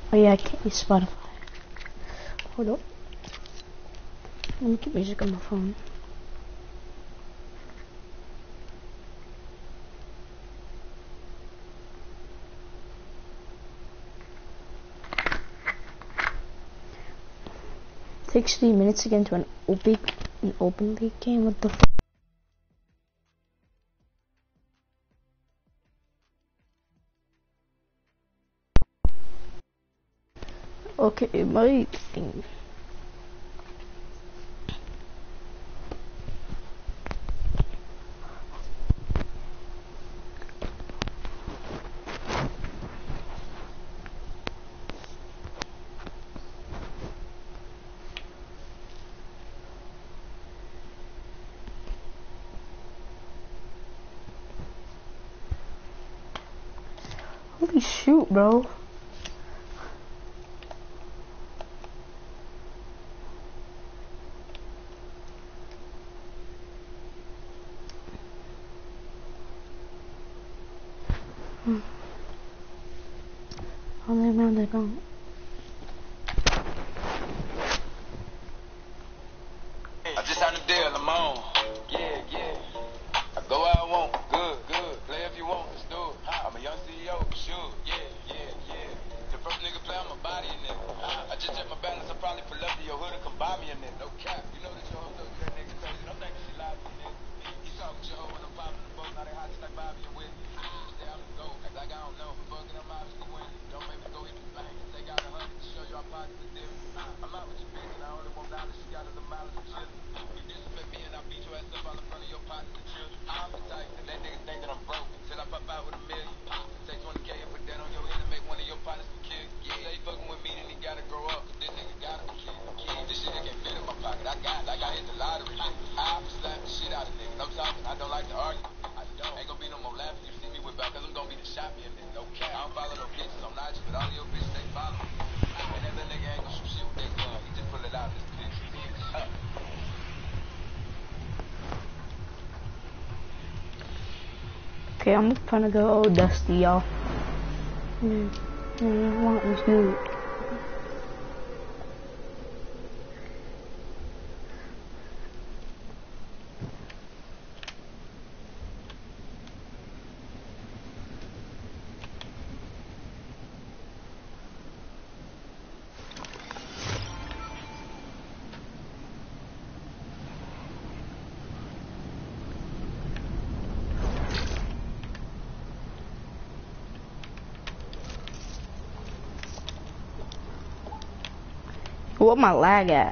Oh yeah, I can't use Spotify. Hold up. Let me keep music on my phone. It takes 3 minutes to get into an open league game. What the f? Okay, my thing. Holy shoot, bro. On the ground. I just signed a deal, I'm on. Yeah, yeah. I go where I want. Good, good. Play if you want. Let's do it. I'm a young CEO, sure. Yeah, yeah, yeah. The first nigga play on my body in it. I just check my balance. I probably pull up to your hood and come buy me a nigga. No cap. You know that your hoe told you that nigga crazy. Don't think she lied to you, nigga. You talk with your hoe when I'm popping the boat. Now they hot just like Bobby and Whitney. Say I'm the GOAT. Act like I don't know. Fucking, I'm obviously winning. Don't make me go hit the bank. Take out 100 to show you I'm positive different. I'm out with your bitch and I only want knowledge. She got a little mileage and chillin'. You disrespect me and I beat your ass up all in front of your partners and children. I'm the type that let niggas think that I'm broke until I pop out with a million. Take 20K and put that on your head and make one of your partners to kill. Yeah, say he fucking with me, then he gotta grow up. Cause this nigga gotta be kid. This shit can't fit in my pocket. I got like I hit the lottery. I slap the shit out of niggas. I'm talking. I don't like to argue. I don't. Ain't gonna be no more laughing. You see me whip out, cause I'm gonna be the champion. No cap. I don't follow no bitches on IG, but all your bitches they follow me. And that little nigga ain't gonna shoot shit with that gun. He just pull it out in his picture. Okay, I'm trying to go Dusty, y'all. Let's do it. What my lag at?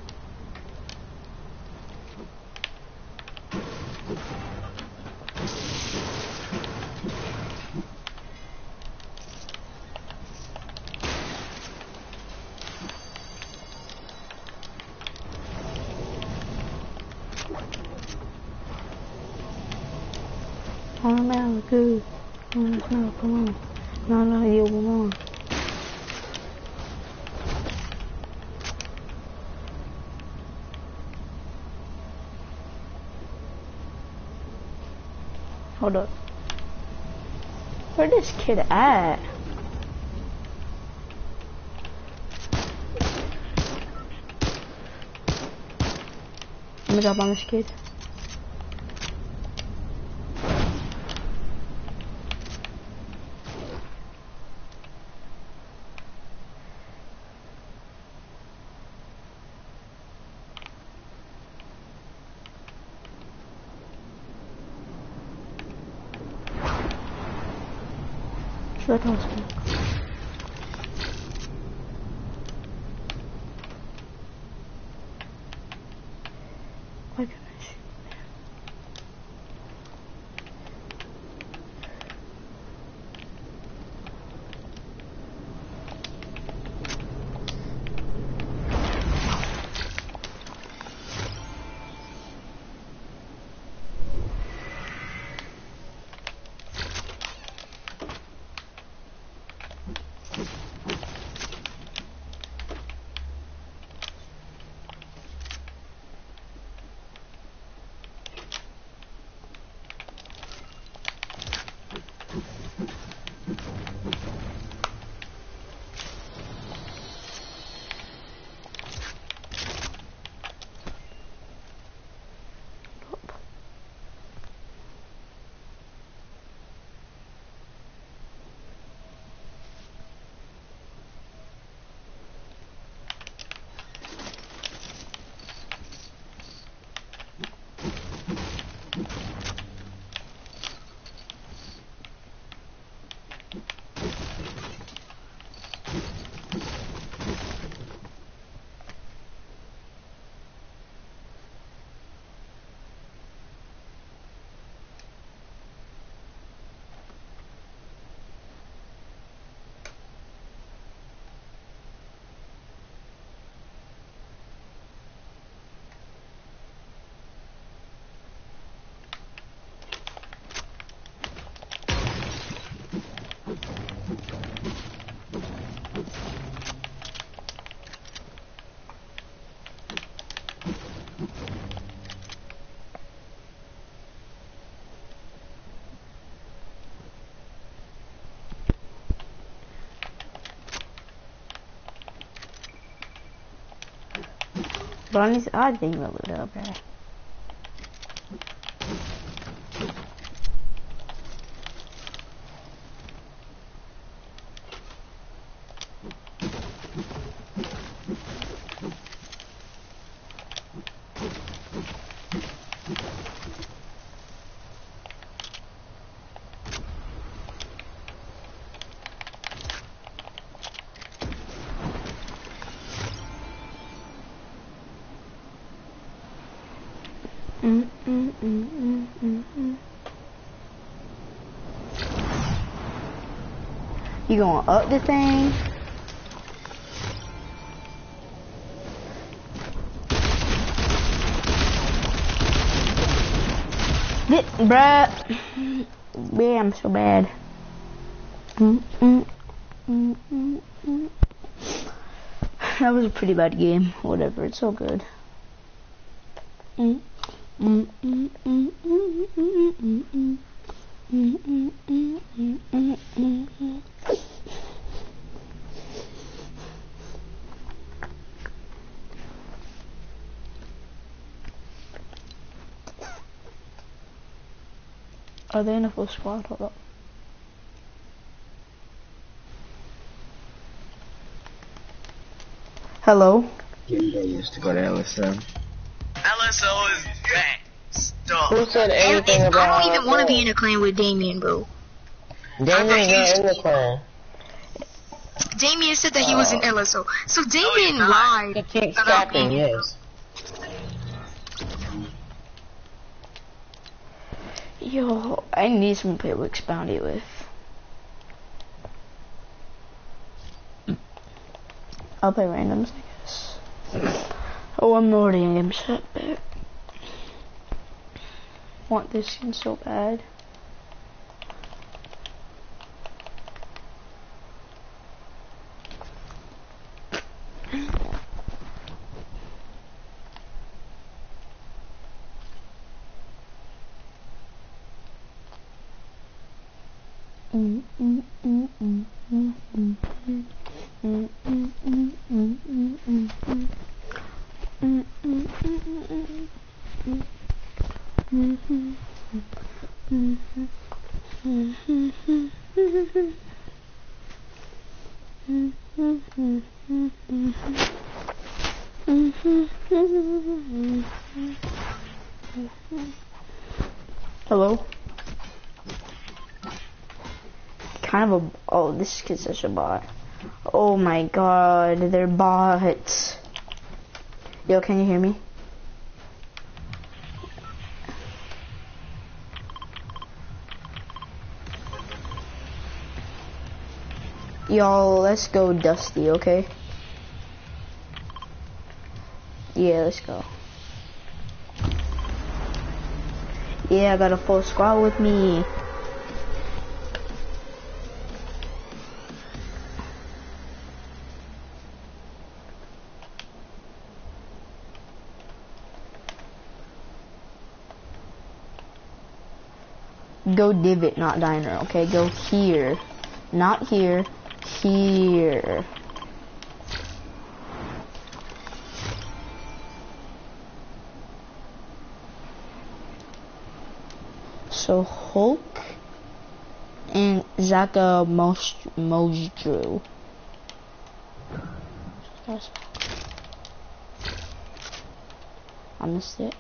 Oh man, good. No, come on. No, you come on. Hold up. Where this kid at? Let me drop on this kid. Should I toss him? Why can't I shoot? But I need I didn't even loot up, bro. You going up the thing? Bruh. Yeah, I'm so bad. That was a pretty bad game. Whatever, it's all good. Are they in a full squad? Hold up. Hello? Yeah, they used to go to LSO. LSO is bad stuff. Who said anything I about don't even want to be in a clan with Damien, bro. Damien's not in the clan. Damien said that he was in LSO. So Damien lied. He keeps about capping, being- yes. Yo, I need some people to expound it with. I'll play randoms, I guess. Oh, I'm already in game set, but want this skin so bad. Hello? Kind of a... Oh, this kid's such a bot. Oh my god, they're bots. Yo, can you hear me? Y'all, let's go Dusty, okay? Yeah, let's go. Yeah, I got a full squad with me. Go divot, not diner, okay? Go here. Not here. Here. So Hulk and Zaka Mojru. I missed it.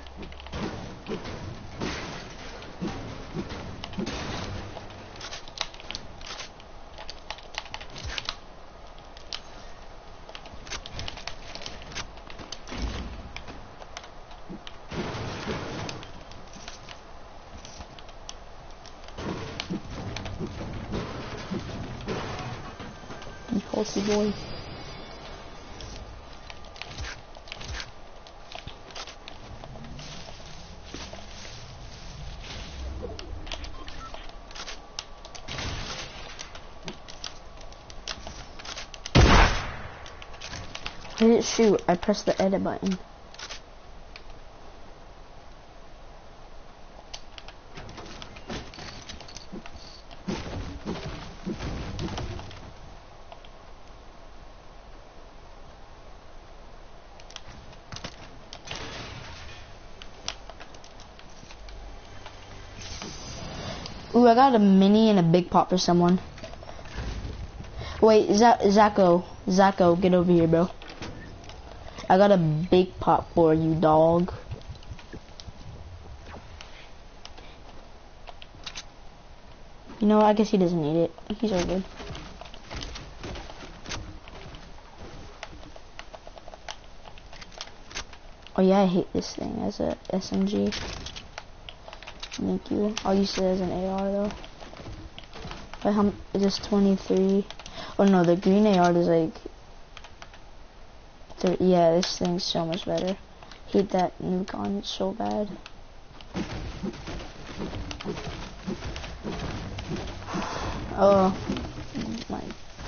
Hulky boy. I didn't shoot, I pressed the edit button. Ooh, I got a mini and a big pot for someone. Wait, Zacho, get over here, bro. I got a big pot for you, dog. You know, I guess he doesn't need it. He's all good. Oh yeah, I hate this thing as a SMG. Thank you. I'll use it as an AR though. But how? Just 23. Oh no, the green AR is like. Yeah, this thing's so much better. Hate that nuke on it so bad. Oh my.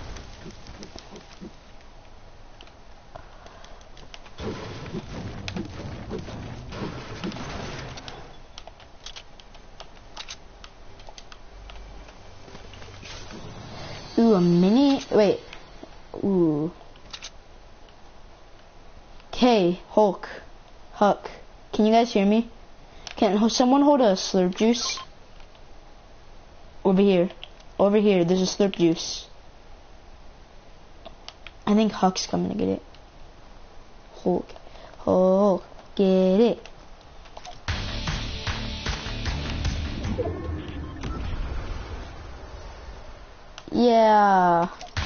Ooh, a mini. Wait. Ooh. Hey, Huck, can you guys hear me? Can someone hold a slurp juice? Over here, there's a slurp juice. I think Huck's coming to get it. Hulk, get it. Yeah.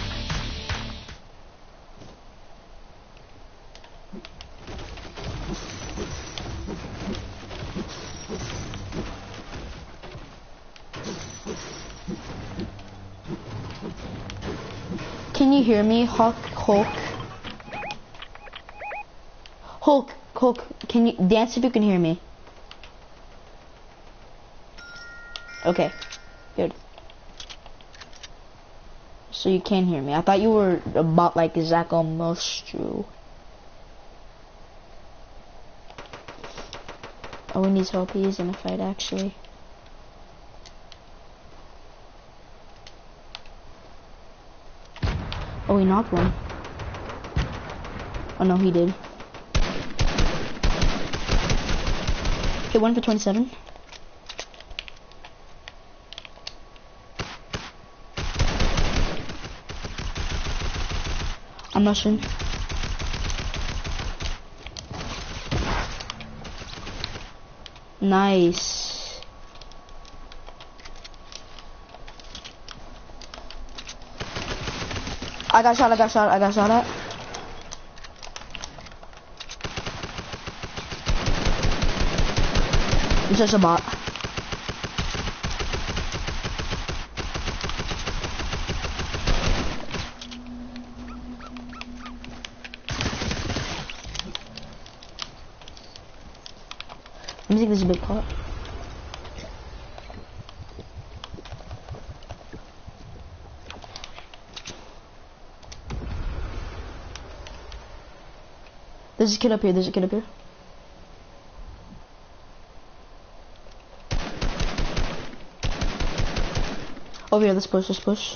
Can you hear me, Hulk? Can you dance if you can hear me? Okay, good. So you can hear me. I thought you were about like Zacho Mostru. Oh, he needs help. He is in a fight, actually. Oh, he knocked one. Oh no, he did. Hit one for 27. I'm rushing. Nice. I got shot at. It's just a bot. Let me think this is a big pot. There's a kid up here, Over here, let's push.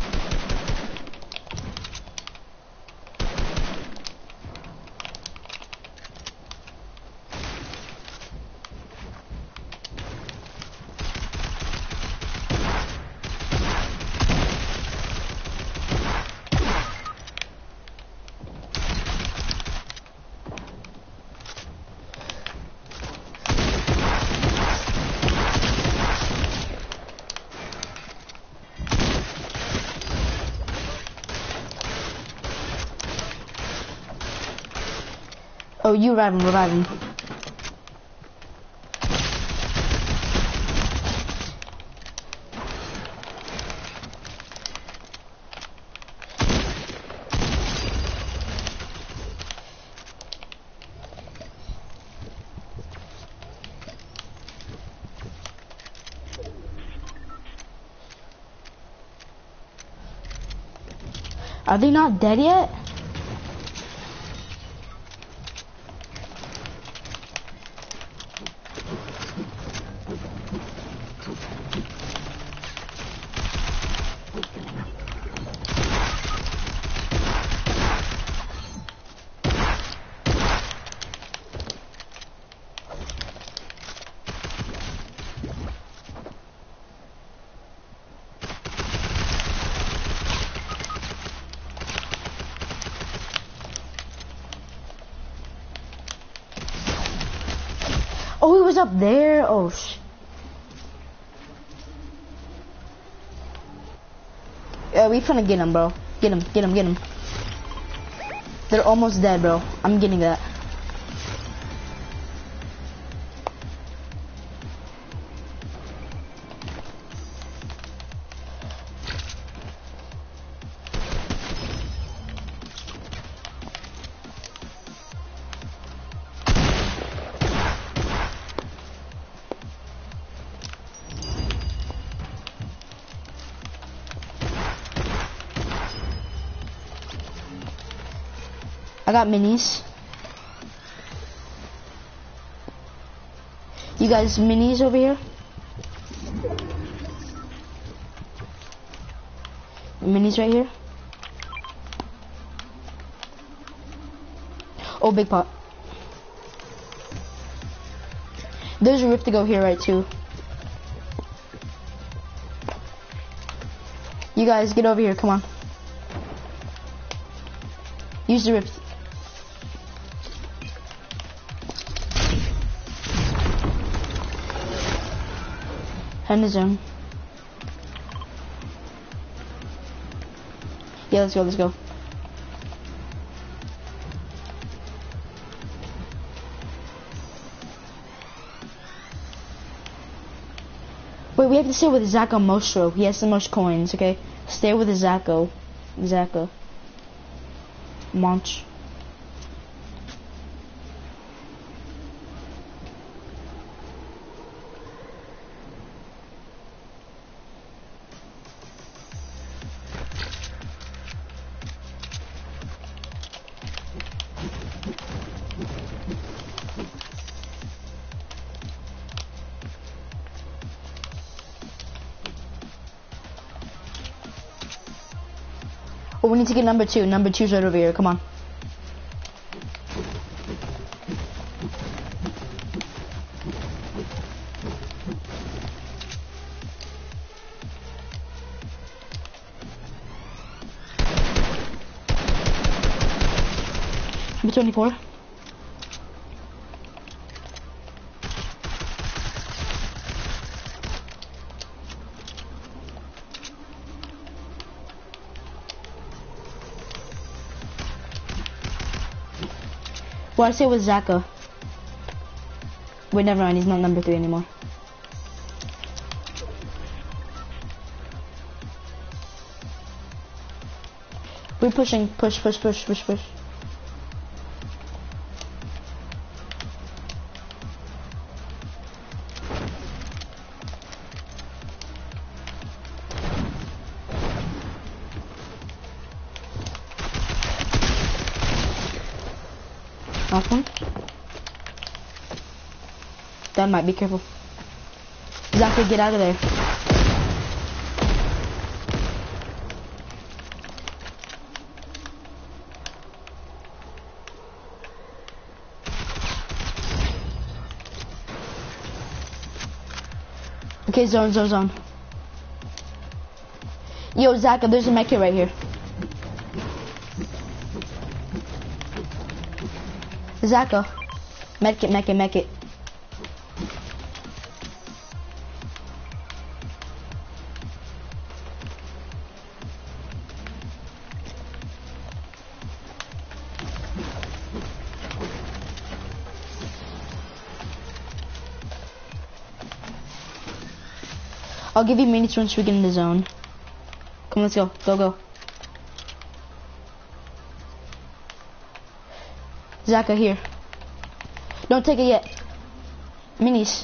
Oh, you revive him. Are they not dead yet? up there. Oh we finna get him, bro. Get him, get him, get him. They're almost dead, bro. I'm getting that. I got minis. You guys minis over here? Minis right here? Oh, big pot. There's a rift to go here, right, too. You guys, get over here, come on. Use the rift. End the zone. Yeah, let's go, let's go. Wait, we have to stay with Zako Mostro. He has the most coins, okay? Stay with Zako. Zaka. Munch. Oh, we need to get number 2. Number 2's right over here. Come on. Number 24. Well, I say with Zaka. Wait, never mind. He's not number 3 anymore. We're pushing. Push, push, push, push, push. Off one. That might be careful. Zaka, get out of there. Okay, zone, zone, zone. Yo, Zaka, there's a mech kit right here. Zaka. Medkit, medkit, medkit. I'll give you minis once we get in the zone. Come, let's go. Go, go. Zaka, here. Don't take it yet. Minis.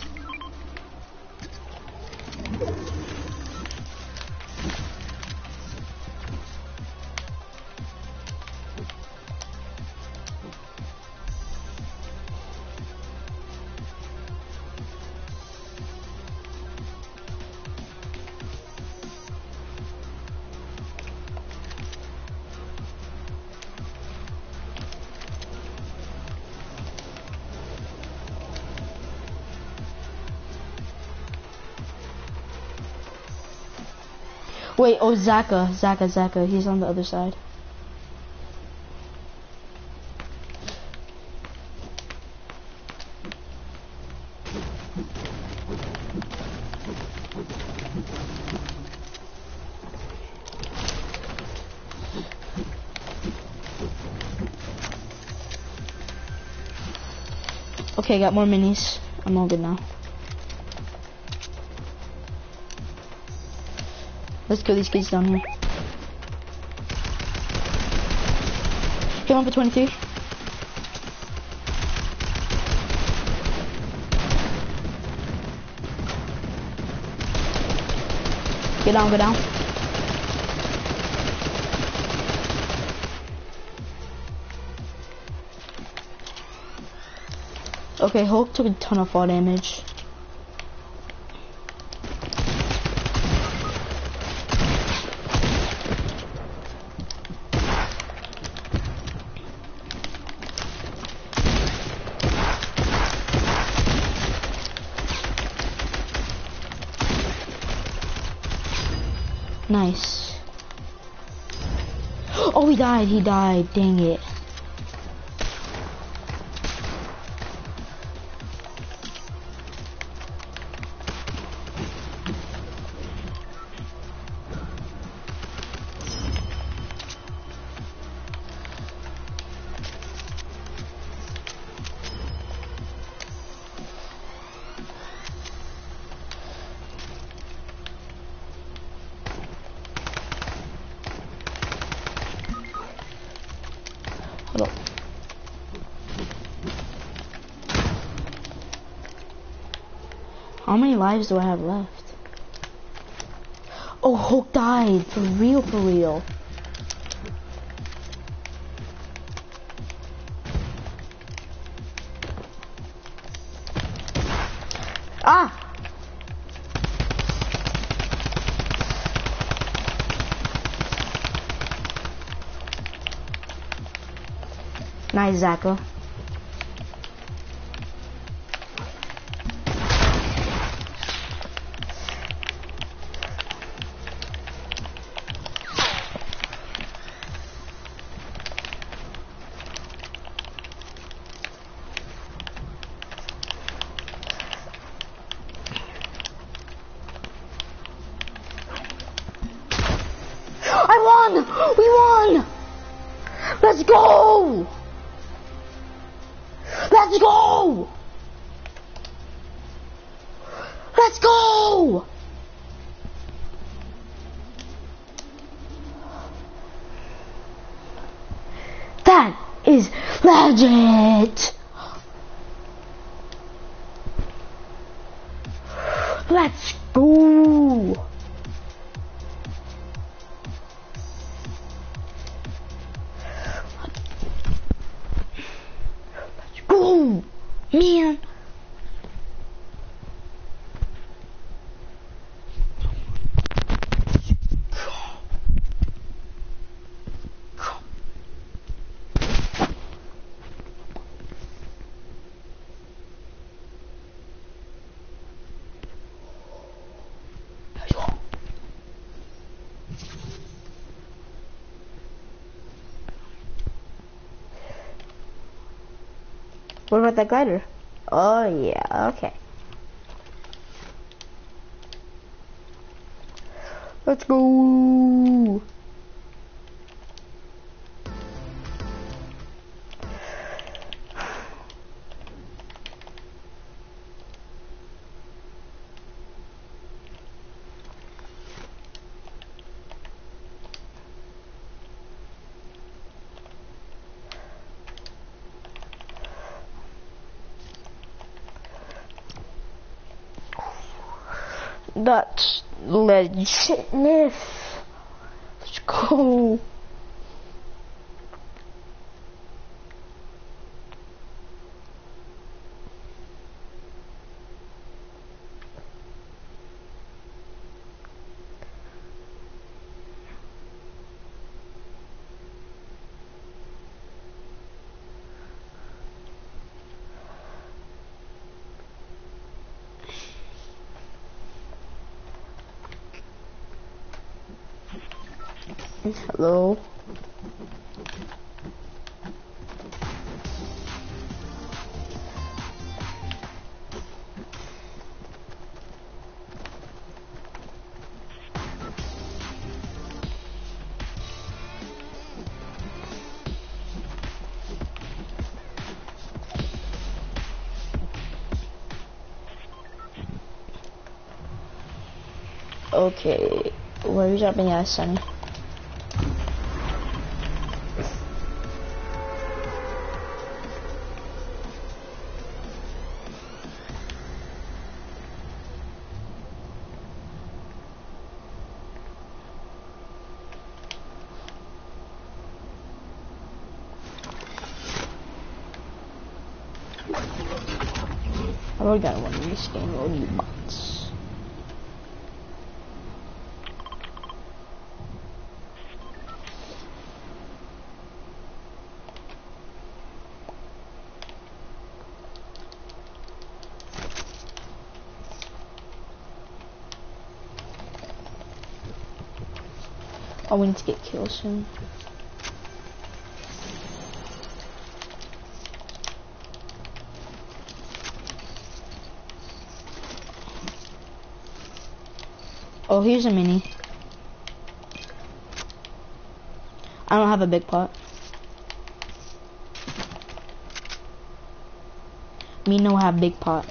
Wait, oh, Zaka, Zaka, he's on the other side. Okay, got more minis. I'm all good now. Let's kill these kids down here. Hit one for 23. Get down, go down. Okay, Hulk took a ton of fall damage. Nice. Oh, he died, dang it. Hold up. How many lives do I have left? Oh, Hulk died. For real, for real. Ah! Nice, Zaka. I won! We won! Let's go! Let's go! Let's go! That is legit! Let's go! Go, man. What about that glider? Oh yeah, okay. Let's go. That's legitness. Let's go. Hello. Okay, where are you dropping at, Sonny? I really gotta win this game, all you bots. Oh, we need to get kills soon. Oh, here's a mini. I don't have a big pot. Me no have big pot.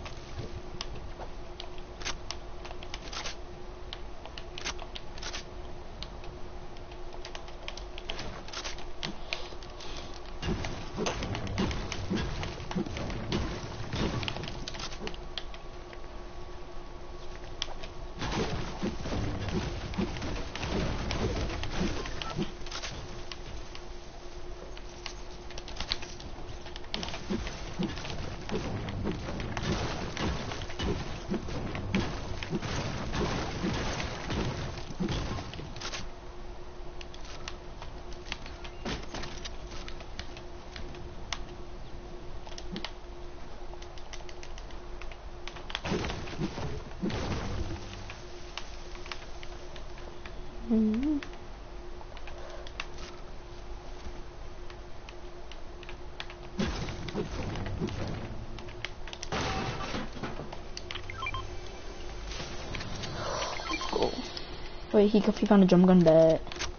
Go. Wait, he found a drum gun bet.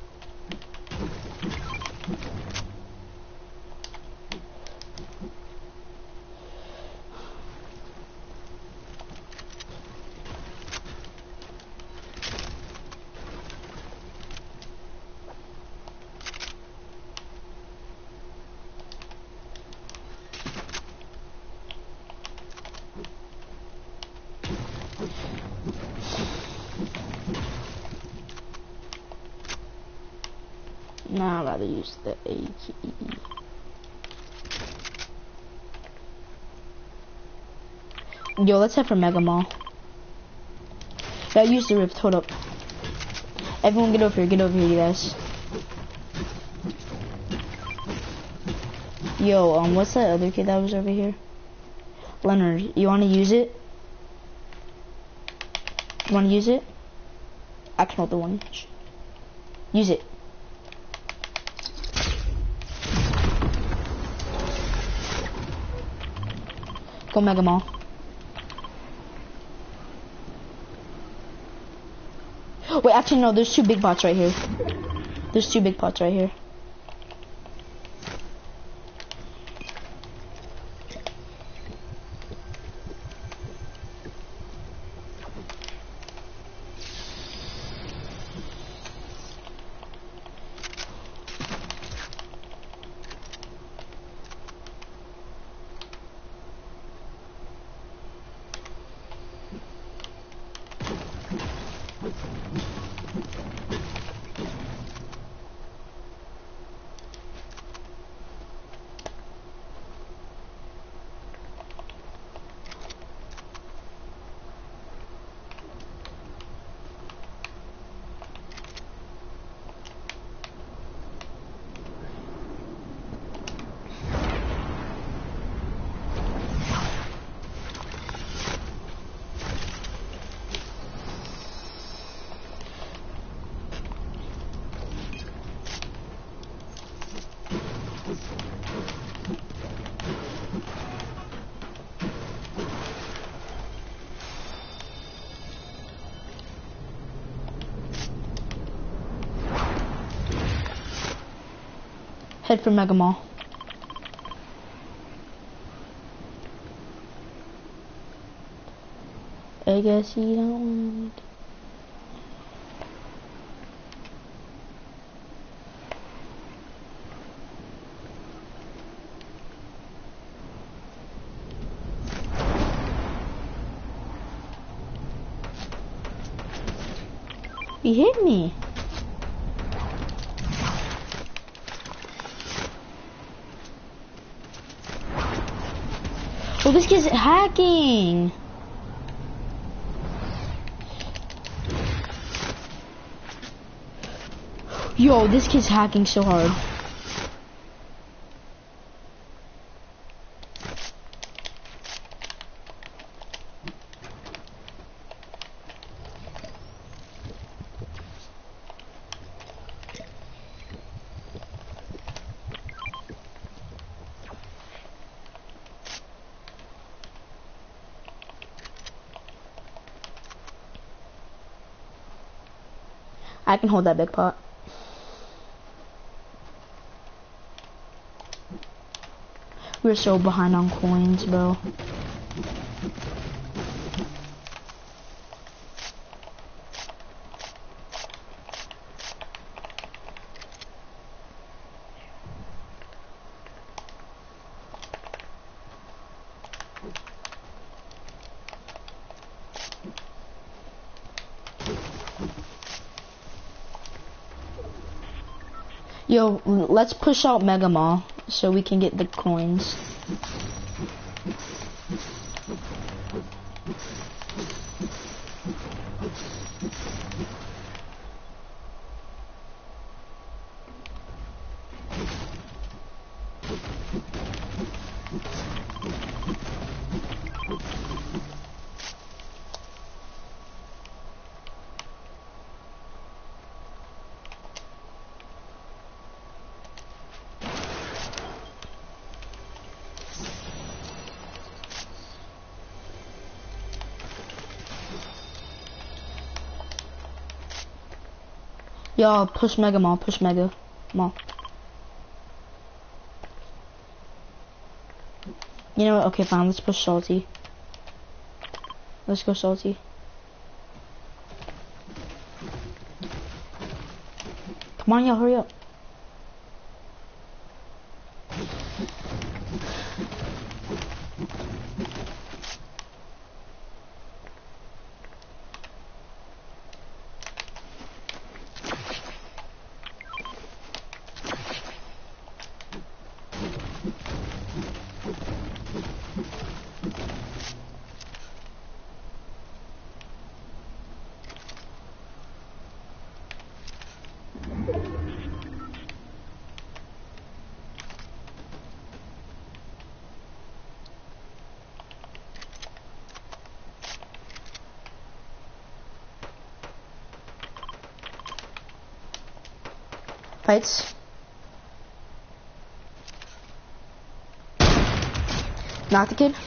Nah, I'd rather use the AKE. Yo, let's head for Mega Mall. Yeah, use the rift, hold up. Everyone get over here, you guys. Yo, what's that other kid that was over here? Leonard, you wanna use it? You wanna use it? I can hold the one. Use it. Go Mega Mall. Wait, actually no, there's two big pots right here. There's two big pots right here. Head for Mega Mall. I guess you don't want it. He hit me. Oh, this kid's hacking. Yo, this kid's hacking so hard. I can hold that big pot. We're so behind on coins, bro. Yo, let's push out Mega Mall so we can get the coins. Yo, push Mega Mall, push Mega Mall. You know what? Okay, fine. Let's push Salty. Let's go Salty. Come on, y'all, hurry up. Fights. Not the kid.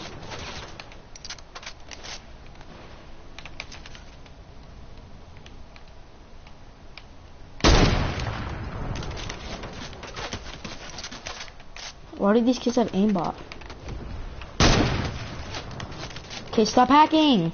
Why do these kids have aimbot? Okay, stop hacking.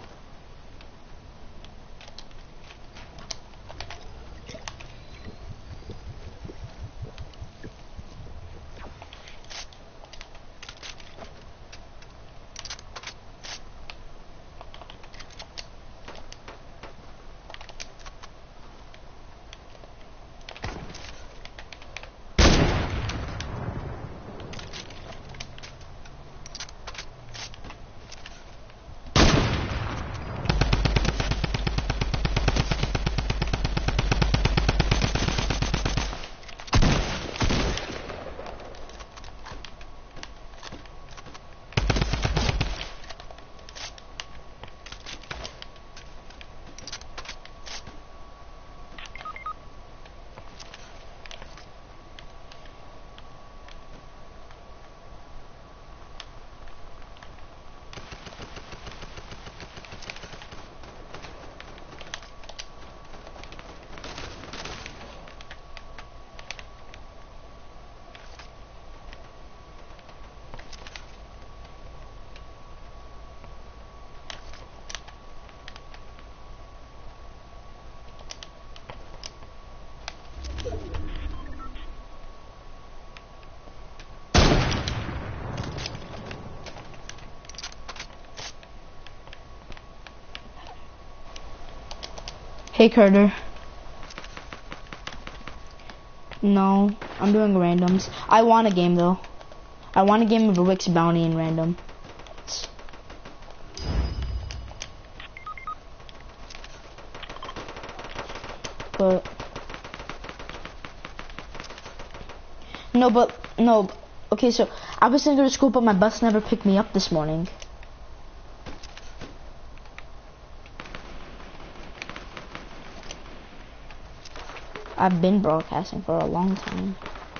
Hey Carter. No, I'm doing randoms. I want a game though. I want a game of Rick's Bounty and random. But no. Okay, so I was gonna go to school, but my bus never picked me up this morning. I've been broadcasting for a long time.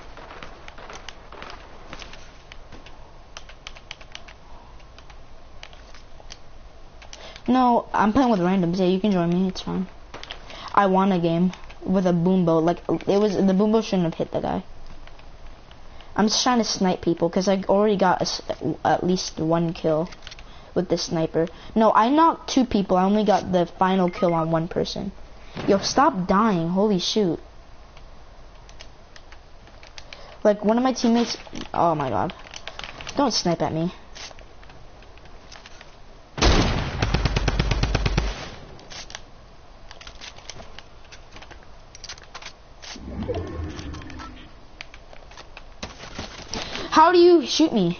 No, I'm playing with randoms. Yeah, you can join me. It's fine. I won a game with a boom bow. Like the boom bow shouldn't have hit the guy. I'm just trying to snipe people because I already got at least one kill with the sniper. No, I knocked 2 people. I only got the final kill on 1 person. Yo, stop dying. Holy shoot. Like, one of my teammates... Oh, my God. Don't snipe at me. How do you shoot me?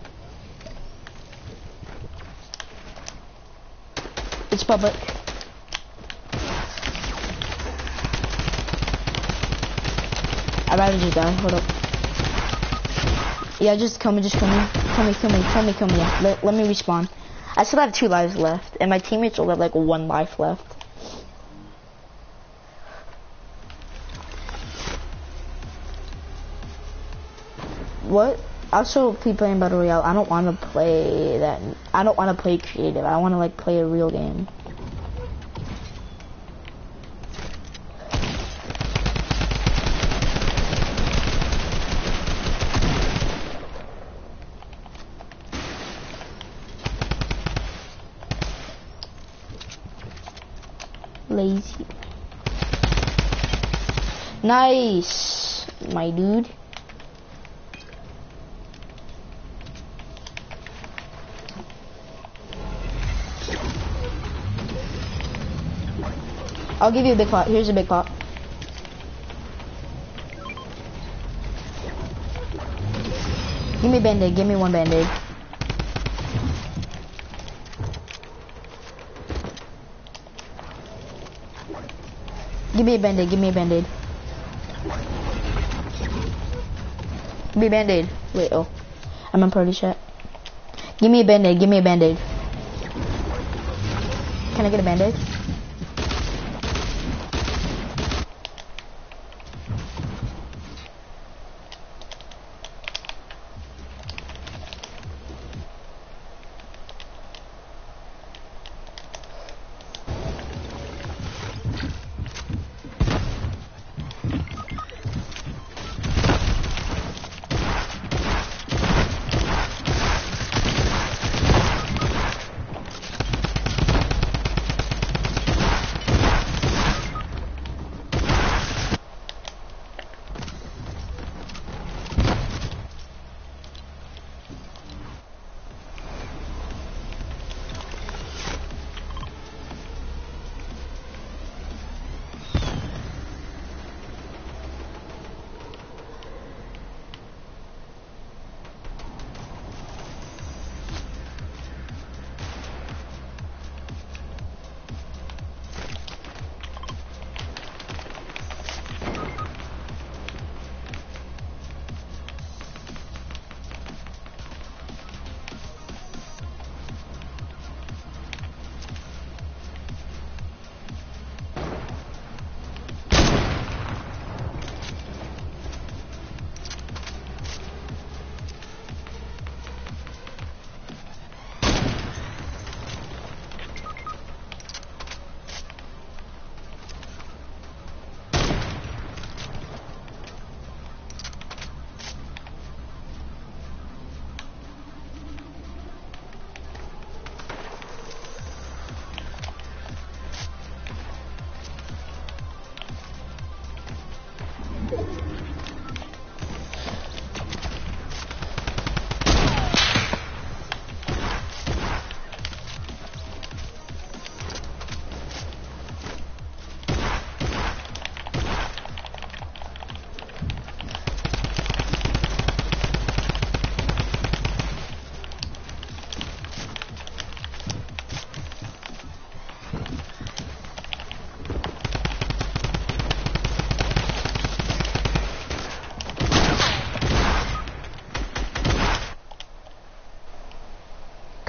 It's public. I'd rather just die. Hold up. Yeah, just kill me. Kill me. Yeah, let me respawn. I still have 2 lives left, and my teammates will have like 1 life left. What? I also keep playing Battle Royale. I don't want to play that. I don't want to play creative. I want to like play a real game. Lazy. Nice, my dude. I'll give you a big pot. Here's a big pot. Give me a band-aid. Give me 1 band-aid. Give me a band-aid. Give me a band-aid. Give me a band-aid. Wait, oh. I'm on party chat. Give me a band-aid. Give me a band-aid. Can I get a band-aid?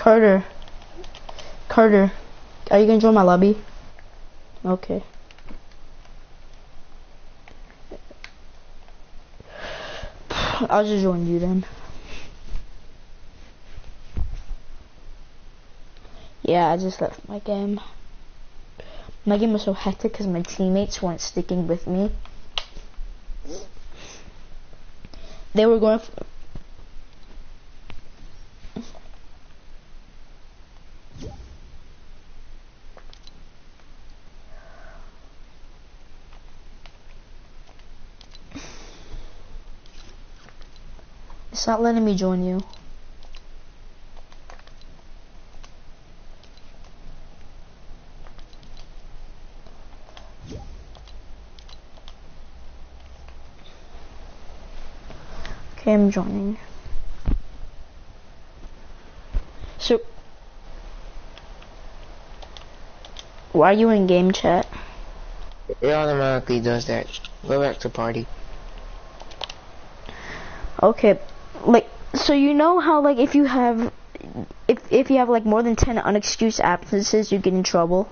Carter. Carter, are you gonna join my lobby? Okay. I'll just join you then. Yeah, I just left my game. My game was so hectic because my teammates weren't sticking with me. They were going. It's not letting me join you. Okay, I'm joining. So, why are you in game chat? It automatically does that. Go back to party. Okay, like, so you know how, like, if you have like more than 10 unexcused absences, you get in trouble.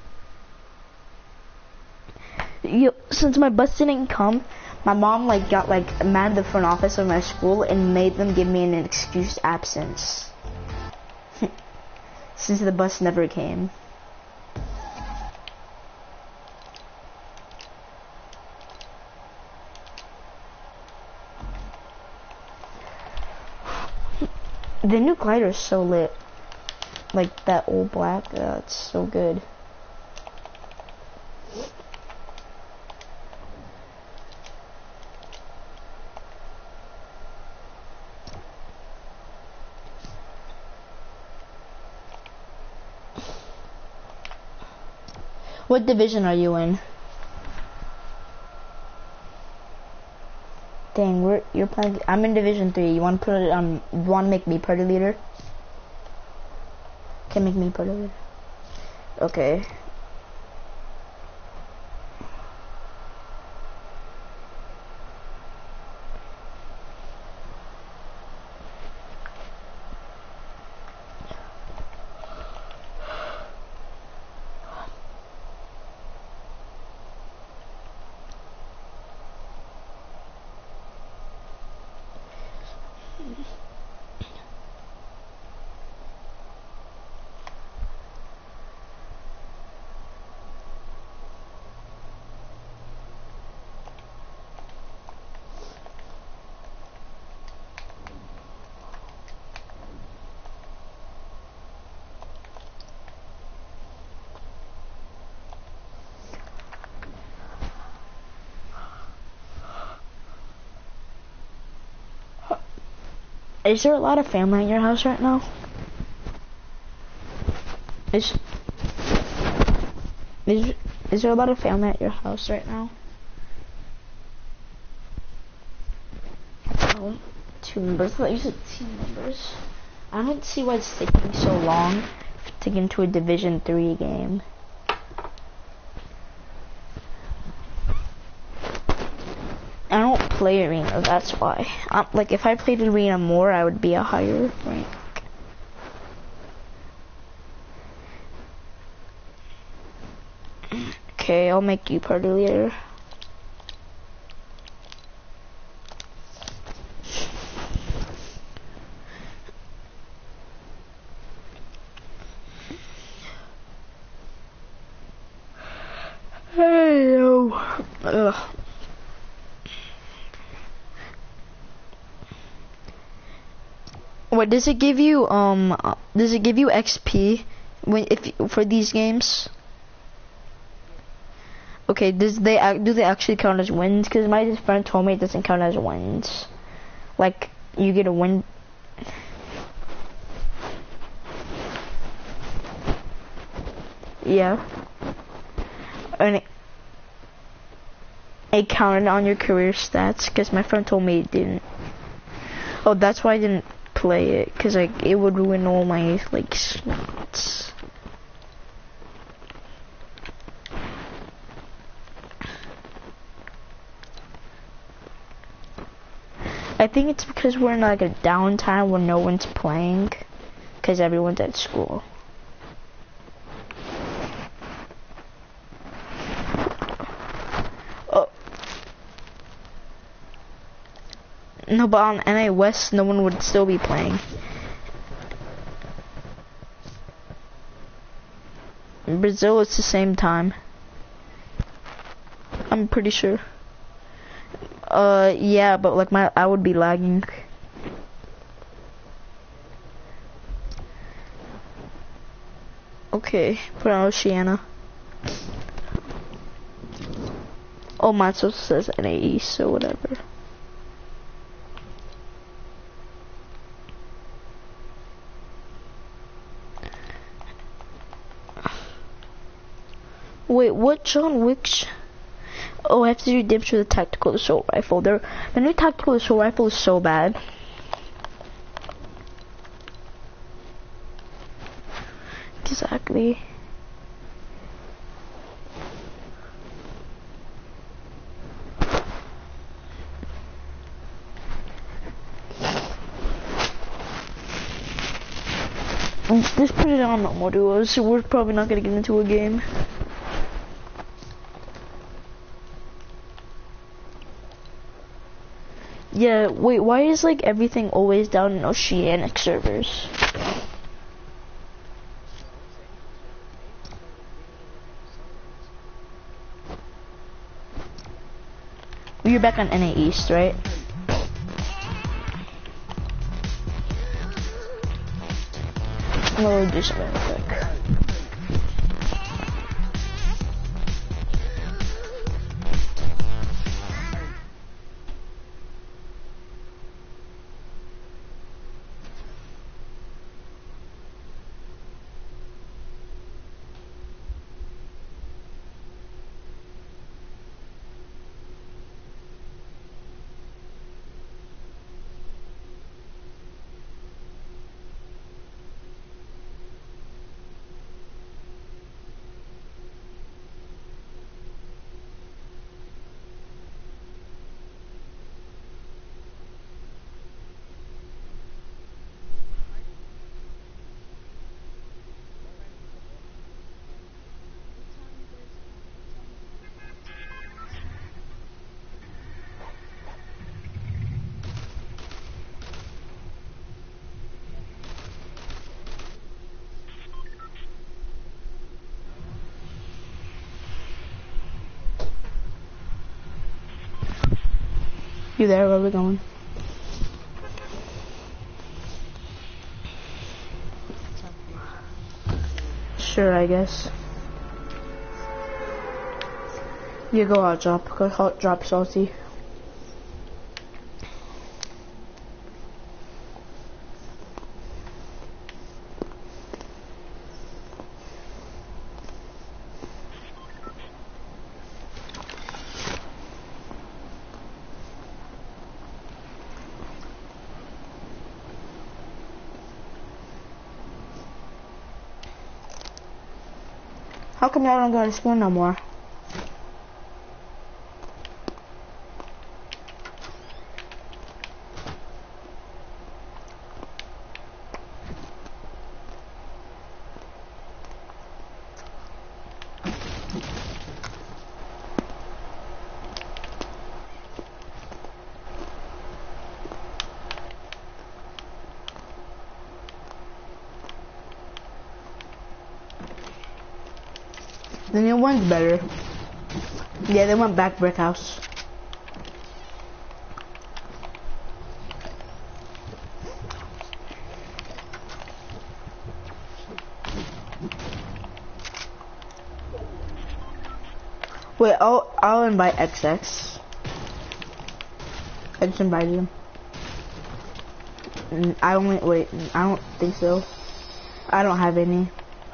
Since my bus didn't come, my mom like got like mad at the front office of my school and made them give me an excused absence. Since the bus never came. The new glider is so lit. Like that old black, it's so good. What division are you in? Dang, you're playing. I'm in Division 3. You want to put it on? You want to make me party leader? Can make me party leader. Okay. Is there a lot of family in your house right now? Is there a lot of family at your house right now? Oh, 2 members. I thought you said team members. I don't see why it's taking so long to get into a Division 3 game. I don't play arena, that's why. Like if I played arena more, I would be a higher rank. Okay, I'll make you party leader. Hello. Ugh. What does it give you? Does it give you XP for these games? Okay, do they actually count as wins? Because my friend told me it doesn't count as wins. Like you get a win. Yeah. And it counted on your career stats. Because my friend told me it didn't. Oh, that's why I didn't play it, because like it would ruin all my like slots. I think it's because we're in like a downtime when no one's playing, because everyone's at school. Oh. No, but on NA West, no one would still be playing. In Brazil, it's the same time. I'm pretty sure. Yeah, but like I would be lagging. Okay, put on Oceania. Oh, mine still says NA East, so whatever. Wait, what John Wick? Oh, I have to do damage with the tactical assault rifle. The new tactical assault rifle is so bad. Exactly. Just put it on normal duos, so we're probably not gonna get into a game. Yeah, wait, why is like everything always down in Oceanic servers? You're back on NA East, right? We'll do something real quick. You there? Where are we going? Sure, I guess. You go hot drop. Go hot drop salty. How come y'all don't go to school no more? The new one's better. Yeah, they went back brick house. Wait, I'll invite XX. I just invited him. I don't think so. I don't have any.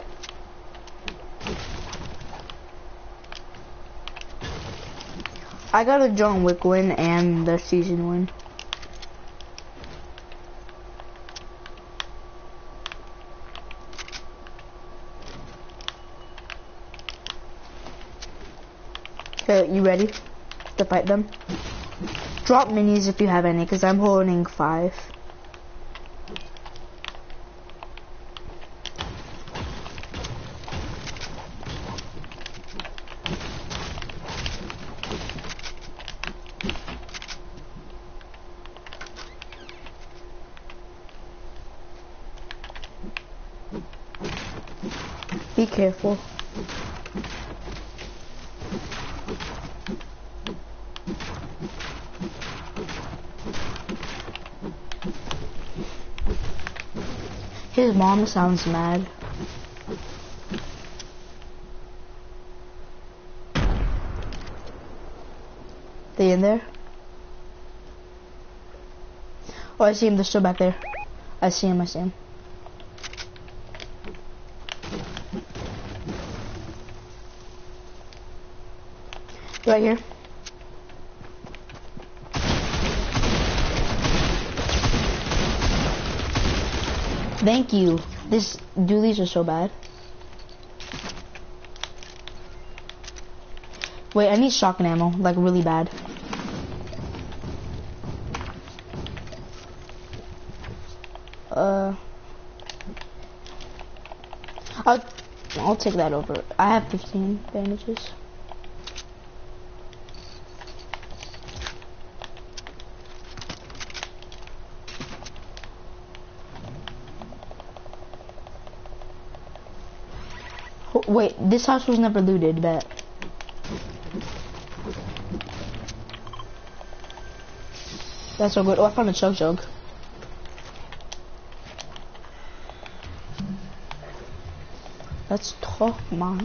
I got a John Wick win and the season win. Okay, you ready to fight them? Drop minis if you have any, because I'm holding 5. Be careful. His mom sounds mad. They in there? Oh, I see him. They're still back there. I see him. I see him. Right here. Thank you. This dualies are so bad. Wait, I need shotgun ammo, like really bad. I'll take that over. I have 15 bandages. Wait, this house was never looted, bet. That's so good. Oh, I found a chug jug. That's tough, man.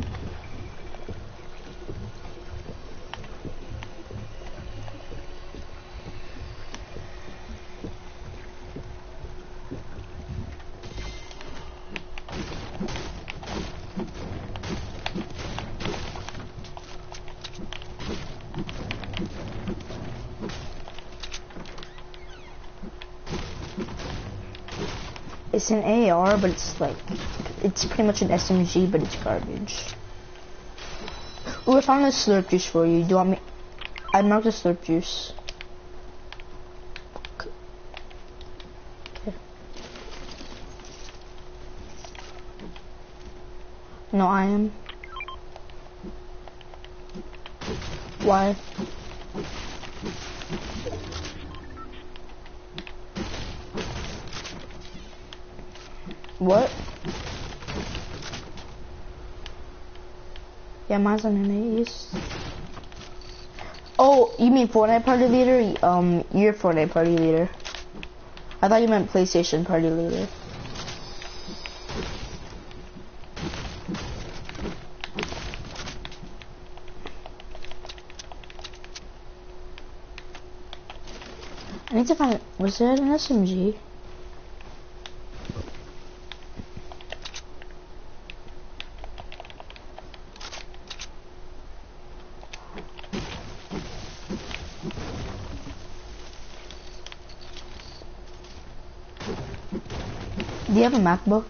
It's an AR, but it's like, it's pretty much an SMG, but it's garbage. Ooh, I found a slurp juice for you. Do you want me? I marked the slurp juice. Okay. No, I am. Why? What? Yeah, mine's on an Ace. Oh, you mean Fortnite party leader? You're Fortnite party leader. I thought you meant PlayStation party leader. I need to find, was it an SMG? Do you have a MacBook?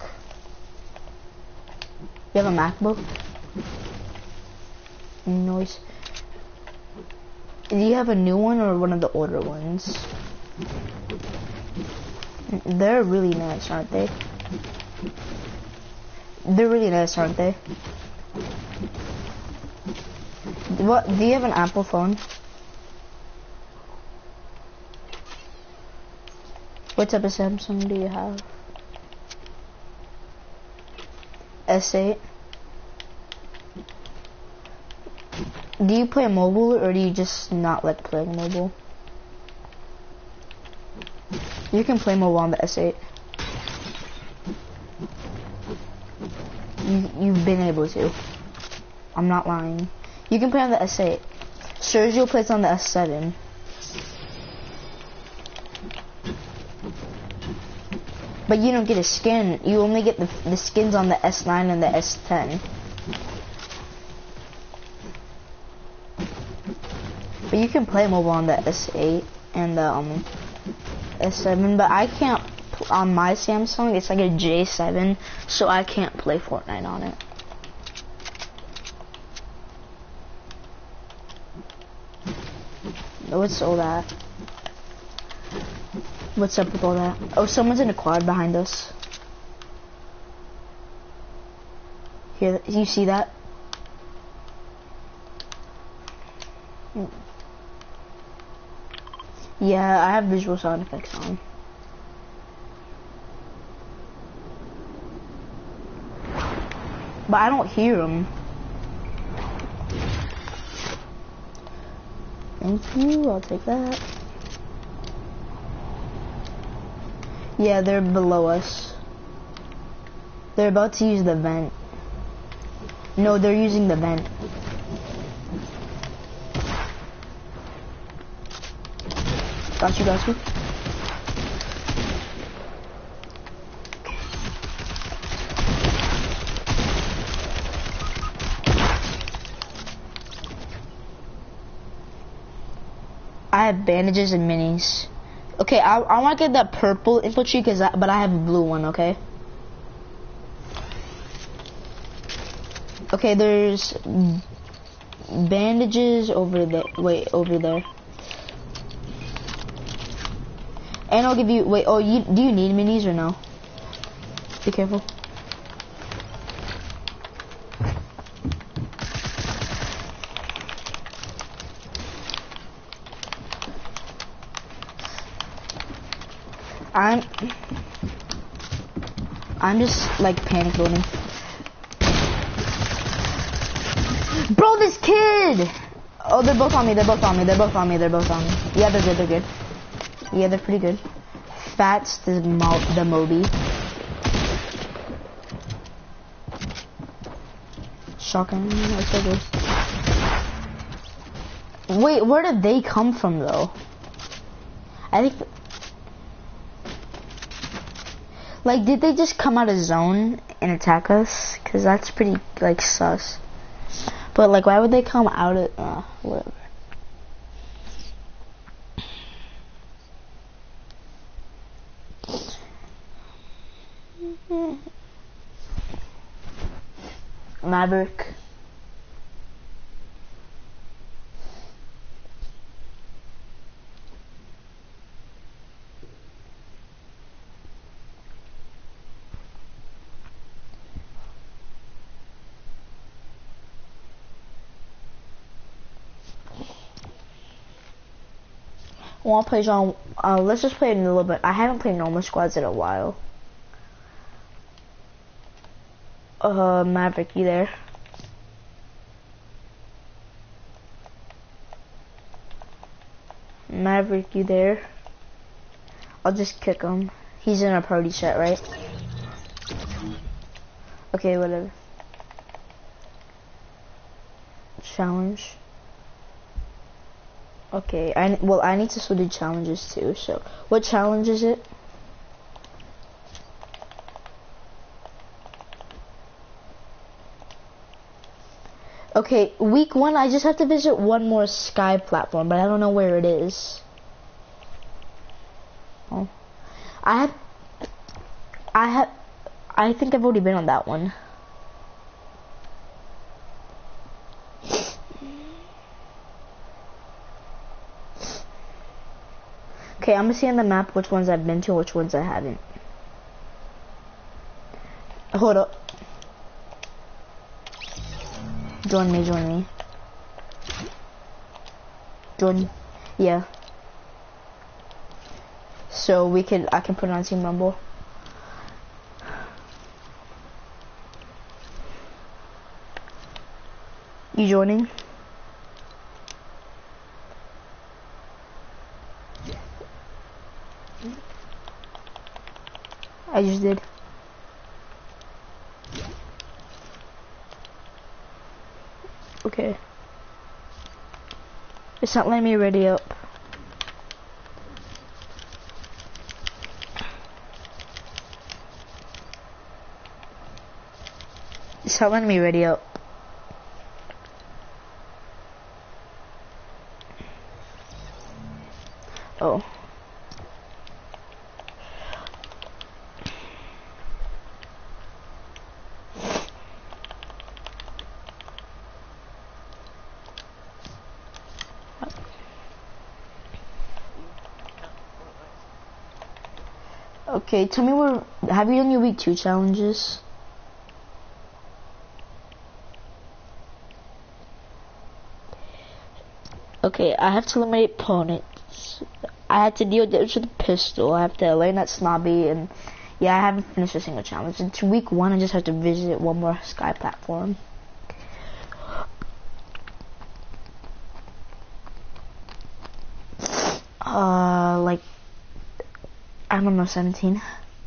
You have a MacBook? Noise. Do you have a new one or one of the older ones? They're really nice, aren't they? They're really nice, aren't they? What? Do you have an Apple phone? What type of Samsung do you have? S8. Do you play mobile or do you just not like playing mobile? You can play mobile on the S8. You've been able to. I'm not lying. You can play on the S8. Sergio plays on the S7. But you don't get a skin. You only get the skins on the S9 and the S10. But you can play mobile on the S8 and the S7. But I can't on my Samsung. It's like a J7, so I can't play Fortnite on it. What's all that? What's up with all that? Oh, someone's in a quad behind us. Here, you see that? Yeah, I have visual sound effects on. But I don't hear them. Thank you, I'll take that. Yeah, they're below us. They're about to use the vent. No, they're using the vent. Got you, got you. I have bandages and minis. Okay, I want to get that purple infantry but I have a blue one, okay? Okay, there's bandages over there. Wait, over there. And I'll give you, wait, oh, do you need minis or no? Be careful. I'm just like panic loading. Bro, this kid! Oh, they're both on me, they're both on me, they're both on me, they're both on me. Yeah, they're good, they're good. Yeah, they're pretty good. Fats the Moby. Shotgun, that's so good. Wait, where did they come from though? I think... Like, did they just come out of zone and attack us? Cause that's pretty, like, sus. But, like, why would they come out of, whatever. Maverick. I want to play John. Let's just play it in a little bit. I haven't played normal squads in a while. Maverick, you there? Maverick, you there? I'll just kick him. He's in our party chat, right? Okay, whatever. Challenge. Okay, I need to still do challenges too, so what challenge is it? Okay, week 1 I just have to visit one more sky platform, but I don't know where it is. Oh. I think I've already been on that one. Okay, I'm gonna see on the map which ones I've been to, which ones I haven't. Hold up. Join me, join me. Join, yeah. So I can put on Team Rumble. You joining? I just did. Okay. It's not letting me ready up. It's not letting me ready up. Oh. Okay, tell me have you done your week 2 challenges? Okay, I have to eliminate opponents. I had to deal damage with a pistol. I have to eliminate that snobby and Yeah, I haven't finished a single challenge. It's week 1. I just have to visit one more sky platform. Like, I don't know, 17.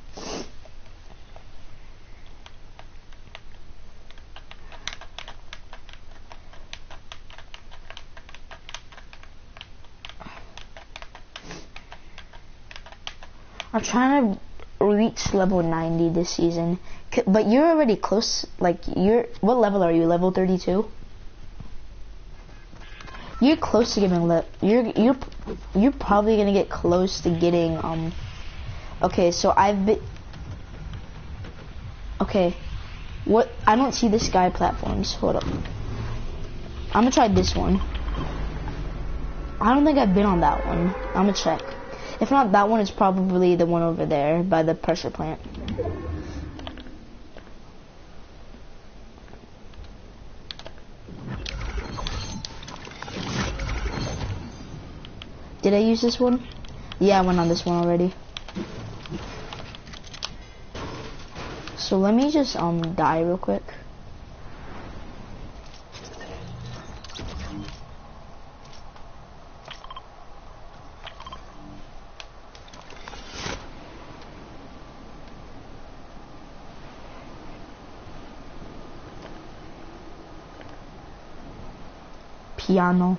I'm trying to reach level 90 this season, but you're already close. Like, what level are you? Level 32? You're close to getting you're probably gonna get close to getting okay, so okay, what, I don't see the sky platforms. Hold up, I'm gonna try this one. I don't think I've been on that one. I'm gonna check. If not that one, it's probably the one over there by the pressure plant. Did I use this one? Yeah, I went on this one already. So let me just die real quick. Piano.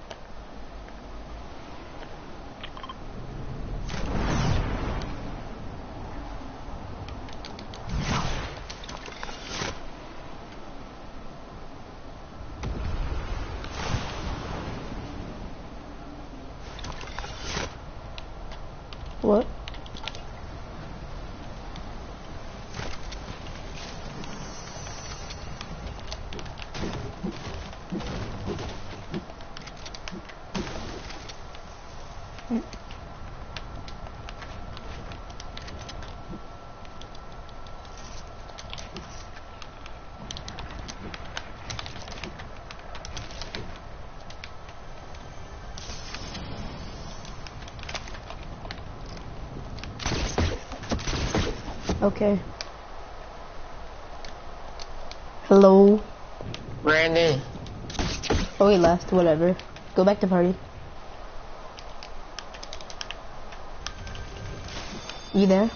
What? Okay. Hello? Brandon. Oh, he left. Whatever. Go back to party. You there?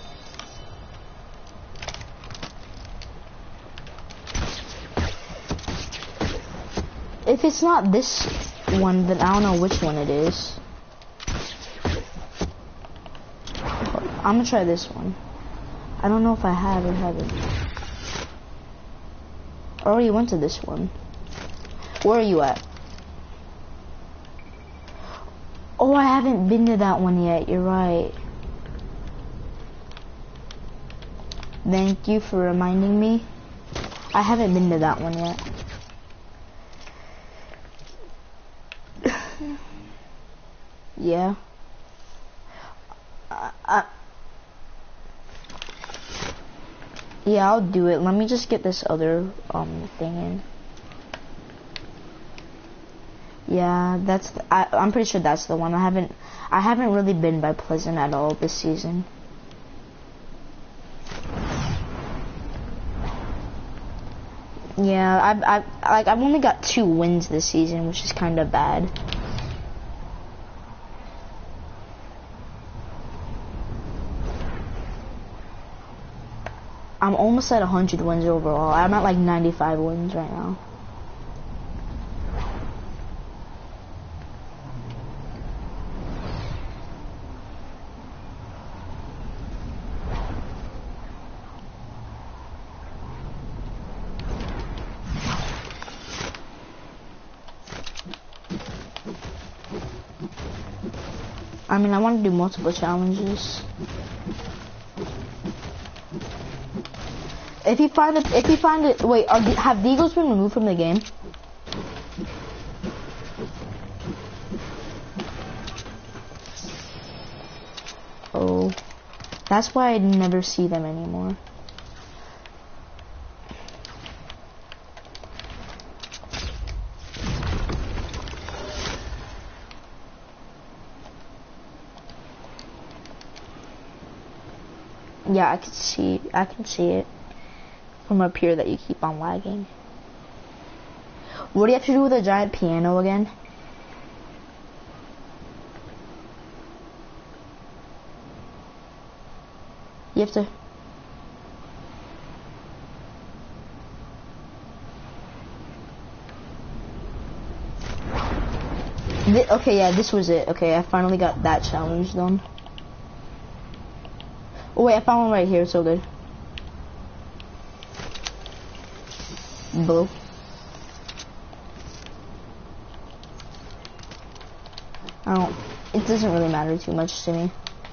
If it's not this one, then I don't know which one it is. I'm gonna try this one. I don't know if I have or haven't. I already went to this one. Where are you at? Oh, I haven't been to that one yet. You're right. Thank you for reminding me. I haven't been to that one yet. Yeah. Yeah, I'll do it. Let me just get this other thing in. Yeah, that's I'm pretty sure that's the one. I haven't really been by Pleasant at all this season. Yeah, I've only got 2 wins this season, which is kind of bad. I'm almost at 100 wins overall. I'm at like 95 wins right now. I mean, I want to do multiple challenges. If you find it, wait, have the Eagles been removed from the game? Oh, that's why I never see them anymore. Yeah, I can see it from up here that you keep on lagging. What do you have to do with a giant piano again? You have to... Okay, yeah, this was it. Okay, I finally got that challenge done. Oh wait, I found one right here, so good. Blue. It doesn't really matter too much to me.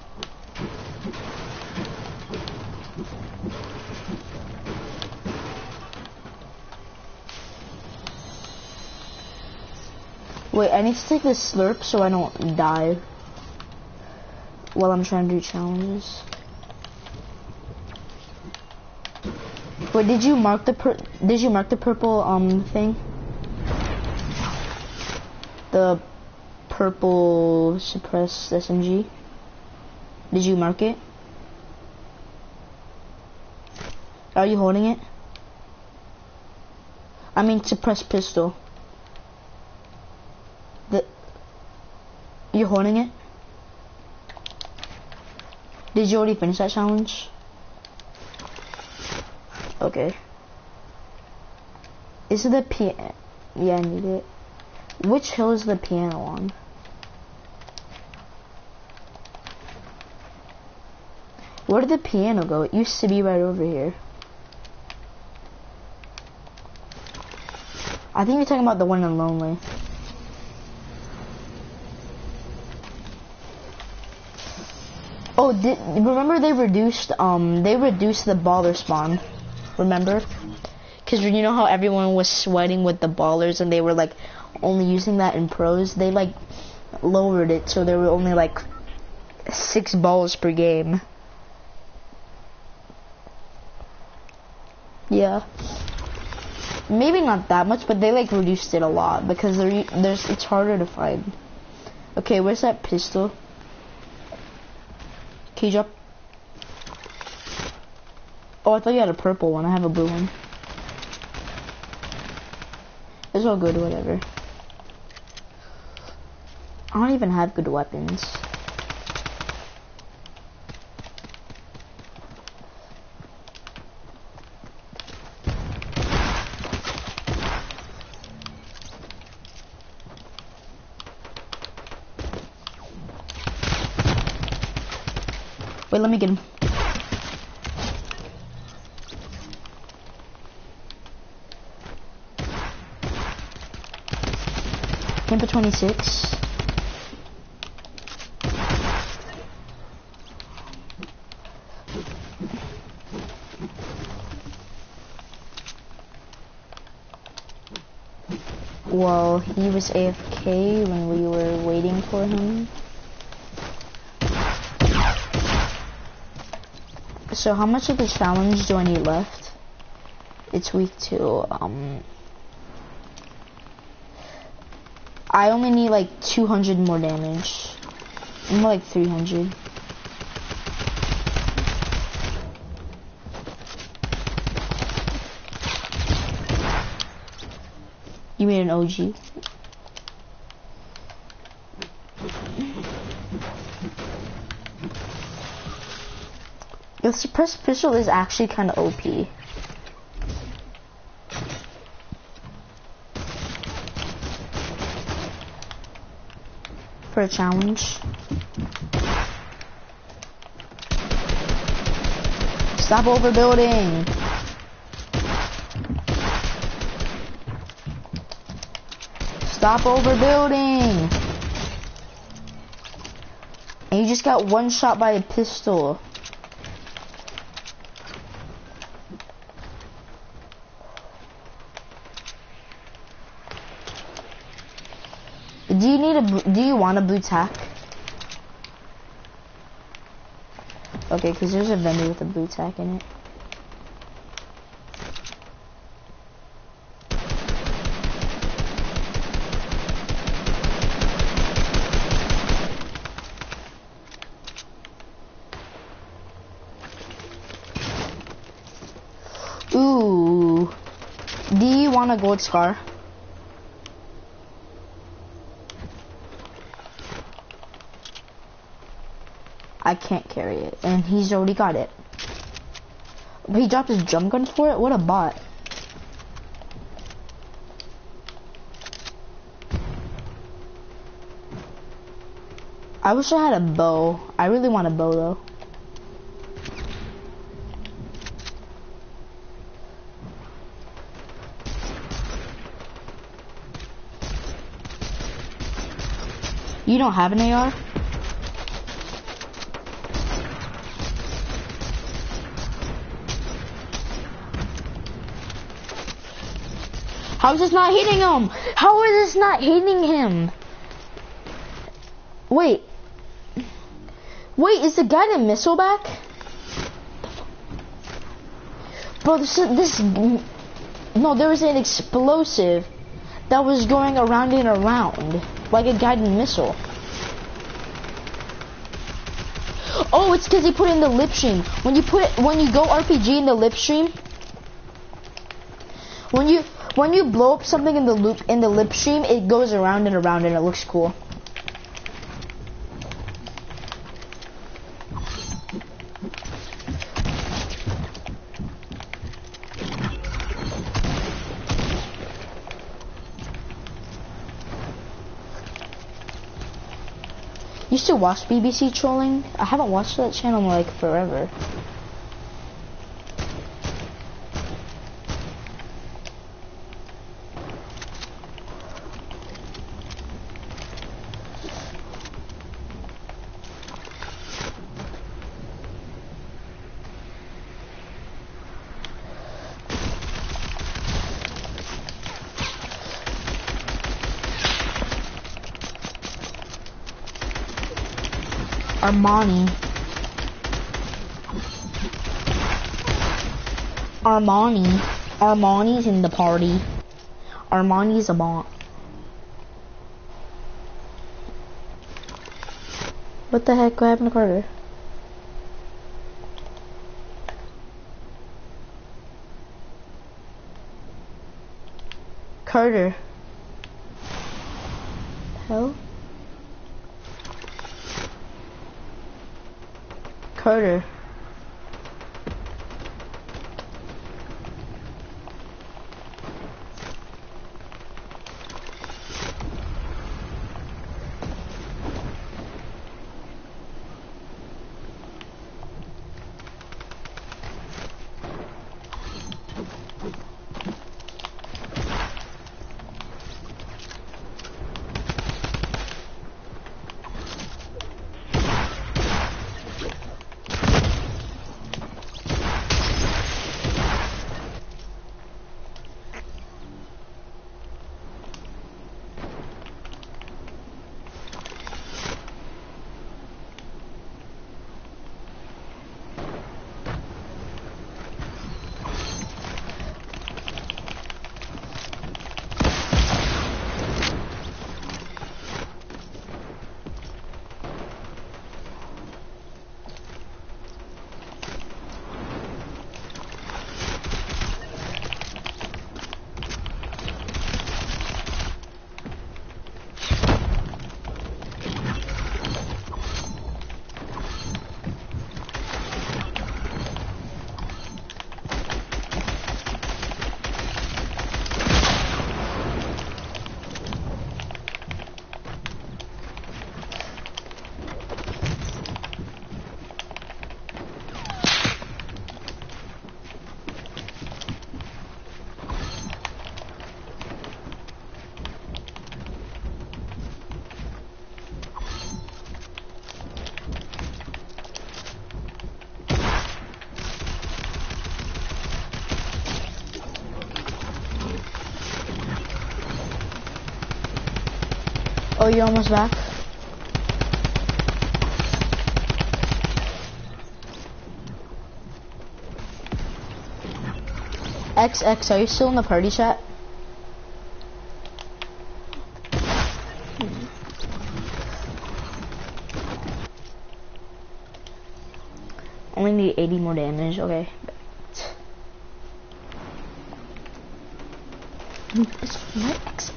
Wait, I need to take this slurp so I don't die while I'm trying to do challenges. Wait, did you mark the purple thing? The purple suppressed SMG? Did you mark it? Are you holding it? I mean suppressed pistol. You're holding it? Did you already finish that challenge? Okay. Is it the piano? Yeah, I need it. Which hill is the piano on? Where did the piano go? It used to be right over here. I think you're talking about the one in Lonely. Oh, remember they reduced the baller spawn, remember? Because you know how everyone was sweating with the ballers and they were like only using that in pros? They like lowered it so there were only like 6 balls per game. Yeah. Maybe not that much, but they like reduced it a lot because it's harder to find. Okay, where's that pistol? Can you drop? Oh, I thought you had a purple one. I have a blue one. It's all good, whatever. I don't even have good weapons. Wait, let me get him. Him for 26. Well, he was AFK when we were waiting for him. So how much of the challenge do I need left? It's week 2. I only need like 200 more damage. More like 300. You made an OG. The suppressed pistol is actually kind of OP. For a challenge. Stop overbuilding. Stop overbuilding. And you just got one shot by a pistol. Do you want a blue tack? Okay, because there's a vendor with a blue tack in it. Ooh. Do you want a gold scar? I can't carry it, and he's already got it. But he dropped his jump gun for it? What a bot. I wish I had a bow. I really want a bow though. You don't have an AR? How is this not hitting him? How is this not hitting him? Wait. Wait, is the guy in missile back? Bro, no, there was an explosive that was going around and around, like a guided missile. Oh, it's because he put it in the lip stream. When you go RPG in the lip stream, when you blow up something in the lip stream, it goes around and around and it looks cool. You still watch BBC trolling? I haven't watched that channel in like forever. Armani's in the party. Armani's a bot. What the heck? What happened to Carter? Carter. Hell? Carter. Oh, you're almost back? XX, are you still in the party chat? Only need 80 more damage, okay. It's my X.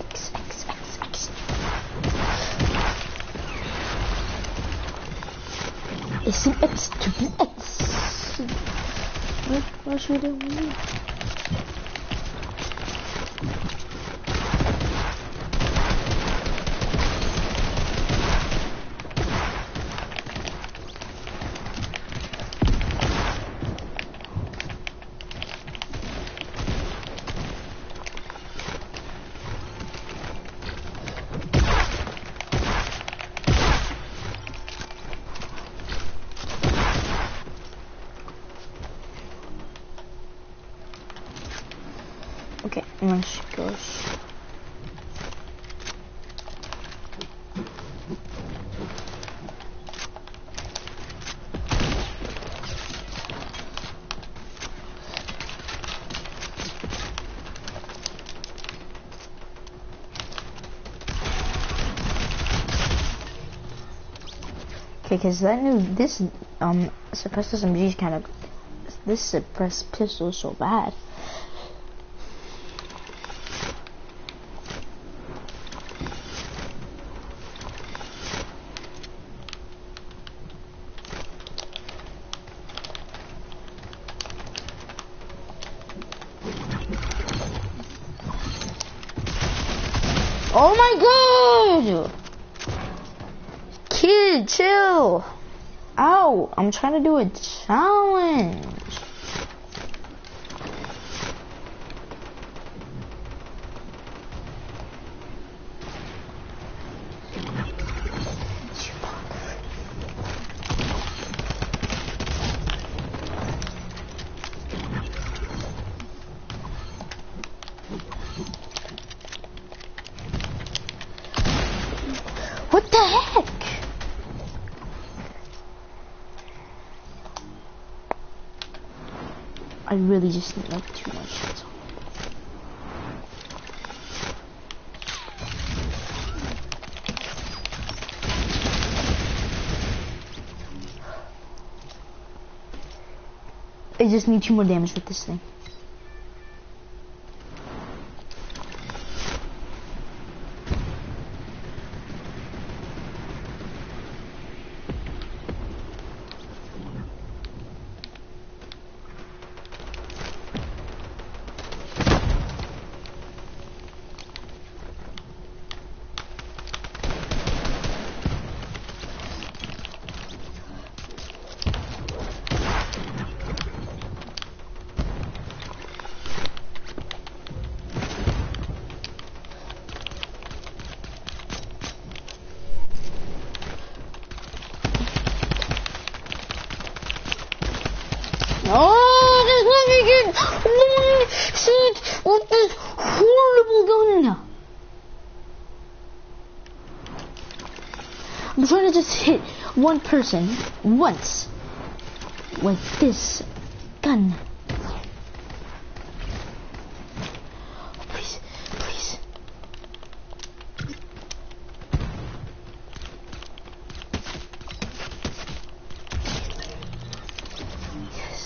It's an X to an X. What should I do? Okay, let's go. Okay, because this suppressed SMG is kind of, this suppressed pistol is so bad. Oh my god! Kid, chill! Ow! I'm trying to do a challenge! What the heck? I really just need like too much shit. I just need 2 more damage with this thing. Oh, there's nothing good. Shoot with this horrible gun. I'm trying to just hit one person once with this gun. Please, please. Yes.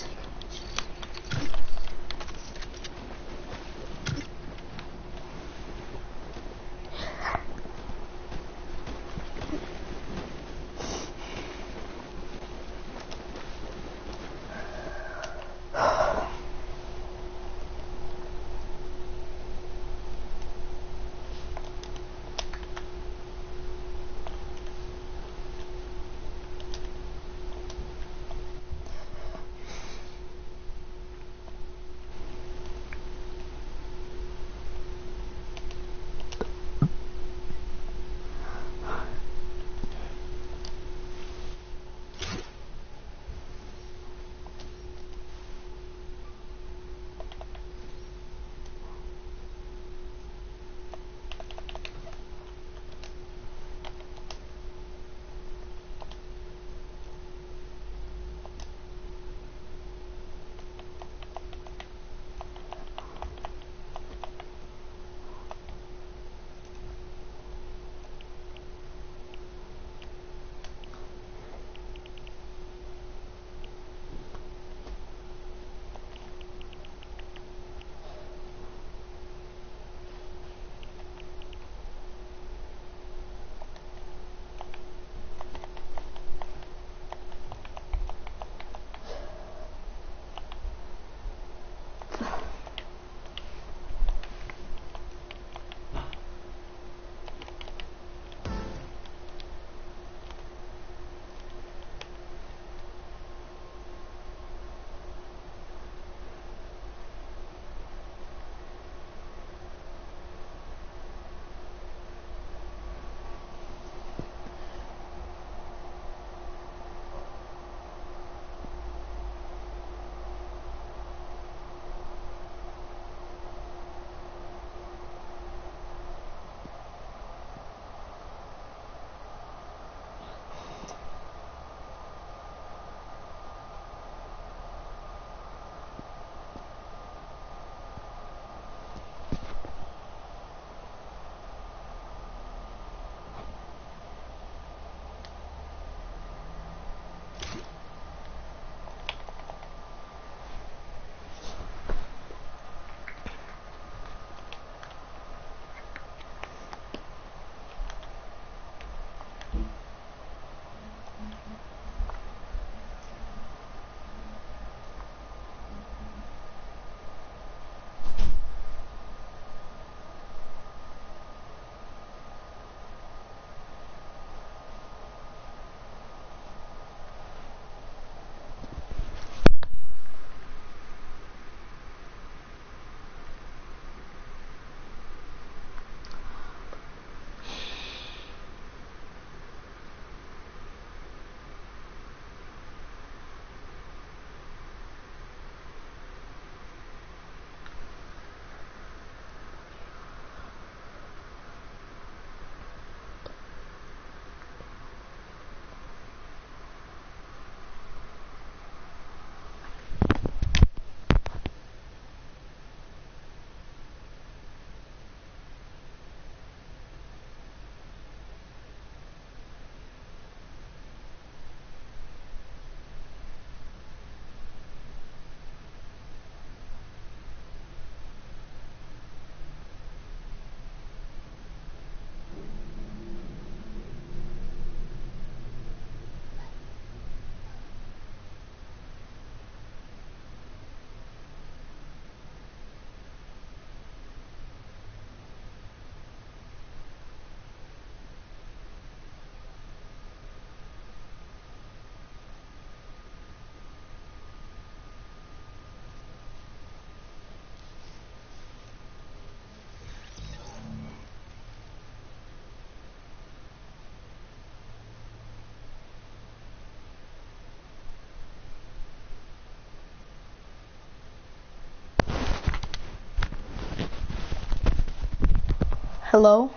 Hello?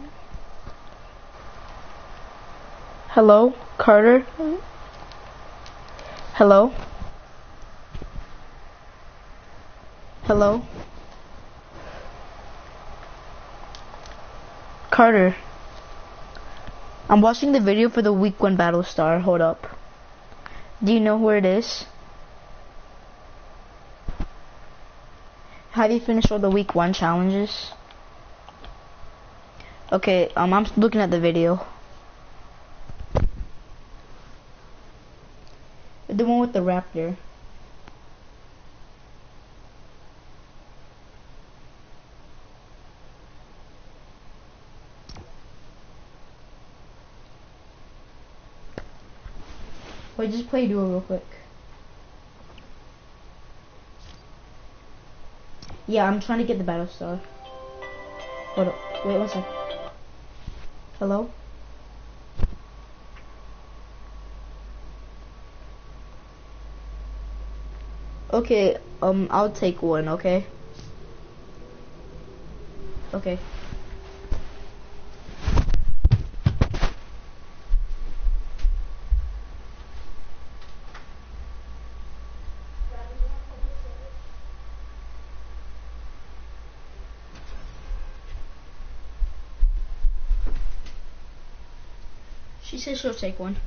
Hello? Carter? Hello? Hello? Carter. I'm watching the video for the week 1 Battlestar. Hold up. Do you know where it is? Have you finished all the week 1 challenges? Okay, I'm looking at the video. The one with the raptor. Wait, just play duo real quick. Yeah, I'm trying to get the Battlestar. Hold up. Wait 1 sec. Hello? Okay, I'll take one, okay? Okay. She says she'll take one.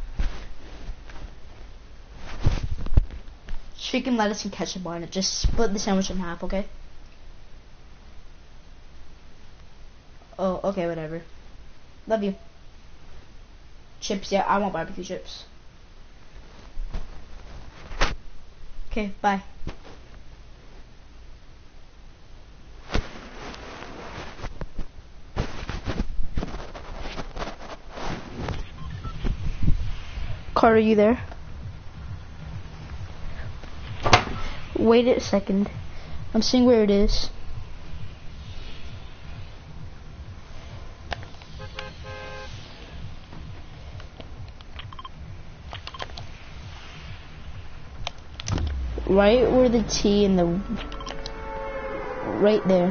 Chicken, lettuce, and ketchup on it. Just split the sandwich in half, okay? Oh, okay, whatever. Love you. Chips, yeah, I want barbecue chips. Okay, bye. Carter, are you there? Wait a second. I'm seeing where it is. Right where the T and the... Right there.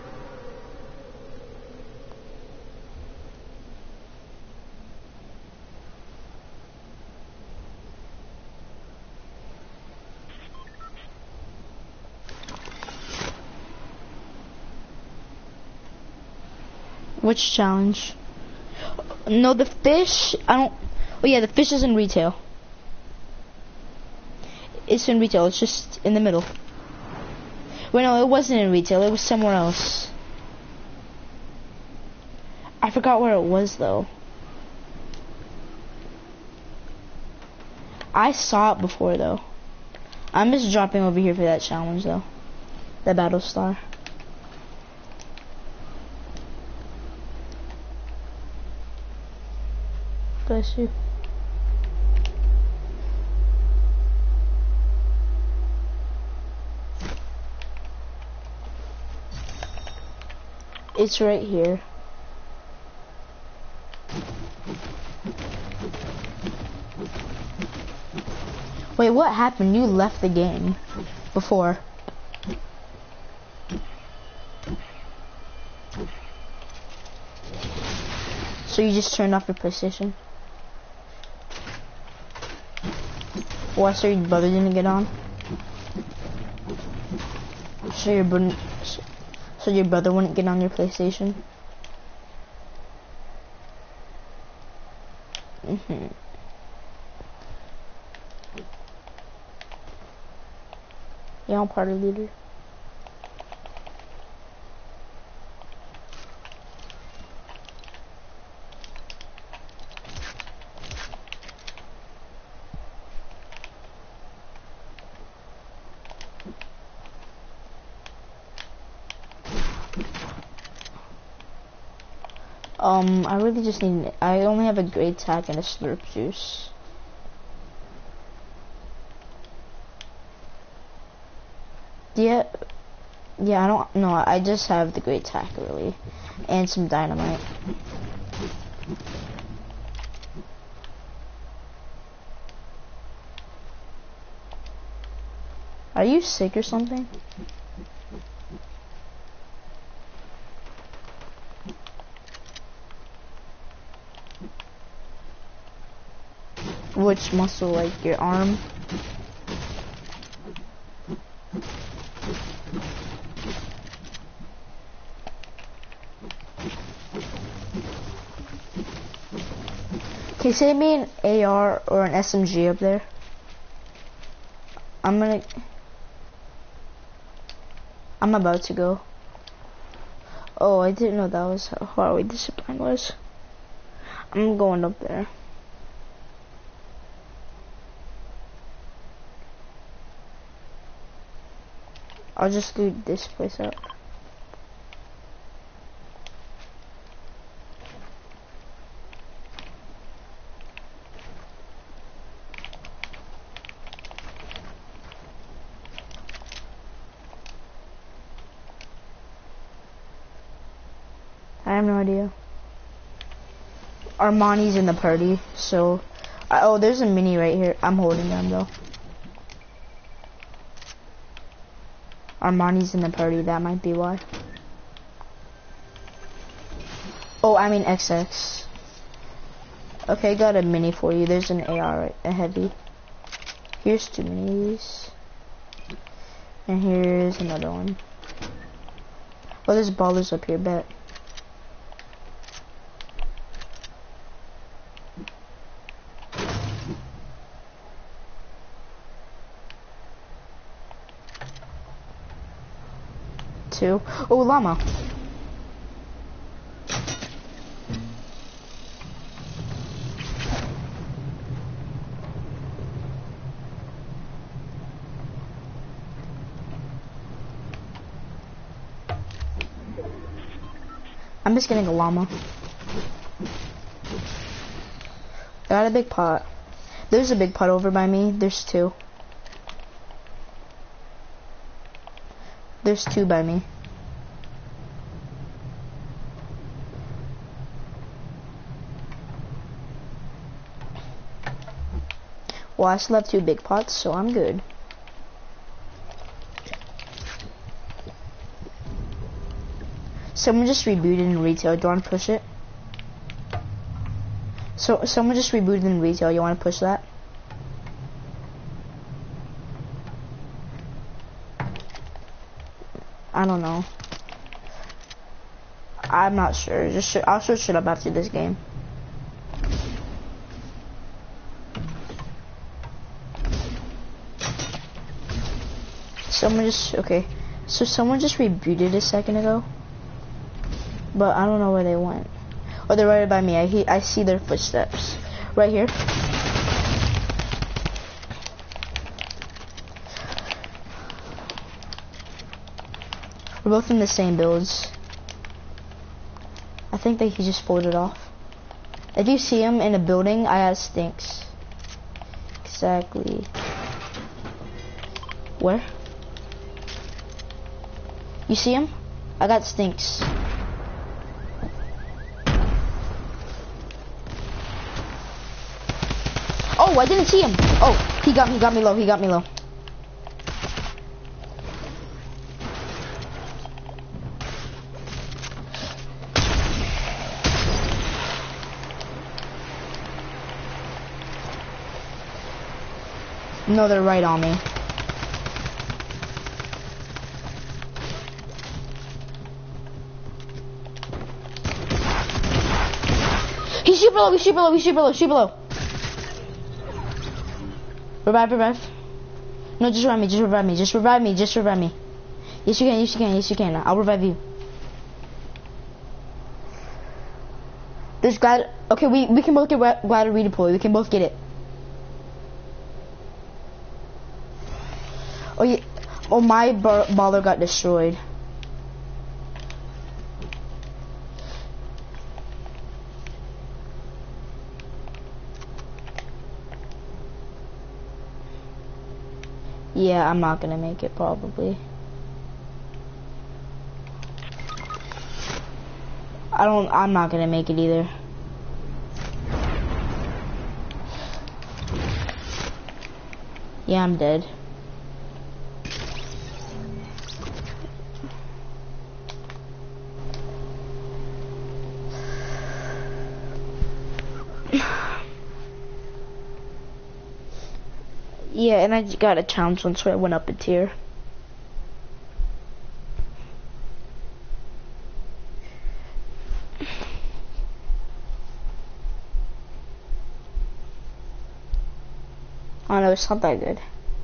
Which challenge? No, the fish, I don't... Oh yeah, the fish is in retail. It's in retail, it's just in the middle. Wait, no, it wasn't in retail, it was somewhere else. I forgot where it was, though. I saw it before, though. I'm just dropping over here for that challenge, though. The Battlestar. Bless you. It's right here. Wait, what happened? You left the game before. So you just turned off your PlayStation? Why, so your brother didn't get on? So your brother wouldn't get on your PlayStation? Yeah, I'm party leader. I really just need, I only have a great tack and a slurp juice. Yeah, I don't know, I just have the great tack really, and some dynamite. Are you sick or something? Which muscle? Like your arm? Can you send me an AR or an SMG up there? I'm about to go. Oh, I didn't know that was how far away this zipline was. I'm going up there. I'll just loot this place up. I have no idea. Armani's in the party, so... oh, there's a mini right here. I'm holding them, though. Armani's in the party, that might be why. Oh, I mean XX. Okay, got a mini for you. There's an AR, a heavy. Here's 2 minis. And here's another one. Oh, there's ballers up here, bet. Oh, llama. I'm just getting a llama. I got a big pot. There's a big pot over by me. There's 2. There's 2 by me. Well, I still have 2 big pots, so I'm good. Someone just rebooted in retail. Do you want to push it? So, someone just rebooted in retail. You want to push that? I don't know. I'm not sure. I'll search it up after this game. Okay. So someone just rebooted a second ago. But I don't know where they went. Oh, they're right by me. I see their footsteps. Right here. We're both in the same builds. I think that he just folded off. If you see him in a building, I have stinks. Exactly. Where? You see him? I got stinks. Oh, I didn't see him. Oh, he got me low. No, they're right on me. He's super low. Revive. No, just revive me. Yes, you can. I'll revive you. There's glad. Okay, we can both get glad to redeploy. We can both get it. Oh yeah. Oh, my baller got destroyed. Yeah, I'm not gonna make it probably. I'm not gonna make it either. Yeah, I'm dead. Yeah, and I got a challenge once where I went up a tier. Oh no, it's not that good.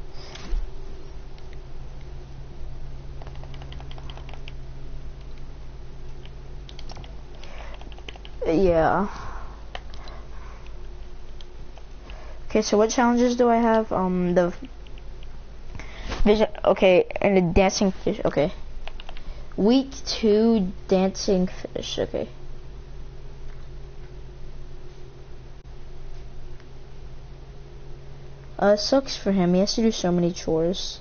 Yeah. Okay, so what challenges do I have? The vision. Okay, and the dancing fish. Okay. Week 2 dancing fish. Okay. It sucks for him. He has to do so many chores.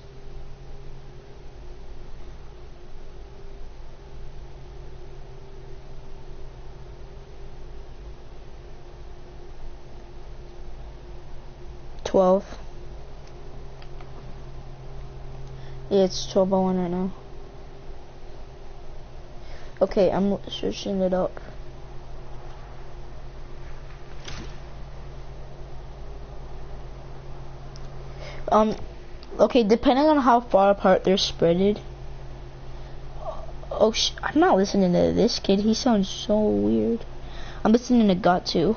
$12. Yeah, it's 12:01 right now. Okay, I'm searching it up. Okay, depending on how far apart they're spreaded. Oh, I'm not listening to this kid. He sounds so weird. I'm listening to Got2.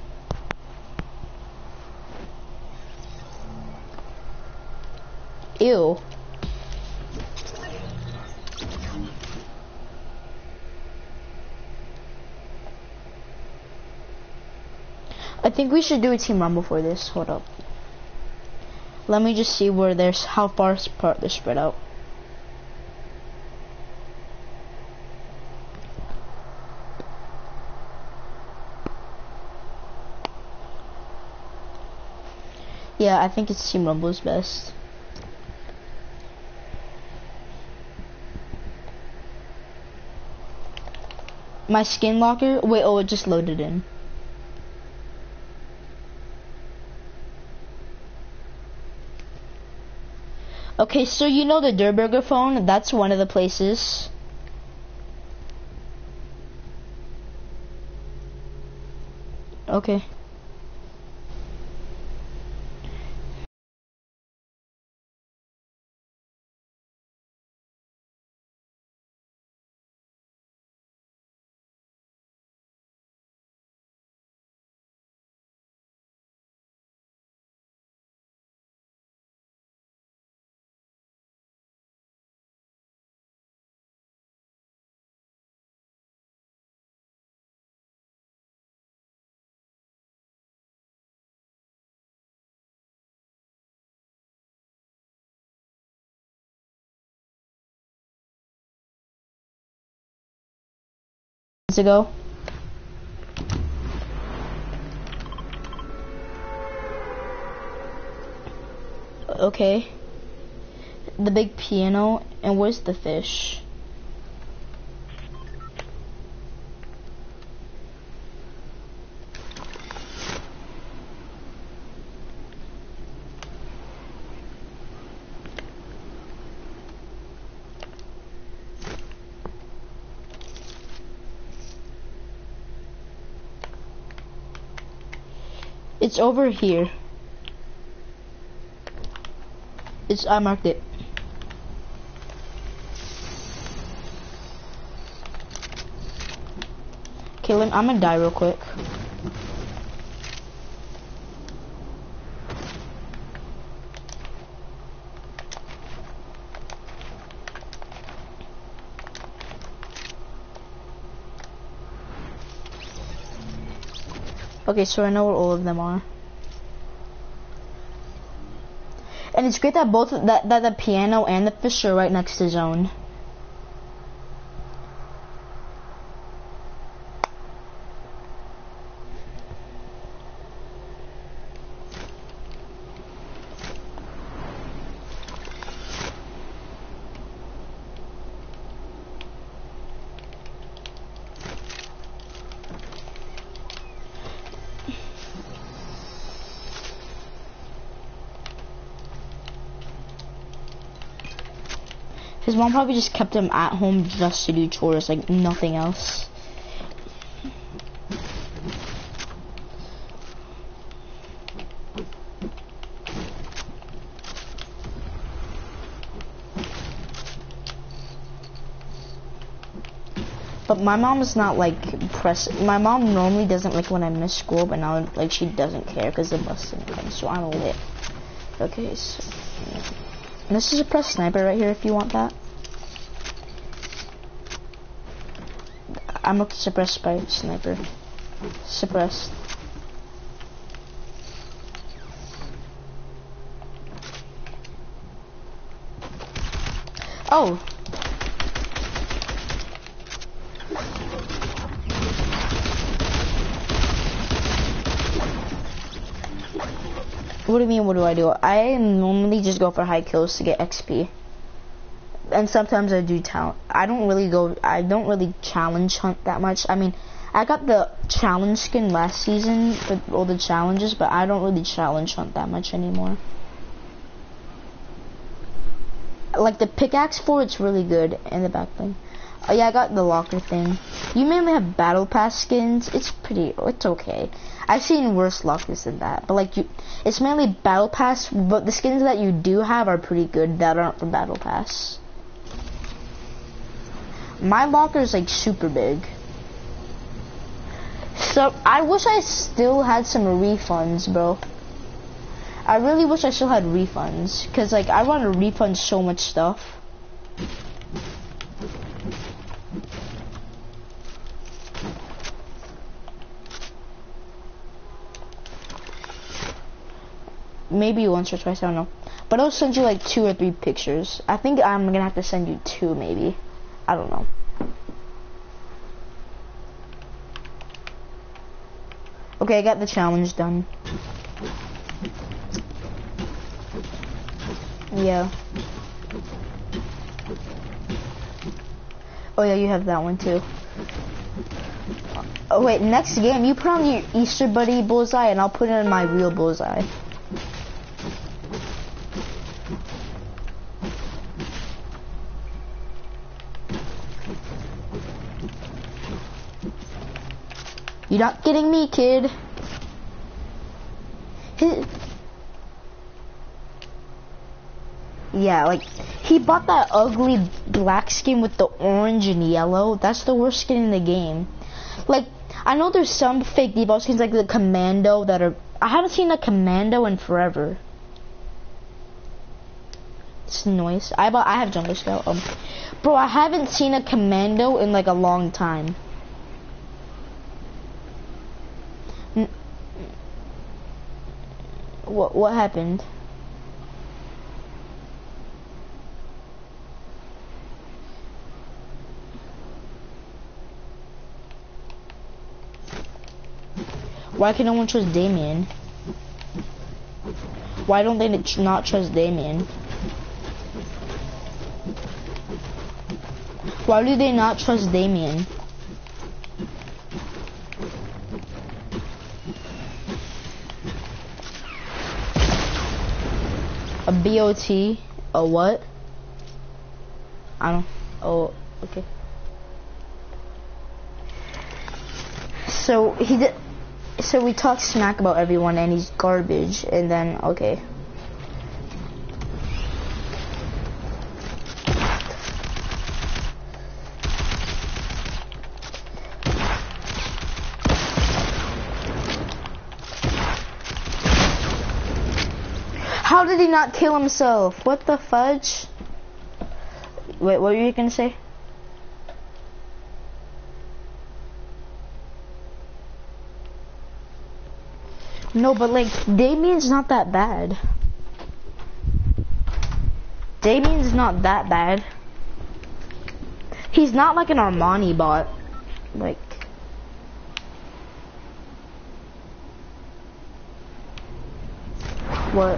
Ew. I think we should do a team rumble for this. Hold up. Let me just see where there's how far apart they're spread out. Yeah, I think it's Team Rumble's best. My skin locker? Wait, oh, it just loaded in. Okay, so you know the Durburger phone? That's one of the places. Okay. Ago. Okay. The big piano, and where's the fish? It's over here. I marked it. Okay, I'm gonna die real quick. Okay, so I know where all of them are. And it's great that both that the piano and the fish are right next to zone. His mom probably just kept him at home just to do chores, like nothing else. But my mom is not like my mom normally doesn't like when I miss school, but now like she doesn't care because the bus didn't come, so I'm lit. Okay, so and this is a press sniper right here if you want that. I'm a suppressed by sniper. Suppressed. Oh. What do you mean, what do? I normally just go for high kills to get XP. And sometimes I do talent. I don't really challenge hunt that much. I mean, I got the challenge skin last season for all the challenges, but I don't really challenge hunt that much anymore. Like the pickaxe for it's really good in the back thing. Oh yeah, I got the locker thing. You mainly have battle pass skins. It's okay. I've seen worse lockers than that, but like it's mainly battle pass. But the skins that you do have are pretty good that aren't from battle pass. My locker is like super big. So I wish I still had some refunds, bro. I really wish I still had refunds, cause like I want to refund so much stuff. Maybe once or twice, I don't know. But I'll send you like 2 or 3 pictures. I think I'm gonna have to send you 2 maybe. I don't know. Okay, I got the challenge done. Yeah. Oh yeah, you have that one too. Oh wait, next game you put on your Easter Buddy bullseye and I'll put in my real bullseye. You're not getting me, kid. Yeah, like, he bought that ugly black skin with the orange and yellow. That's the worst skin in the game. Like, I know there's some fake default skins like the Commando that are... I haven't seen a Commando in forever. It's noise. I have Jungle Scout. Bro, I haven't seen a Commando in like a long time. What happened? Why can no one trust Damien? Why don't they not trust Damien? Why do they not trust Damien? A BOT? A what? I don't... Oh, okay. So, he did... So we talked smack about everyone and he's garbage, and then, okay. How did he not kill himself? What the fudge? Wait, what were you gonna say? No, but like, Damien's not that bad. Damien's not that bad. He's not like an Armani bot. Like... What?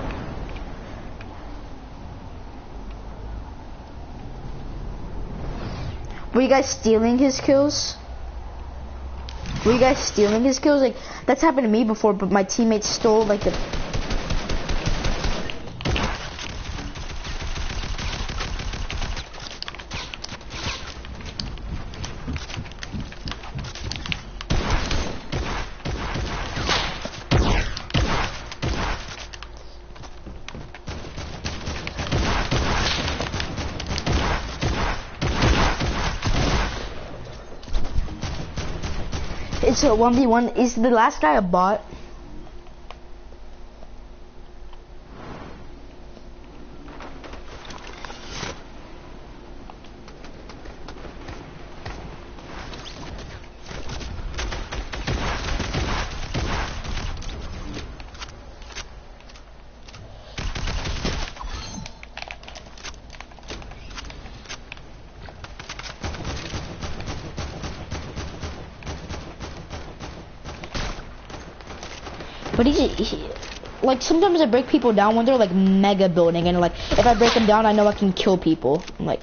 Were you guys stealing his kills? Were you guys stealing his kills? Like, that's happened to me before, but my teammates stole, like, the... So 1v1, is the last guy a bot? But like, sometimes I break people down when they're like mega building, and like, if I break them down, I know I can kill people. Like,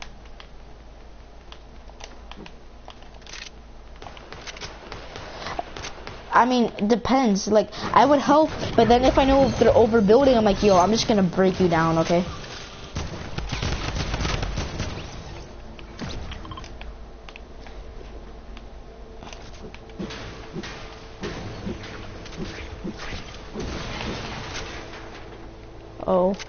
I mean, it depends. Like, I would help, but then if I know if they're overbuilding, I'm like, yo, I'm just gonna break you down, okay? Oh.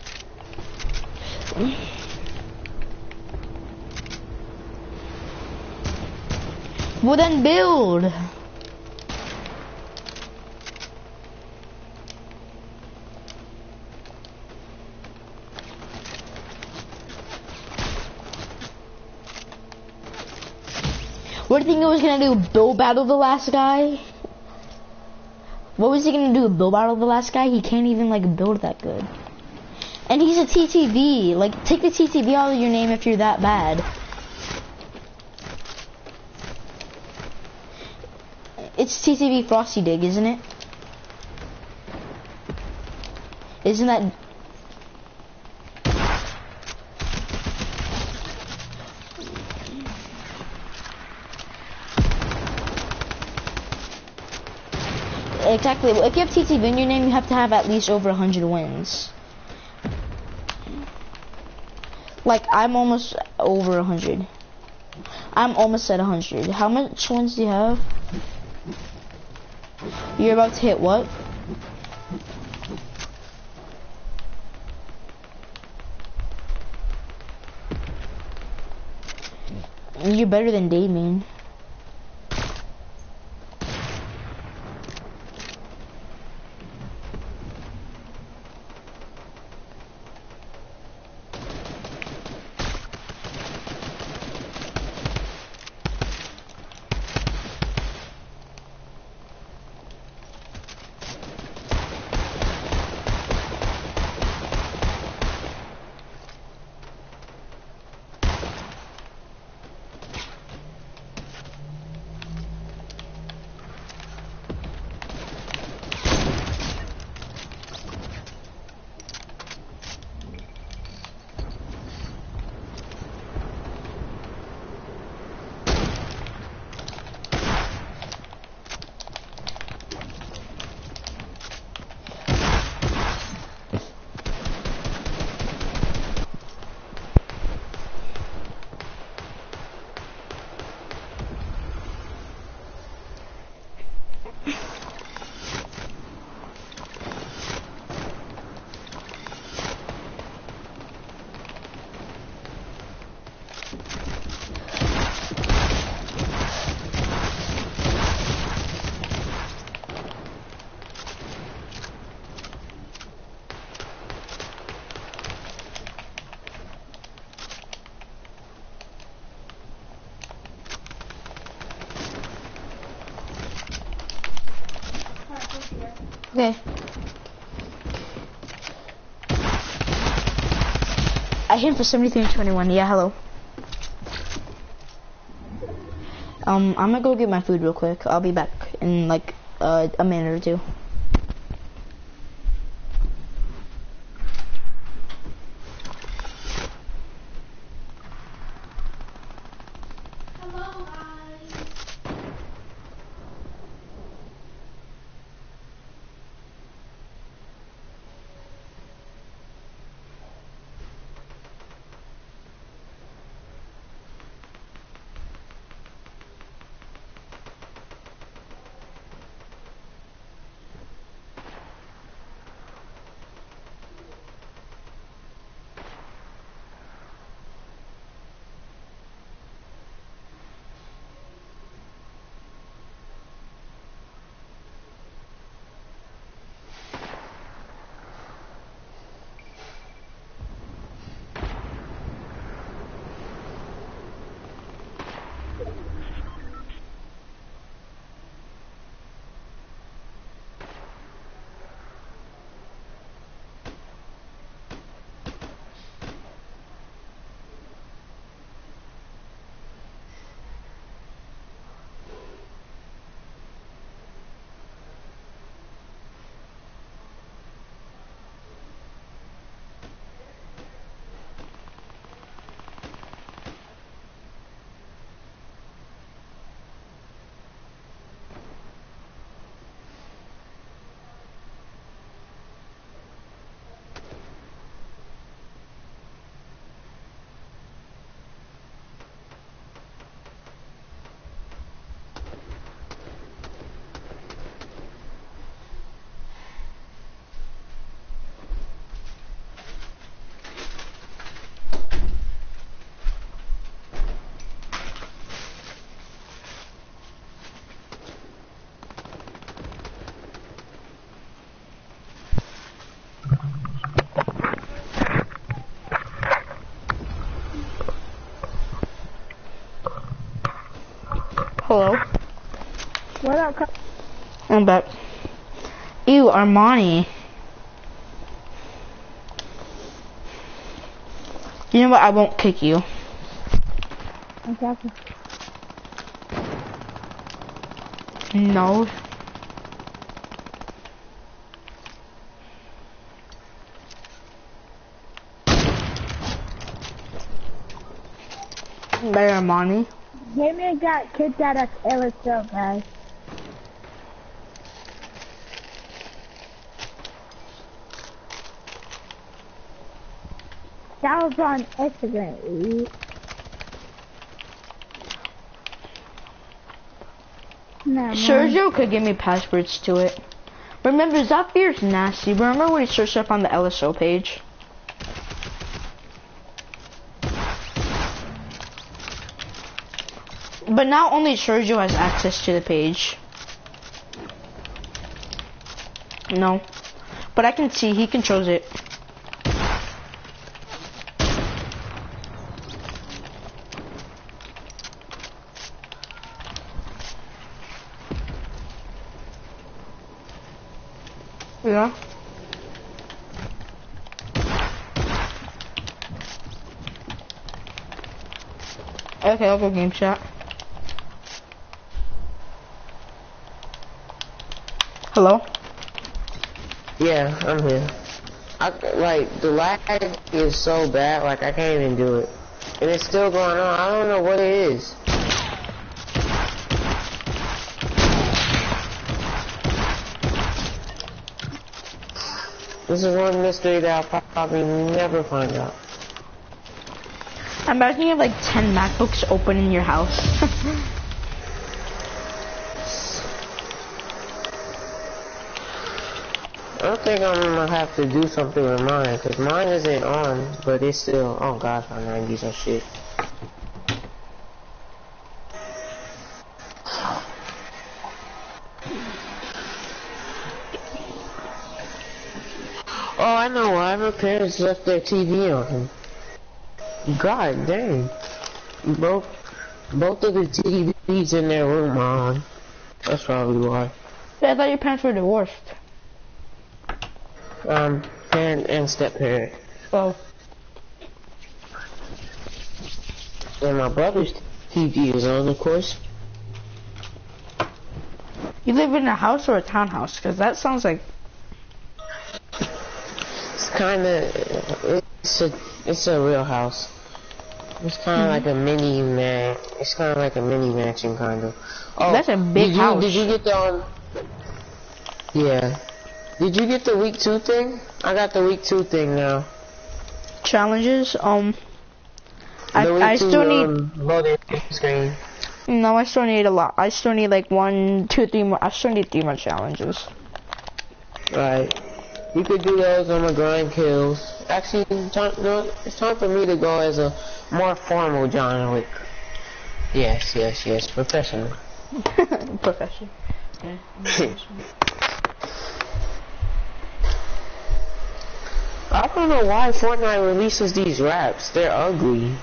Well, then build. What do you think I was gonna do? Build battle the last guy? What was he gonna do? Build battle the last guy? He can't even like build that good. And he's a TTV. Like, take the TTV out of your name if you're that bad. It's TTV Frosty Dig, isn't it? Isn't that... Exactly. Well, if you have TTV in your name, you have to have at least over 100 wins. Like, I'm almost over 100. I'm almost at 100. How much wins do you have? You're about to hit what? You're better than Damien. Okay. I hit him for 73 and 21. Yeah, hello. I'm gonna go get my food real quick. I'll be back in like a minute or two. Hello. What up? I'm back. Ew, Armani. You know what? I won't kick you. Exactly. No. By Armani. Damien got kicked out of LSO, guys. That was on Instagram. No, Sergio could give me passwords to it. Remember, Zaphir's nasty. Remember when he searched up on the LSO page? But now only Sergio has access to the page. No. But I can see he controls it. Yeah. Okay, I'll go game chat. Hello? Yeah, I'm here. Like, the lag is so bad, like, I can't even do it. And it's still going on. I don't know what it is. This is one mystery that I'll probably never find out. Imagine you have like 10 MacBooks open in your house. I think I'm gonna have to do something with mine, cause mine isn't on, but it's still, oh gosh, my 90s are shit. Oh, I know why my parents left their TV on. God dang. Both of the TVs in their room are on. That's probably why. Yeah, I thought your parents were divorced. Parent and step-parent. Oh. And my brother's TV is on, of course. You live in a house or a townhouse? Because that sounds like... It's kinda, it's a real house. It's kinda like a mini man. It's kinda like a mini mansion, kinda. Oh, that's a big house. Did you get the, yeah. Did you get the week 2 thing? I got the week 2 thing now. Challenges? I still need... loading screen. No, I still need a lot. I still need like 1, 2, 3 more. I still need 3 more challenges. Right. You could do those on the grind kills. Actually, it's time for me to go as a more formal John Wick. Yes, professional. Professional. Yeah. I don't know why Fortnite releases these raps. They're ugly.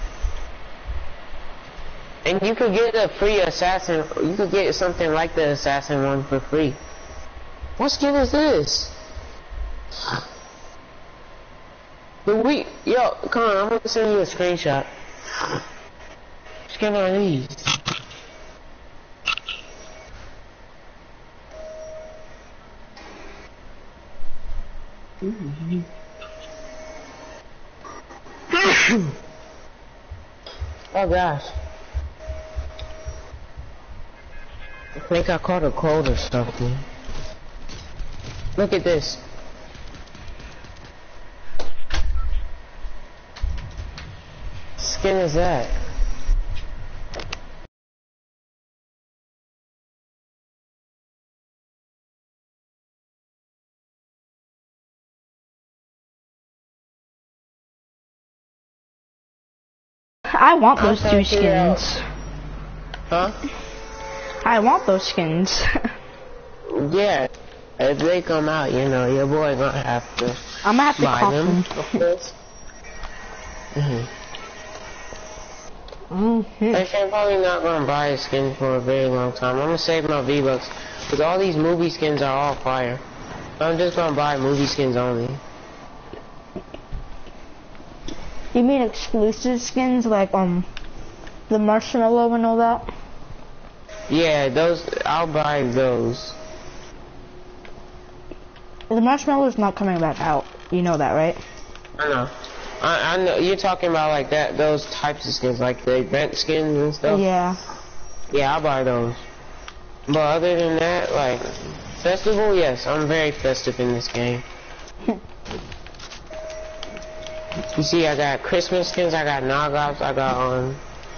And you could get a free assassin. You could get something like the assassin one for free. What skin is this? Yo, come on, I'm gonna send you a screenshot. Skin on these. Oh gosh. I think I caught a cold or something. Look at this. Skin is that? I want those 2 skins. Huh? I want those skins. Yeah. If they come out, you know, your boy gonna have to I'm gonna have to buy cop them. them. Actually, I'm probably not gonna buy a skin for a very long time. I'm gonna save my V-Bucks because all these movie skins are all fire. I'm just gonna buy movie skins only. You mean exclusive skins like the marshmallow and all that? Yeah, those. I'll buy those. The marshmallow's not coming back out. You know that, right? I know. I know you're talking about like that. Those types of skins, like the event skins and stuff. Yeah. Yeah, I'll buy those. But other than that, like festival, yes, I'm very festive in this game. You see, I got Christmas skins, I got Nogops, I got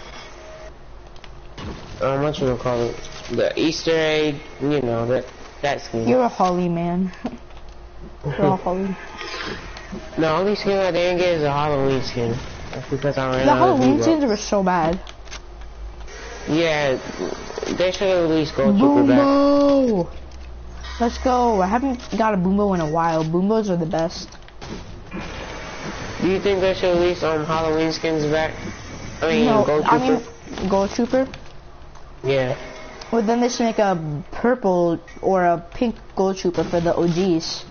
what you gonna call it? The Easter egg, you know, that skin. You're a Holly man. You're a Holly. The only skin I didn't get is a Halloween skin. That's because I ran The out of Halloween V-Bucks. skins were so bad. Yeah, they should have at least Gold Trooper back. Boombo! Let's go. I haven't got a Boombo in a while. Boombos are the best. Do you think they should release Halloween skins back? I mean, No, Gold I Trooper? mean Gold Trooper. Yeah. Well, then they should make a purple or a pink Gold Trooper for the OGs.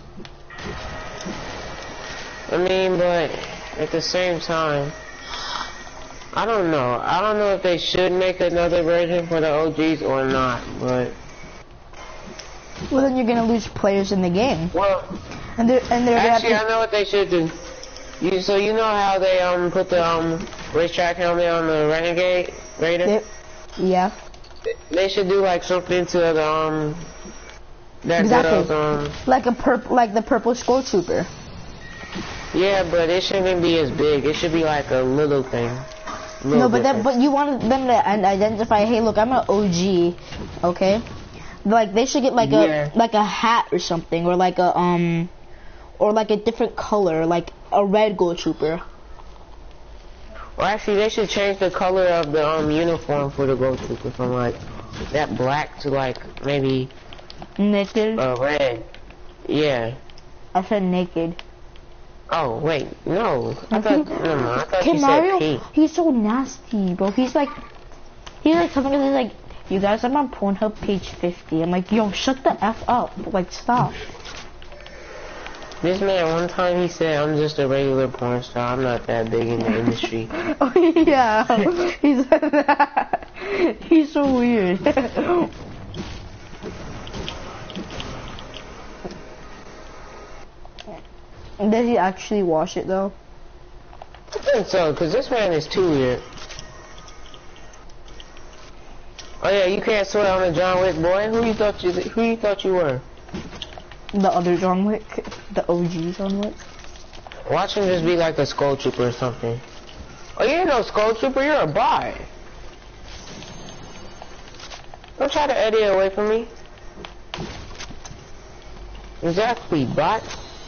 I mean, but at the same time, I don't know. I don't know if they should make another version for the OGs or not, but... Well, then you're gonna lose players in the game. Well, And they're actually, I know what they should do. So you know how they put the racetrack helmet on the Renegade Raider? Yeah. They should do like something to the that Exactly. girl's, Like the purple Skull Trooper. yeah, but it shouldn't be as big. It should be like a little thing. No, but you want them to identify. Hey, look, I'm an OG. Okay. Like they should get like a hat or something, or like a different color, like a red Gold Trooper. Well, actually, they should change the color of the uniform for the Gold Trooper from like that black to like maybe Naked. red. Yeah. I said naked. Oh wait, no. I thought Okay, you Mario, said pink. he's so nasty, bro. He's like something that's like, you guys, I'm on Pornhub page 50. I'm like, yo, shut the F up. Like, stop. This man, one time he said, I'm just a regular porn star. I'm not that big in the industry. Oh, yeah. He's like that. He's so weird. Does he actually wash it, though? I think so, because this man is too weird. Oh yeah, you can't swear on the John Wick, boy. Who you thought you were? The other John Wick? The OG John Wick? Watch him just be like a Skull Trooper or something. Oh, you ain't no Skull Trooper, you're a bot. Don't try to edit away from me. Exactly, bot.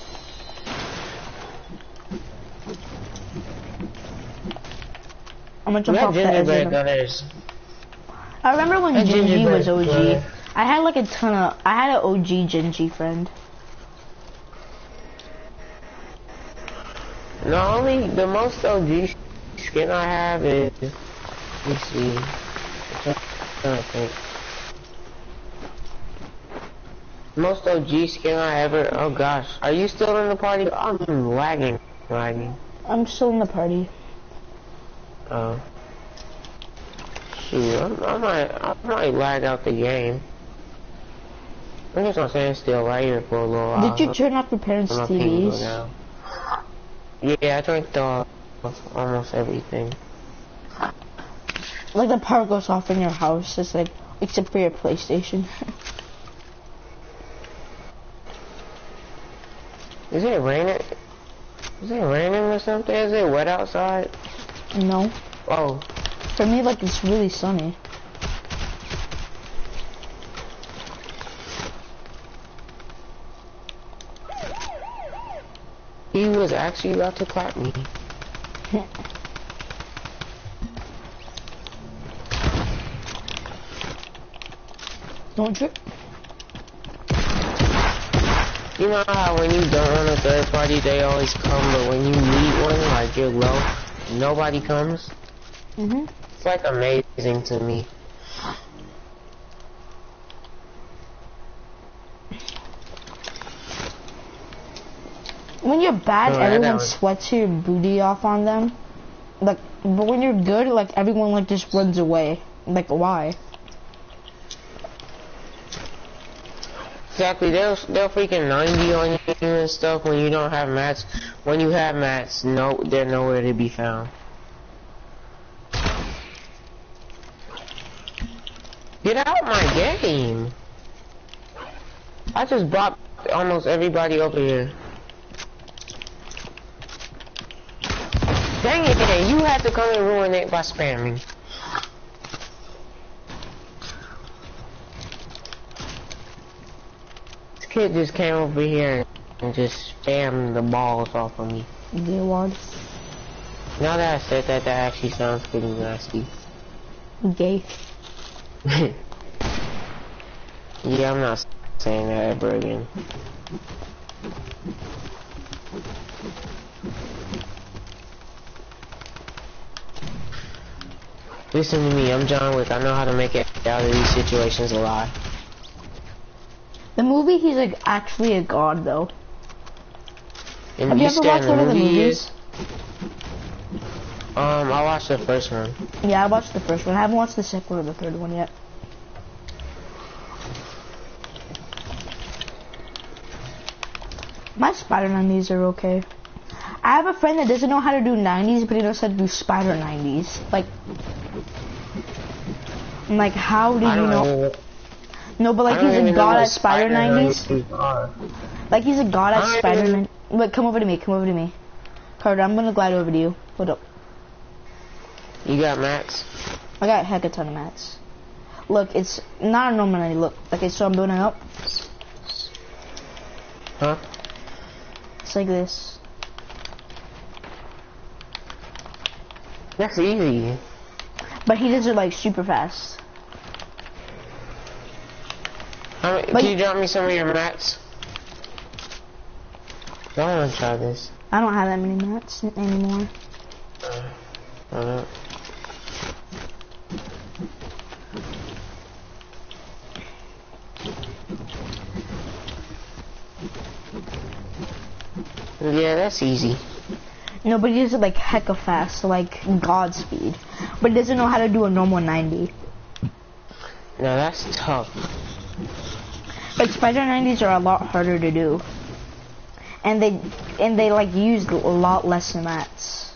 I'm gonna jump off the edge of gingerbread him. gunners. I remember when That Gingy was gingerbread OG. gunner. I had like I had an OG Gingy friend. The most OG skin I have is, let me see, I'm trying to think. Most OG skin I ever, oh gosh, are you still in the party? I'm lagging. I'm still in the party. Oh. Shoot, I might lag out the game. I'm just gonna stand still right here for a little while. Did you turn off your parents' My ping go TVs? down. Yeah, I turned off almost everything. Like the power goes off in your house, it's like, except for your PlayStation. Is it raining? Is it raining or something? Is it wet outside? No. Oh. For me, like, it's really sunny. He was actually about to clap me. Don't trip. You know how when you don't run a third party, they always come, but when you need one, like you're low, nobody comes? It's like amazing to me. When you're bad, No, I everyone don't. sweats your booty off on them. Like, but when you're good, like everyone like just runs away. Like, why? Exactly, they'll freaking 90 on you and stuff when you don't have mats. When you have mats, no, they're nowhere to be found. Get out my game! I just blocked almost everybody over here. Dang it, man, you had to come and ruin it by spamming. This kid just came over here and just spammed the balls off of me. Gaywad. Now that I said that, that actually sounds pretty nasty. Gay. Yeah, I'm not saying that ever again. Listen to me, I'm John Wick. I know how to make it out of these situations alive. The movie, he's like actually a god though. And Have you ever stand watched one of the movie movies? I watched the first one. Yeah, I watched the first one. I haven't watched the second or the third one yet. My spider 90s are okay. I have a friend that doesn't know how to do 90s, but he knows how to do spider 90s. Like, I'm like, how do I you don't know? No, but like I don't he's a even know god what at spider 90s. 90s are. Like he's a god at I spider don't 90s. Look, come over to me. Come over to me. Carter, I'm gonna glide over to you. Hold up. You got mats? I got a heck of a ton of mats. Look, it's not a normal 90. Look, okay, so I'm building up. Huh? It's like this. That's easy. But he does it like super fast. Can you drop me some of your mats? I want to try this. I don't have that many mats anymore. I don't know. Yeah, that's easy. No, but he does it like hecka fast, like god speed. But he doesn't know how to do a normal 90. No, that's tough. Like spider 90s are a lot harder to do. And they like use a lot less mats.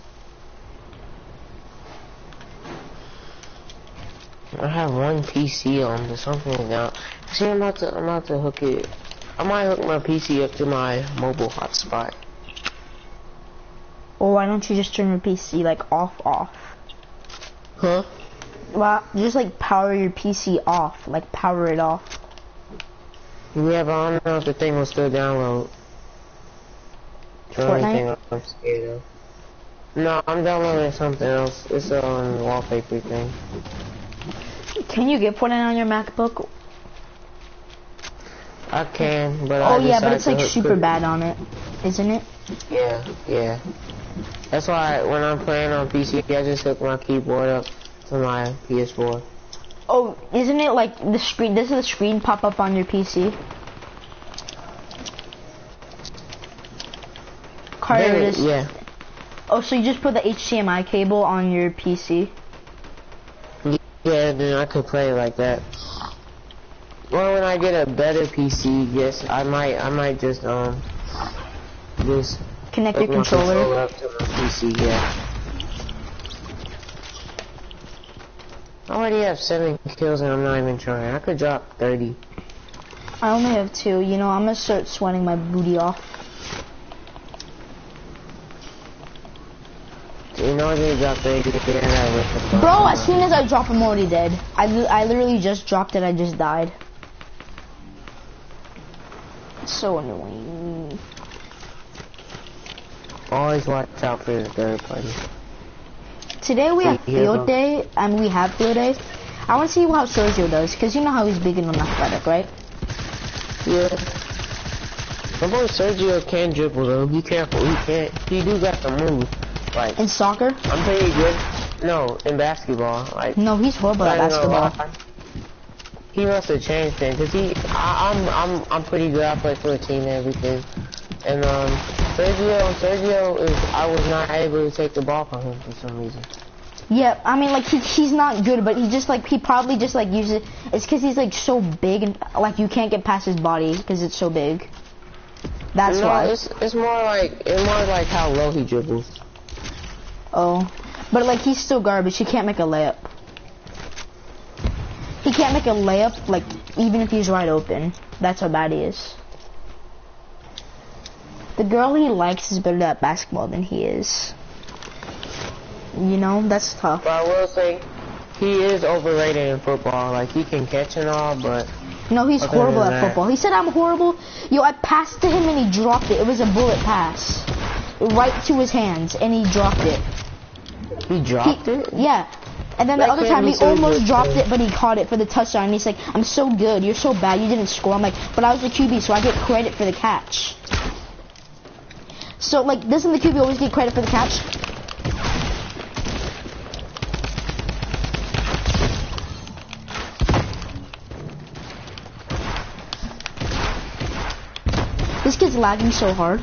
I have one PC on to something now. See, I'm about to hook it. I might hook my PC up to my mobile hotspot. Or why don't you just turn your PC like off? Huh? Well, just like power your PC off, like power it off. Yeah, but I don't know if the thing will still download. That's the only thing I'm scared of. No, I'm downloading something else. It's a wallpaper thing. Can you get Fortnite on your MacBook? I can, but Oh yeah, but it's like super bad on it, isn't it? Yeah. That's why when I'm playing on PC, I just hook my keyboard up to my PS4. Oh, isn't it like the screen? Does the screen pop up on your PC? Carter, Yeah. Oh, so you just put the HDMI cable on your PC? Yeah, then I could play like that. Well, when I get a better PC, yes, I might just Connect your hook my controller. up to my PC, yeah. I already have 7 kills and I'm not even trying. I could drop 30. I only have 2. You know, I'm gonna start sweating my booty off. You know, I did drop 30 to get out with the Bro, as soon as I drop, I'm already dead. I literally just dropped it. I just died. It's so annoying. Always watch out for the third party. Today we have Yeah. field day, and we have field day. I want to see how Sergio does, because you know how he's big and athletic, right? Yeah. My boy Sergio can dribble though. Be careful. He do got the move. Like, In soccer, I'm pretty good. No, in basketball. Like, No, he's horrible at not gonna basketball. lie. He must have changed it, cause I'm pretty good. I play for a team and everything. And Sergio is, I was not able to take the ball from him for some reason. Yeah, I mean, like, he's not good, but he just, like, he probably just, like, uses it. It's because he's, like, so big, and, like, you can't get past his body because it's so big. That's why. It's more like how low he dribbles. Oh. But, like, he's still garbage. He can't make a layup. He can't make a layup, like, even if he's wide open. That's how bad he is. The girl he likes is better at basketball than he is. You know, that's tough. But I will say, he is overrated in football. Like, he can catch and all, but... No, he's horrible at football. He said I'm horrible. Yo, I passed to him and he dropped it. It was a bullet pass. Right to his hands, and he dropped it. He dropped it? Yeah. And then the other time, he almost dropped it, but he caught it for the touchdown. And he's like, I'm so good. You're so bad. You didn't score. I'm like, but I was the QB, so I get credit for the catch. So, like, doesn't the QB always get credit for the catch? This kid's lagging so hard.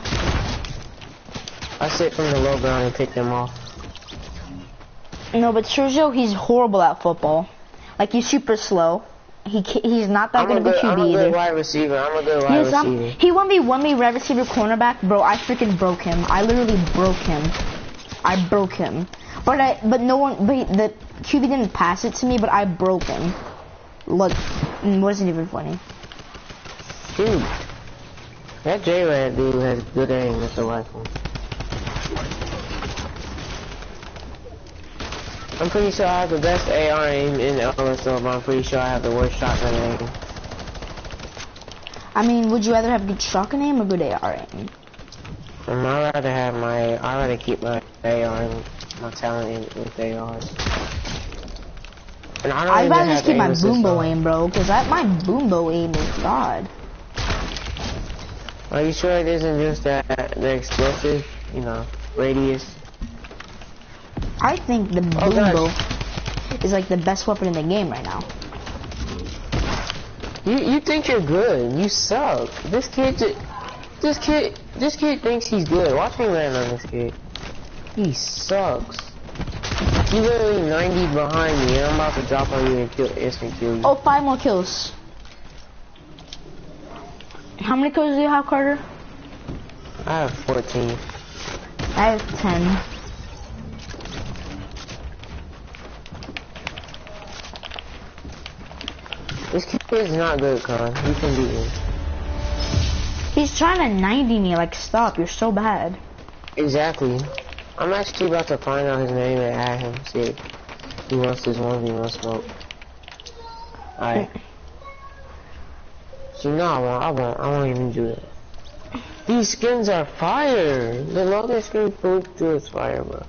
I sit from the low ground and pick them off. No, but Sergio, he's horrible at football. Like, he's super slow. He's not that good of a QB either. I'm a good wide receiver. He 1v1 me wide receiver cornerback, bro. I freaking broke him. I literally broke him. I broke him. But the QB didn't pass it to me, but I broke him. Look, it wasn't even funny. Dude, that J-Rad dude has good aim with the rifle. I'm pretty sure I have the best AR aim in LSO, but I'm pretty sure I have the worst shotgun aim. I mean, would you rather have good shotgun aim or good AR aim? I'd rather keep my AR and my talent in with ARs. And I'd rather just keep my boombo aim, bro, because my boombo aim is god. Are you sure it isn't just the explosive, you know, radius? I think the boombo is like the best weapon in the game right now. You think you're good? You suck. This kid thinks he's good. Watch me land on this kid. He sucks. He's literally 90 behind me, and I'm about to drop on you and instant kill you. Oh, 5 more kills. How many kills do you have, Carter? I have 14. I have 10. This kid is not good, Con. You can beat him. He's trying to 90 me, like, stop, you're so bad. Exactly. I'm actually about to find out his name and add him, see if he wants this 1v1 smoke. Alright. See, no, I won't even do that. These skins are fire! The longest skin proved to is fire, bro.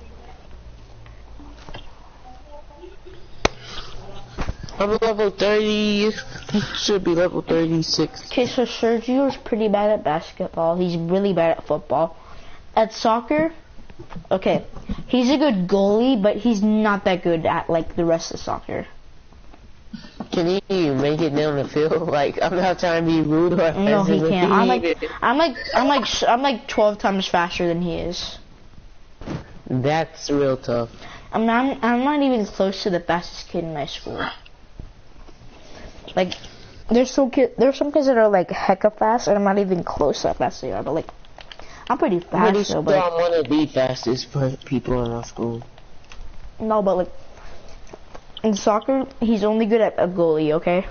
I'm level 30, should be level 36. Okay, so Sergio's pretty bad at basketball. He's really bad at football. At soccer, okay, he's a good goalie, but he's not that good at, like, the rest of soccer. Can he make it down the field? Like, I'm not trying to be rude or no, he can't. I'm like 12 times faster than he is. That's real tough. I'm not even close to the fastest kid in my school. Like, there's some kids that are like hecka fast, and I'm not even close to how fast they are. But like, I'm pretty fast. I'm one of the fastest people in our school. No, but like, in soccer, he's only good at a goalie. Okay.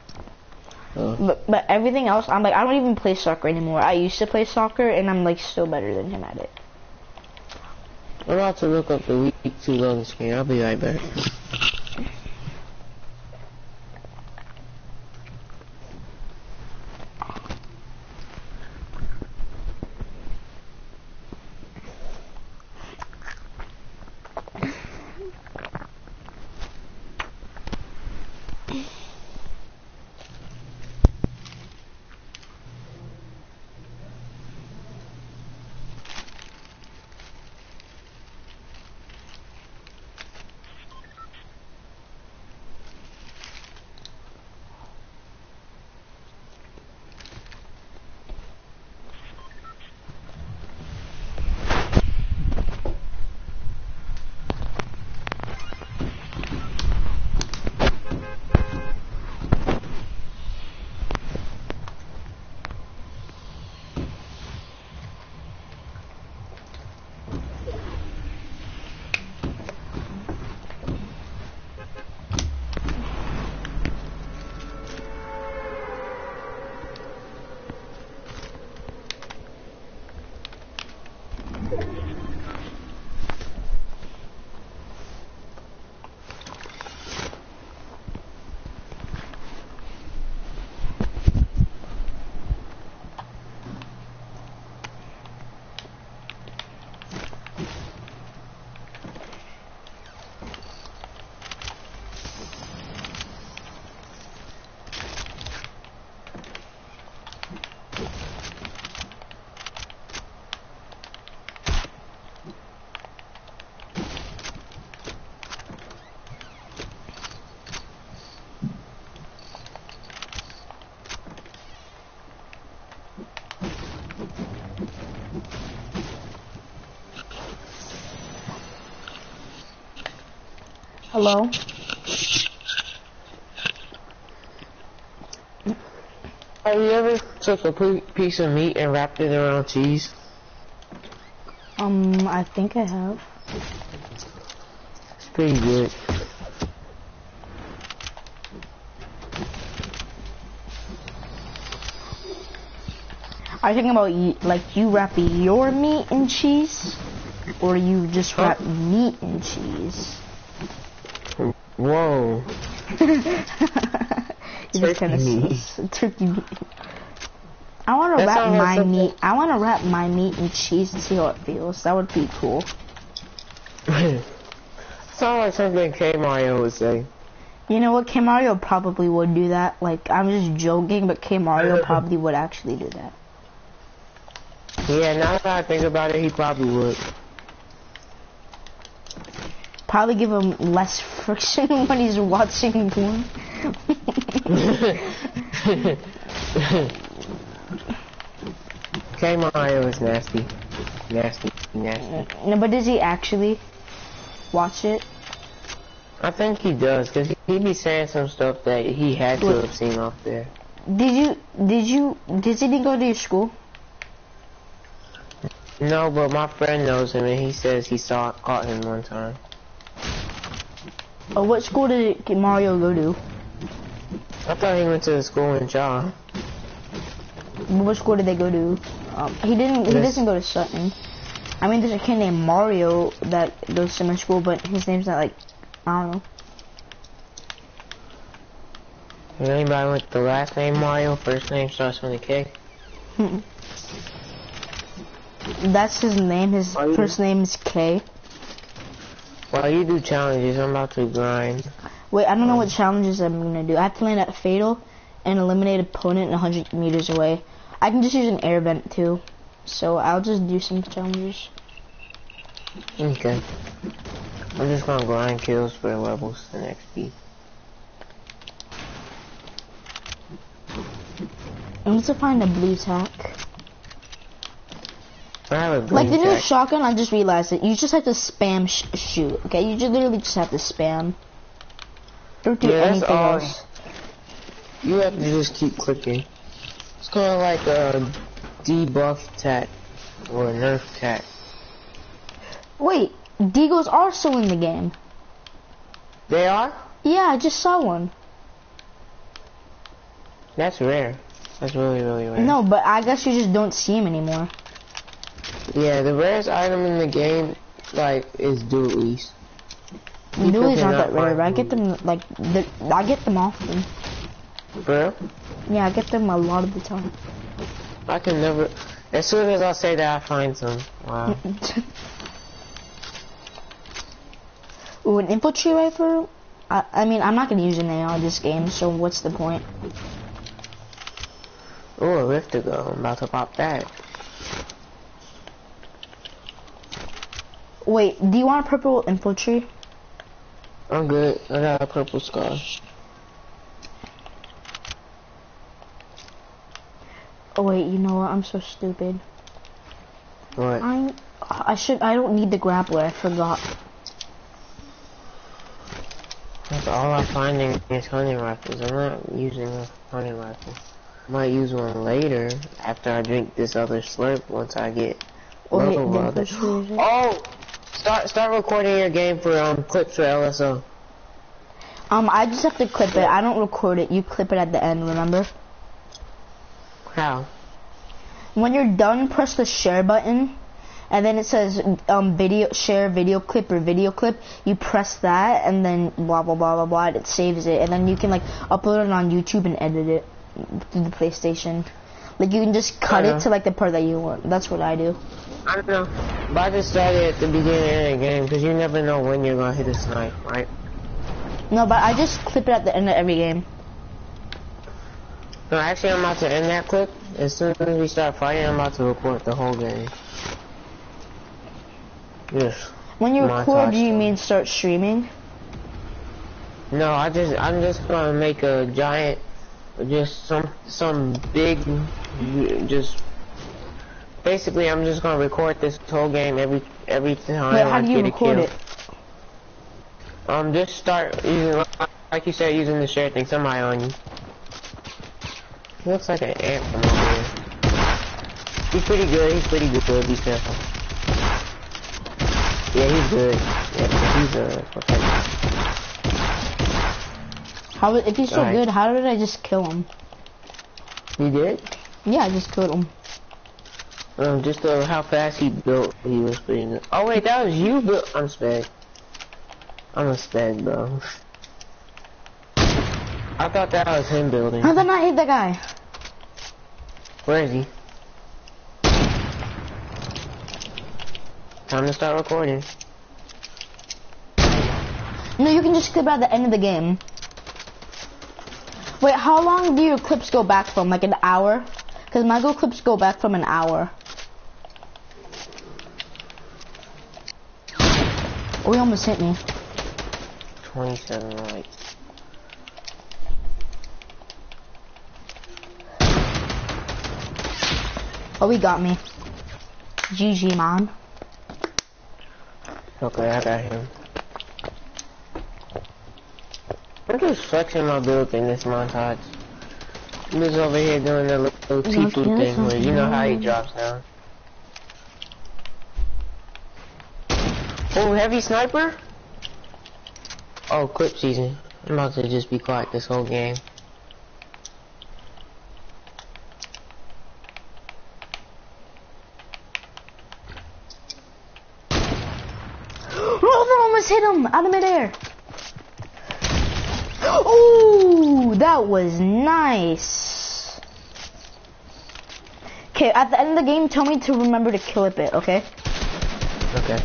But everything else, I'm like, I don't even play soccer anymore. I used to play soccer, and I'm like still better than him at it. I'm about to look up the week 2 loading screen. I'll be right back. Hello? Have you ever took a piece of meat and wrapped it around cheese? I think I have. It's pretty good. Are you thinking about like you wrap your meat in cheese, or you just wrap meat in cheese? Whoa. Turkey meat. Turkey meat. I want to That wrap sounds like my something- meat. I want to wrap my meat in cheese and see how it feels. That would be cool. Sounds like something K Mario would say. You know what? K Mario probably would do that. Like, I'm just joking, but K Mario probably would actually do that. Yeah, now that I think about it, he probably would. Probably give him less friction when he's watching porn. K Mario is nasty. Nasty. Nasty. No, but does he actually watch it? I think he does, because he be saying some stuff that he had to have seen off there. Did he go to your school? No, but my friend knows him, and he says he caught him one time. Oh, what school did Mario go to? I thought he went to the school in Jaw. What school did they go to? He doesn't go to Sutton. I mean, there's a kid named Mario that goes to my school, but his name's not like, I don't know. If anybody with the last name Mario, first name starts with a K. That's his name. His first name is K. While you do challenges, I'm about to grind. Wait, I don't know what challenges I'm gonna do. I have to land at Fatal and eliminate opponent 100 meters away. I can just use an air vent too, so I'll just do some challenges. Okay. I'm just gonna grind kills for the levels and XP. I need to find a blue tack. I have a blue Like the new tack. shotgun, I just realized it. You just have to spam shoot. Okay, you just literally just have to spam. Don't do Yeah, that's anything all. else. You have to just keep clicking. It's kind of like a debuff tack or a nerf tack. Wait, Deagles are still in the game. They are? Yeah, I just saw one. That's rare. That's really, really rare. No, but I guess you just don't see him anymore. Yeah, the rarest item in the game, like, is dualies. Dualies aren't that cannot rare, but I find get them like I get them often. For real? Yeah, I get them a lot of the time. I can never. As soon as I say that, I find some. Wow. Ooh, an infantry rifle? I mean, I'm not gonna use an AR this game, so what's the point? Ooh, a rift to go. I'm about to pop that. Wait, do you want a purple infantry? I'm good. I got a purple scar. Oh wait, you know what? I'm so stupid. What? I don't need the grappler. I forgot. That's all I'm finding is hunting rifles. I'm not using a hunting rifle. I might use one later after I drink this other slurp once I get Wait, level the of it. infantry is it? Oh! Start recording your game for clips for LSO. I just have to clip it. I don't record it. You clip it at the end, remember? How? When you're done, press the share button, and then it says video share video clip or video clip. You press that, and then blah blah blah blah blah. And it saves it, and then you can like upload it on YouTube and edit it through the PlayStation. Like you can just cut it to like the part that you want. That's what I do. I don't know. But I just started at the beginning of the game because you never know when you're gonna hit a snipe, right? No, but I just clip it at the end of every game. No, actually, I'm about to end that clip. As soon as we start fighting, I'm about to record the whole game. Yes. When you record, Montage do you time. mean start streaming? No, I'm just gonna make a giant, just some big, just. Basically, I'm just gonna record this whole game every time Wait, how I do you get a record kill. it? Just start using, like you said, using the share thing. Somebody on you. He looks like an ant from over here. He's pretty good. He's pretty good. Be careful. Yeah, he's good. Yeah, he's protected. How? If he's so Alright. good, how did I just kill him? You did? Yeah, I just killed him. Just how fast he built, he was pretty good. Oh wait, that was you built. I'm sped. I'm a sped, bro. I thought that was him building. How did I not hit that guy? Where is he? Time to start recording. No, you can just clip at the end of the game. Wait, how long do your clips go back from? Like an hour? Because my clips go back from an hour. Oh, he almost hit me. 27 likes. Oh, he got me. GG, man. Okay, I got him. I'm just flexing my build in this montage. I'm just over here doing the little Tifu thing where you know how he drops down. Oh, heavy sniper? Oh, clip season. I'm about to just be quiet this whole game. Oh, I almost hit him out of midair. Oh, that was nice. Okay, at the end of the game, tell me to remember to clip it, okay? Okay.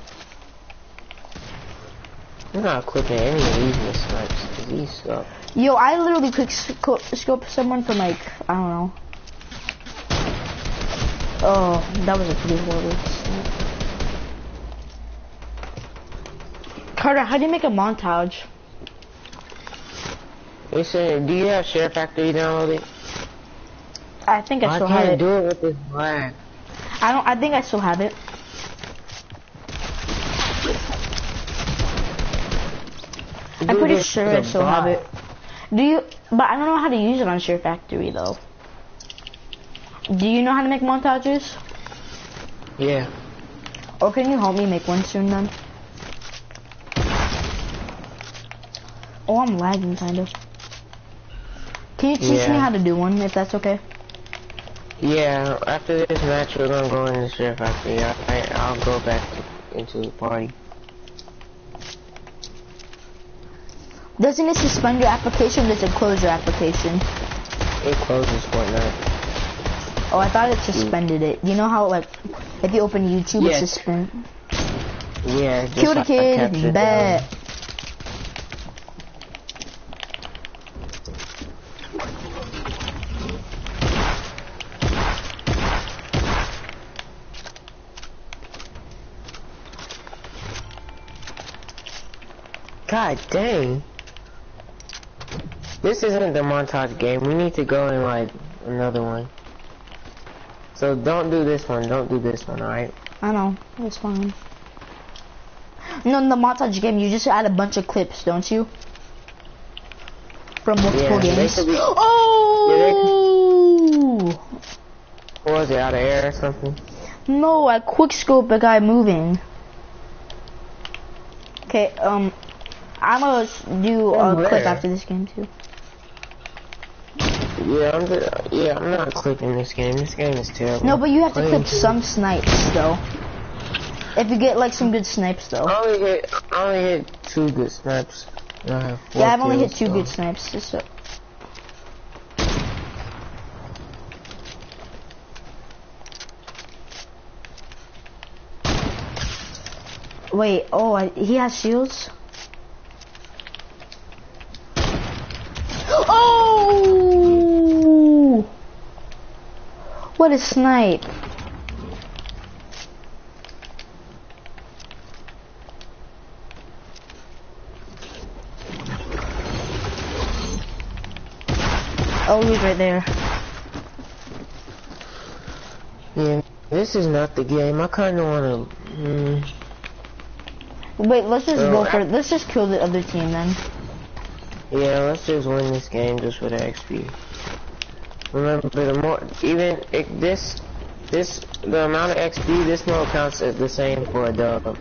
I'm not clipping any of these snipes, because these suck. Yo, I literally quick scope someone from like, I don't know. Oh, that was a pretty horrible snipe. Carter, how do you make a montage? Listen, do you have Share Factory downloaded? I think I still I have can't it. do it with this lag. I think I still have it. I'm pretty sure I still have it. Do you? But I don't know how to use it on Share Factory though. Do you know how to make montages? Yeah. Or can you help me make one soon then? Oh, I'm lagging kind of. Can you teach me how to do one if that's okay? Yeah, after this match we're gonna go in the Share Factory. I'll go back into the party. Doesn't it suspend your application or does it close your application? It closes Fortnite. Oh, I thought it suspended it. You know how like if you open YouTube Yes. it suspend. Yeah, just Kill the like I kid, captured bet. God dang. This isn't the montage game. We need to go in like another one. So don't do this one. Don't do this one, alright? I know, it's fine. No, in the montage game, you just add a bunch of clips, don't you? From multiple Yeah, they games. could be- Oh! What was it, out of air or something? No, I quickscope a guy moving. Okay, I'm gonna do a clip where? after this game too. Yeah, I'm not clipping this game. This game is terrible. No, but you have to Playing clip some snipes though. If you get like some good snipes though. I only hit 2 good snaps. And I have 4 Yeah, I've only hit kills, 2 so- good snipes. Just so. Wait, oh, he has shields? Oh! What a snipe. Oh, he's right there. Yeah, this is not the game. I kind of want to. Wait, let's just So, go for. Let's just kill the other team then. Yeah, let's just win this game just for the XP. Remember, the more, even, the amount of XP, this mode counts as the same for a dub.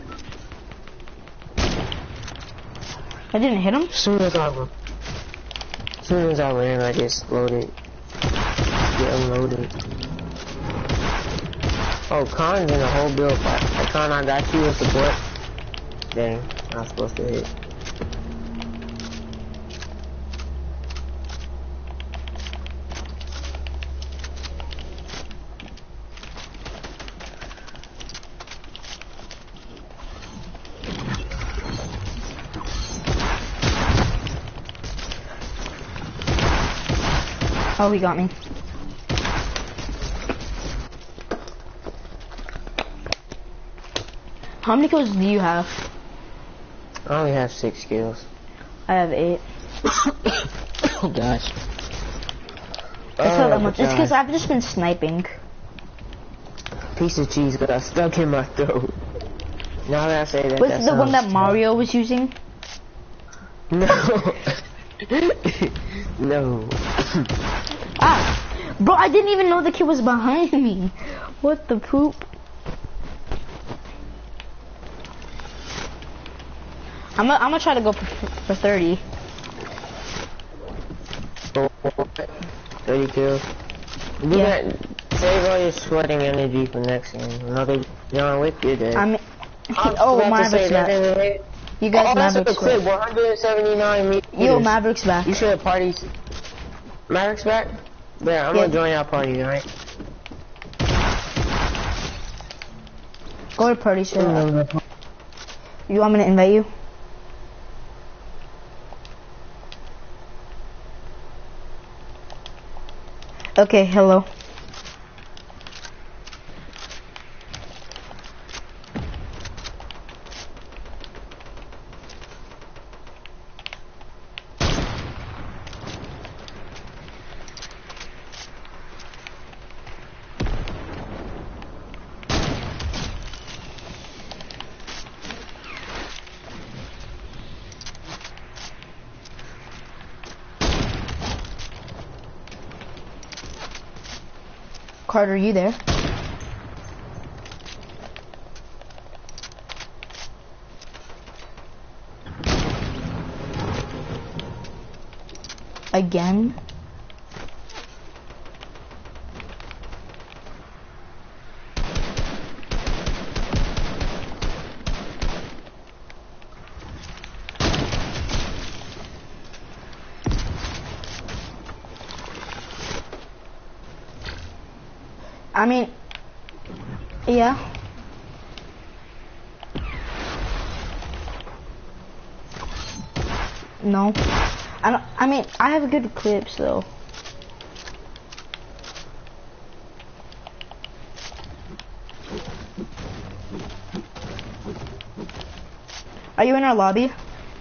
I didn't hit him. As soon as I ran, I just loaded. Get unloaded. Oh, Khan's in the whole build. Khan, I got you with support. Dang, I was supposed to hit. Oh, he got me. How many kills do you have? I only have 6 kills. I have 8. Oh gosh. It's because I've just been sniping. Piece of cheese got stuck in my throat. Now that I say that, Was it the one that Mario was using? No. No. Ah, bro, I didn't even know the kid was behind me. What the poop? I'm gonna try to go for 30. 30 kills. Yeah. Save all your sweating energy for next game. Another John Wick, you're dead. Oh, Maverick's back. You guys, Maverick's back. 179 meters. Yo, Maverick's back. You should have parties. Maverick's back? Yeah, I'm gonna join our party, alright? Go to party, sir. You want me to invite you? Okay, hello. Carter, are you there? Again? I mean, yeah. No. I mean, I have good clips though. Are you in our lobby?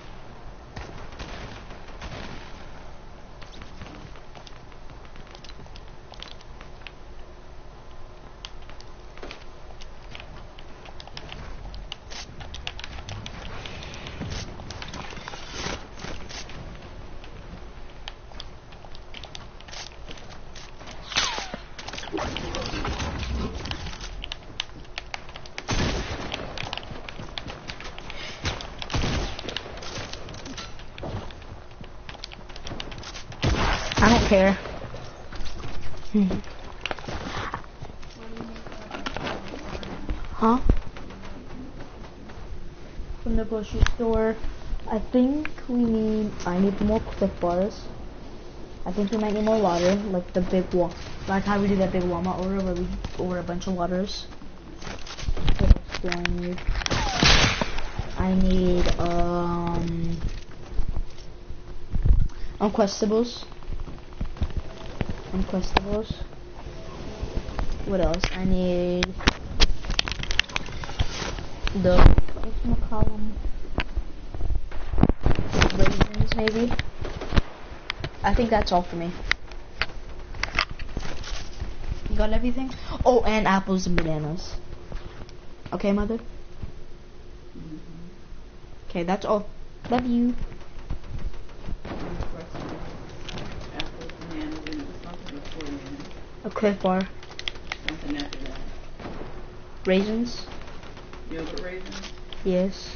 I don't care. Huh? From the grocery store. I think I need more Cliff Bars. I think we might need more water, like the big like how we do that big Walmart order where we order a bunch of waters. What else do I need? I need Unquestables. What else? I need the column raisins, maybe. I think that's all for me. You got everything? Oh, and apples and bananas. Okay, mother? Okay, that's all. Love you. Apples, bananas, and something before you. A Cliff Bar. Something after that. Raisins? Yogurt raisins. Yes.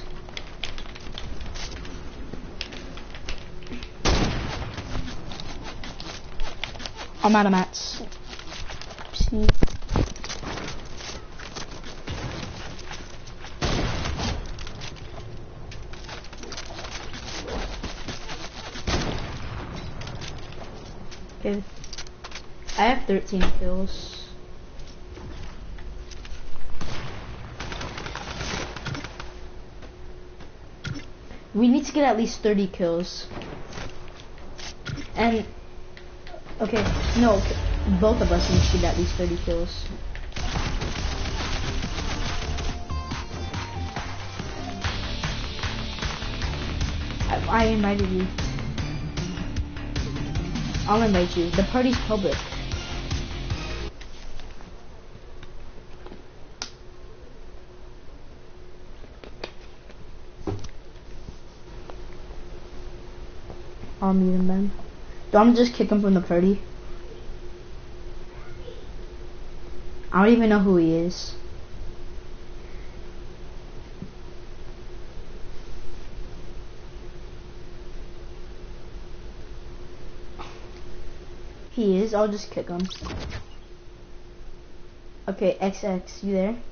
I'm out of mats. See. Okay. I have 13 kills. We need to get at least 30 kills. And okay, no, both of us need to get at least 30 kills. I invited you. I'll invite you. The party's public. I'll meet him then. Do I just kick him from the party? I don't even know who he is. He is, I'll just kick him. Okay, XX, you there?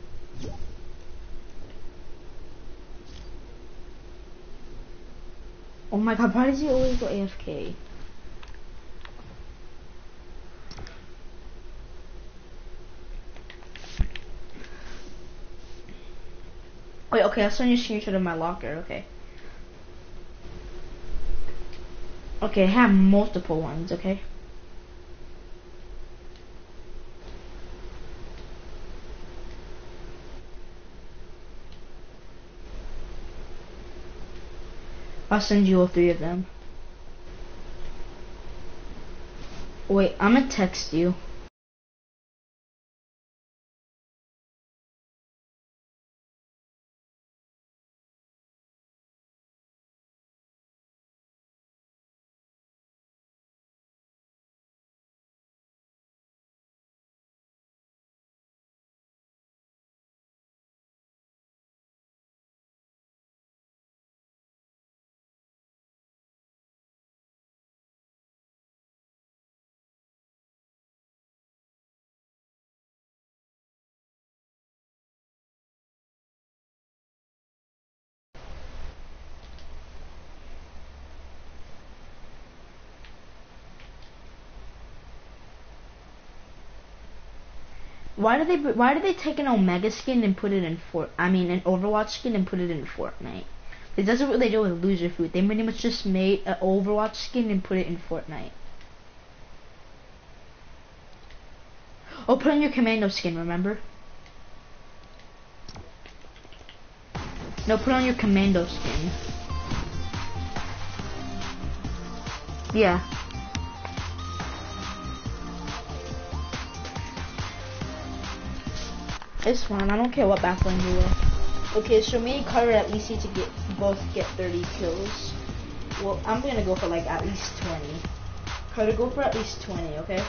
Oh my god, why does he always go AFK? Wait, okay, I'll send you a screenshot of my locker, okay. Okay, I have multiple ones, okay? I'll send you all 3 of them. Wait, I'm gonna text you. Why do they take an Omega skin and put it in an Overwatch skin and put it in Fortnite? It doesn't what they do with Loser Fruit. They pretty much just made an Overwatch skin and put it in Fortnite. Oh, put on your Commando skin, remember? No, put on your Commando skin. Yeah. It's fine, I don't care what background you are. Okay, so me and Carter at least need to both get 30 kills. Well, I'm gonna go for like at least 20. Carter, go for at least 20, okay?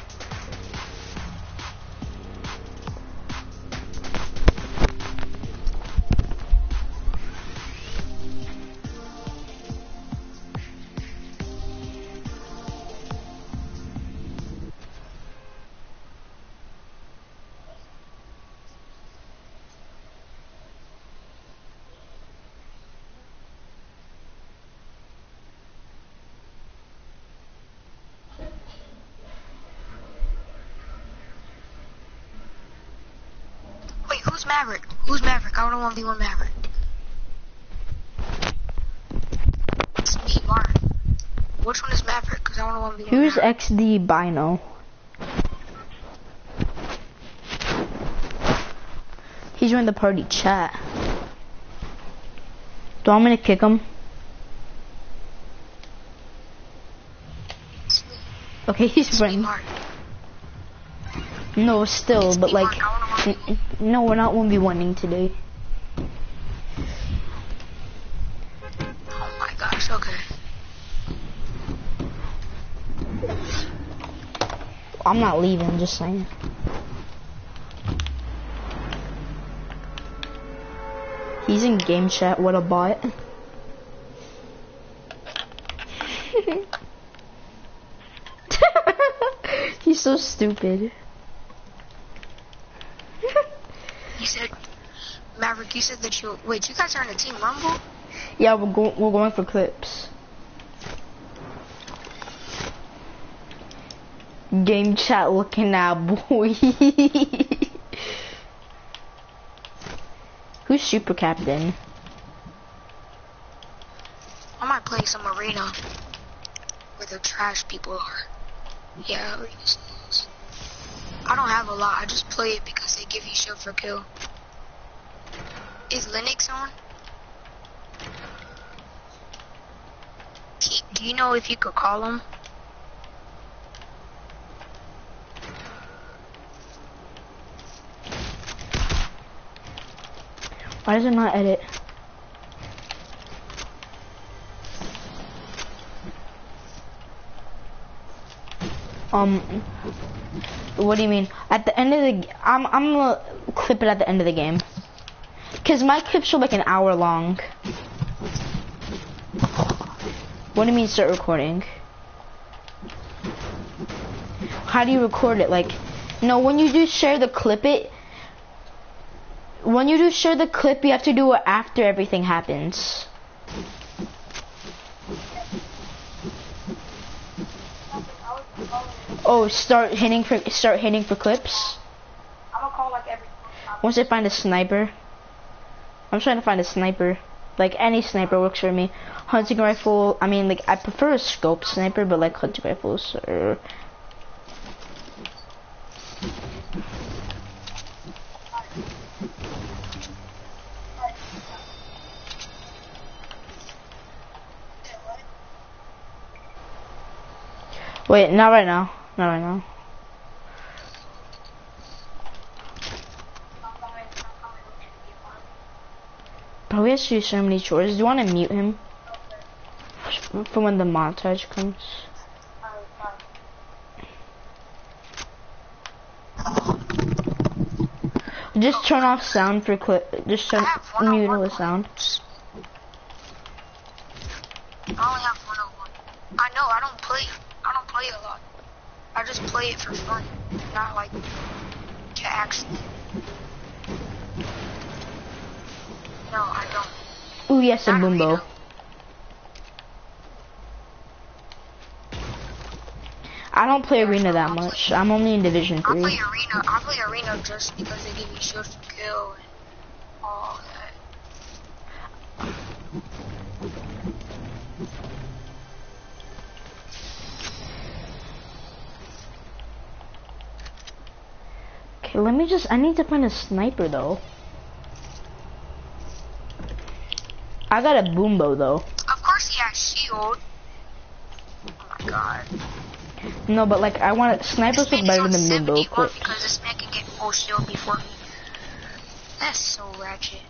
Who's Maverick? Who's Maverick? I don't want to be one Maverick. It's me, Mark. Which one is Maverick? Because I don't want to be one Who's Maverick. XD Bino? He joined the party chat. Do you want me to kick him? It's me. Okay, he's It's me, friend. Mark. No, still, It's but me, like, Mark. I wanna be- no, we're not 1v1ing today. It's okay. I'm not leaving, just saying. He's in game chat, what a bot. He's so stupid. You said, Maverick, you said that you, wait, you guys are in a Team Rumble? Yeah, we're going for clips. Game chat looking at boy. Who's super captain? I might play some arena where the trash people are. Yeah, arenas. I don't have a lot. I just play it because they give you shield for kill. Is Linux on? Do you know if you could call him? Why does it not edit? What do you mean? At the end of the, I'm gonna clip it at the end of the game. Cause my clips are like an hour long. What do you mean start recording? How do you record it? Like, no, when you do share the clip it, when you do share the clip, you have to do it after everything happens. Oh, start hitting for clips. I'm gonna call like every. Once I find a sniper, I'm trying to find a sniper. Like any sniper works for me. Hunting rifle. I mean, like I prefer a scope sniper, but like hunting rifles or. Wait, not right now. Not right now. Bro, we have to do so many chores. Do you want to mute him? For when the montage comes. Just turn off sound for clip. Just turn mute with sound. I only have 101. I know, I don't play a lot. I just play it for fun, not like to actually. No, I don't. Ooh, yes, a boombo. I don't play arena that much. I'm only in Division 3. I play arena just because they give me shield to kill and all that. Okay, let me just, I need to find a sniper though. I got a boombo though. Of course he has shield. Oh my god. No, but like I want snipers look better than boombo clips. Because this man can get full shield before me. That's so ratchet.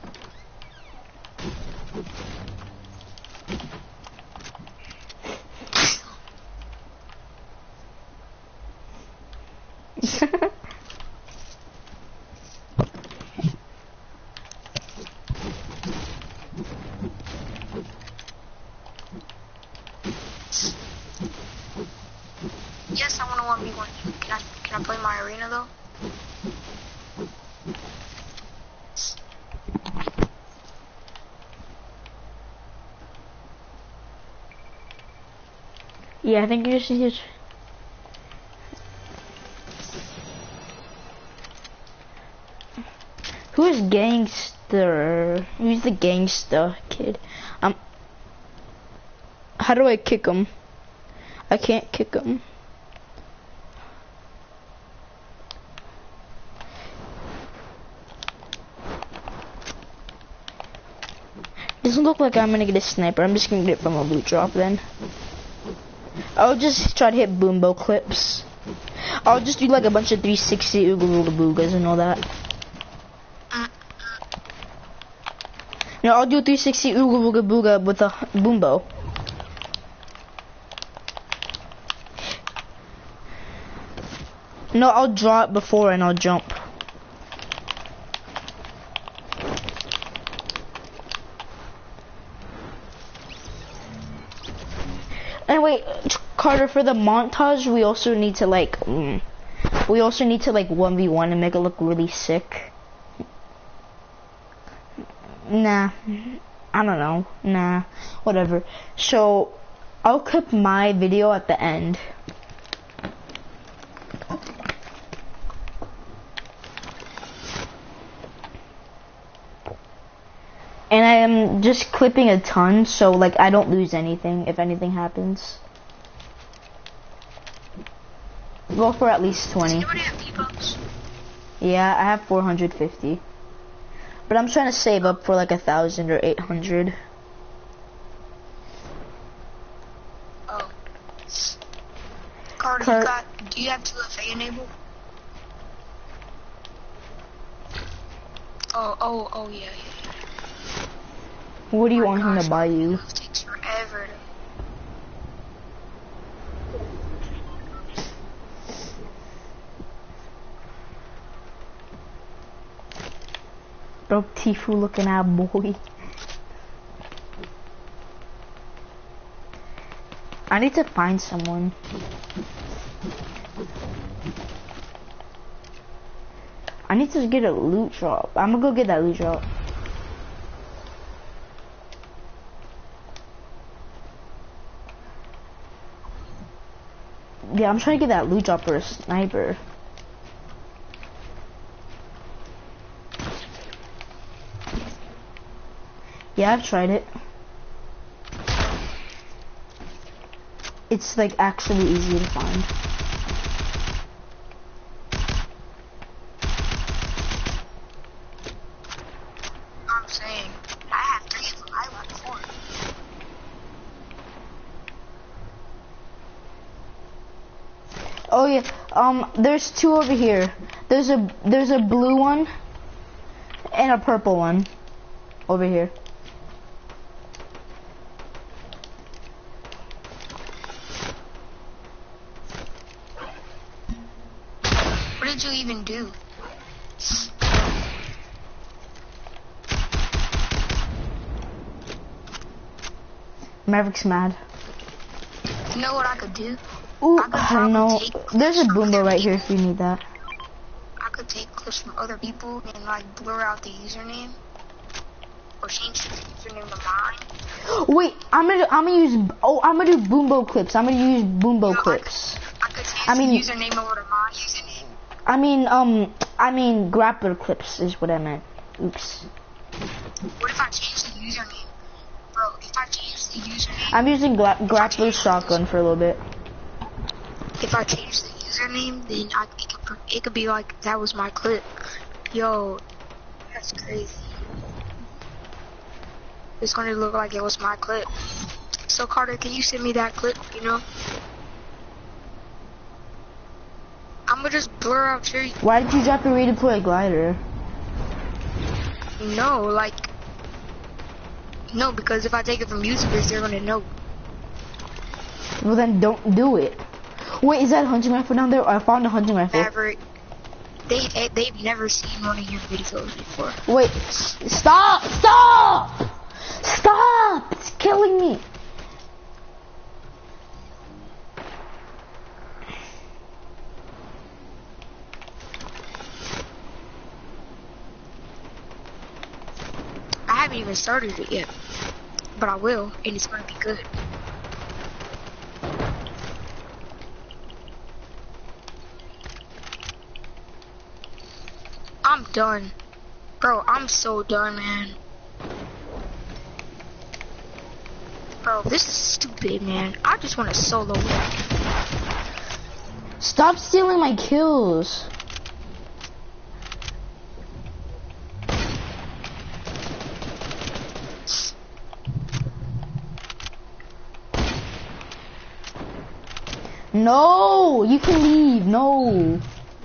Yes, I want to 1v1. Can I play my arena though? Yeah, I think you should use. Who is gangster? Who's the gangster kid? How do I kick him? I can't kick him. Doesn't look like I'm gonna get a sniper. I'm just gonna get it from a loot drop then. I'll just try to hit boombo clips. I'll just do like a bunch of 360 ooga booga boogas and all that. No, I'll do 360 ooga booga booga with a boombo. No, I'll draw it before and I'll jump. And wait, Carter, for the montage, we also need to like, we also need to like 1v1 and make it look really sick. Nah, I don't know. Nah, whatever. So, I'll clip my video at the end. And I am just clipping a ton, so like I don't lose anything if anything happens. Go for at least 20. Anybody have V-Bucks? Yeah, I have 450. But I'm trying to save up for like 1,000 or 800. Oh. Carter, do you have 2FA enabled? Oh, yeah. What do you want him to buy you? It takes forever to... Bro, Tifu looking at boy. I need to find someone. I need to get a loot drop. I'm gonna go get that loot drop. Yeah, I'm trying to get that loot drop for a sniper. Yeah, I've tried it. It's like actually easy to find. I'm saying, I have 3 of them. I want 4. Oh yeah, there's 2 over here. There's a blue one and a purple one over here. What did you even do? Maverick's mad. You know what I could do? Ooh, I could I don't know. take There's a clips from boombo other right here people. if you need that. I could take clips from other people and like blur out the username. Or change the username to mine. Wait, I'm gonna use. Oh, I'm gonna do boombo clips. I'm gonna use boombo You know, clips. I could change I mean- the username over to my username. I mean grappler clips is what I meant. Oops. What if I change the username? Bro, if I change the username, I'm using grappler shotgun for a little bit. if I change the username, then it could be like, that was my clip. Yo, that's crazy. It's gonna look like it was my clip. So Carter, can you send me that clip, you know? I'm gonna just blur out your... Why did you drop your redeploy glider? No, like... No, because if I take it from YouTubers, they're gonna know. Well then don't do it. Wait, is that a hunting rifle down there? I found a hunting rifle. Maverick, they've never seen one of your videos before. Wait, stop! Stop! Stop! It's killing me. I haven't even started it yet, but I will, and it's gonna be good. I'm done. Bro, I'm so done, man. Bro, this is stupid, man. I just want to solo win. Stop stealing my kills. No, you can leave. No.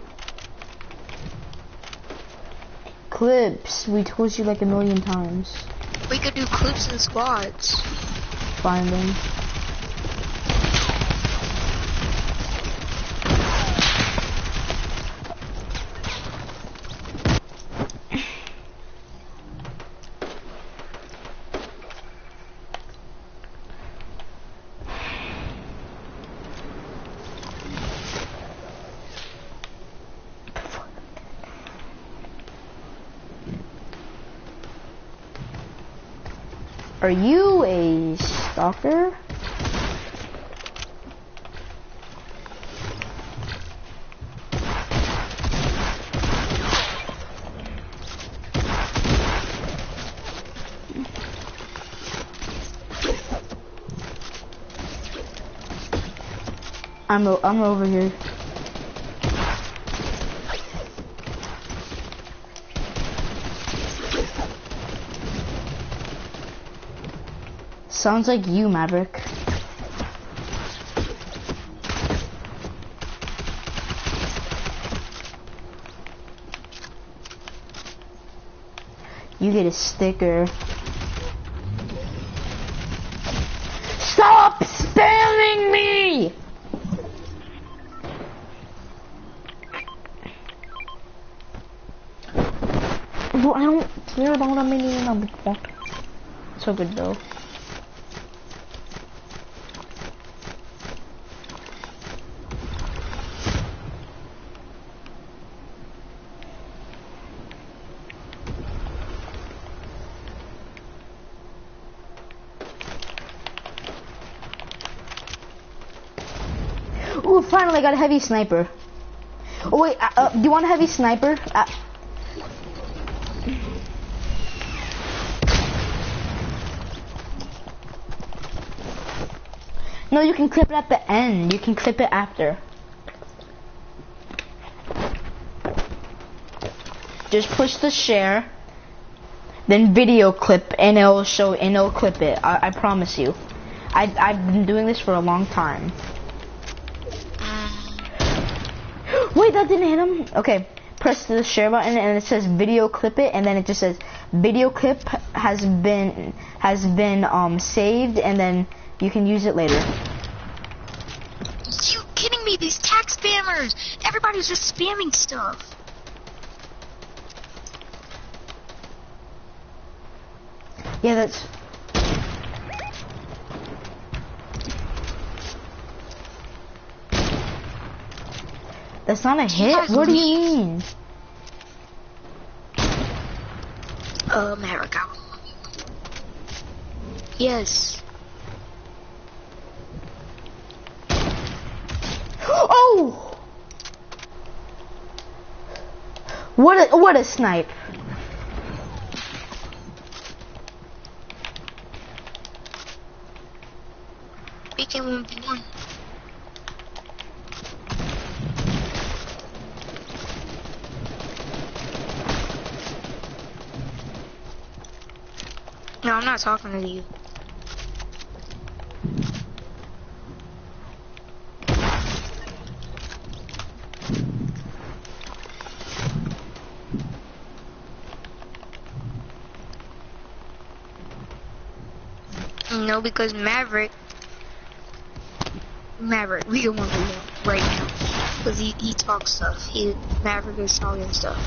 Clips. We told you like a million times. We could do clips and squads. Find them. Are you a stalker? I'm over here. Sounds like you, Maverick. You get a sticker. Stop spamming me! Well, I don't care about how many numbers. So good though. Ooh, finally got a heavy sniper. Oh wait, do you want a heavy sniper? No, you can clip it at the end. You can clip it after. Just push the share, then video clip, and it'll show, and it'll clip it. I promise you. I've been doing this for a long time. Wait, that didn't hit him. Okay, press the share button, and it says video clip it, and then it just says video clip has been saved, and then you can use it later. You kidding me? These tax spammers! Everybody's just spamming stuff. Yeah, that's. That's not a hit? What do you mean? America. Yes. Oh! What a snipe. Became 1v1. No, I'm not talking to you. No, because Maverick, we can 1v1 right now. Because he talks stuff. Maverick is talking stuff.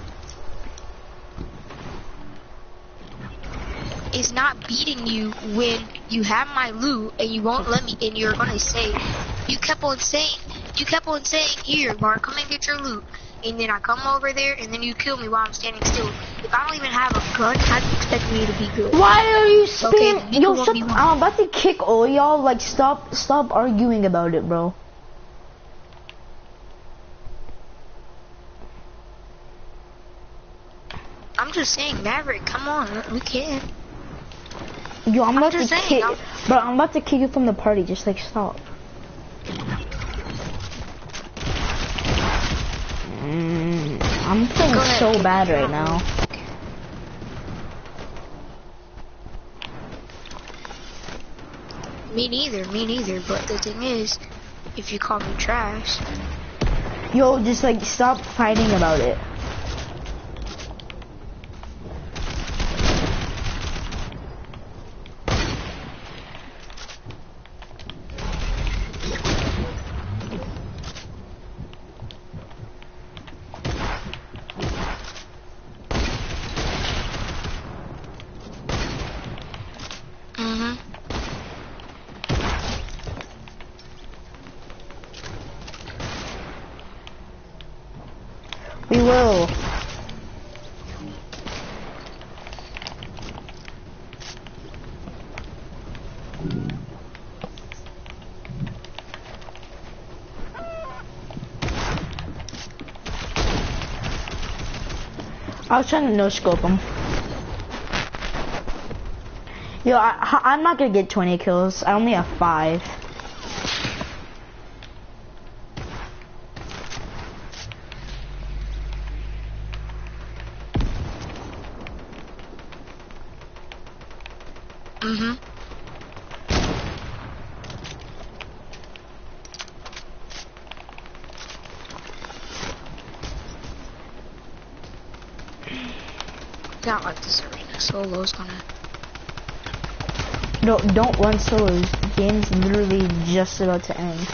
Is not beating you when you have my loot and you won't let me, and you're gonna say, you kept on saying, here, Mark, come and get your loot. And then I come over there and then you kill me while I'm standing still. If I don't even have a gun, how do you expect me to be good? Why are you spamming? Okay, Yo, I'm about to kick all y'all. Like, stop arguing about it, bro. I'm just saying, Maverick, come on, we can. Yo, I'm about to just saying, kick, bro. I'm about to kick you from the party. Just like stop. I'm playing so bad right now. Me neither. But the thing is, if you call me trash, Yo, just like stop fighting about it. We will. I was trying to no scope him. Yo, I'm not gonna get 20 kills. I only have 5. Not like this arena. Solo's gonna. No, don't run solos. The game's literally just about to end.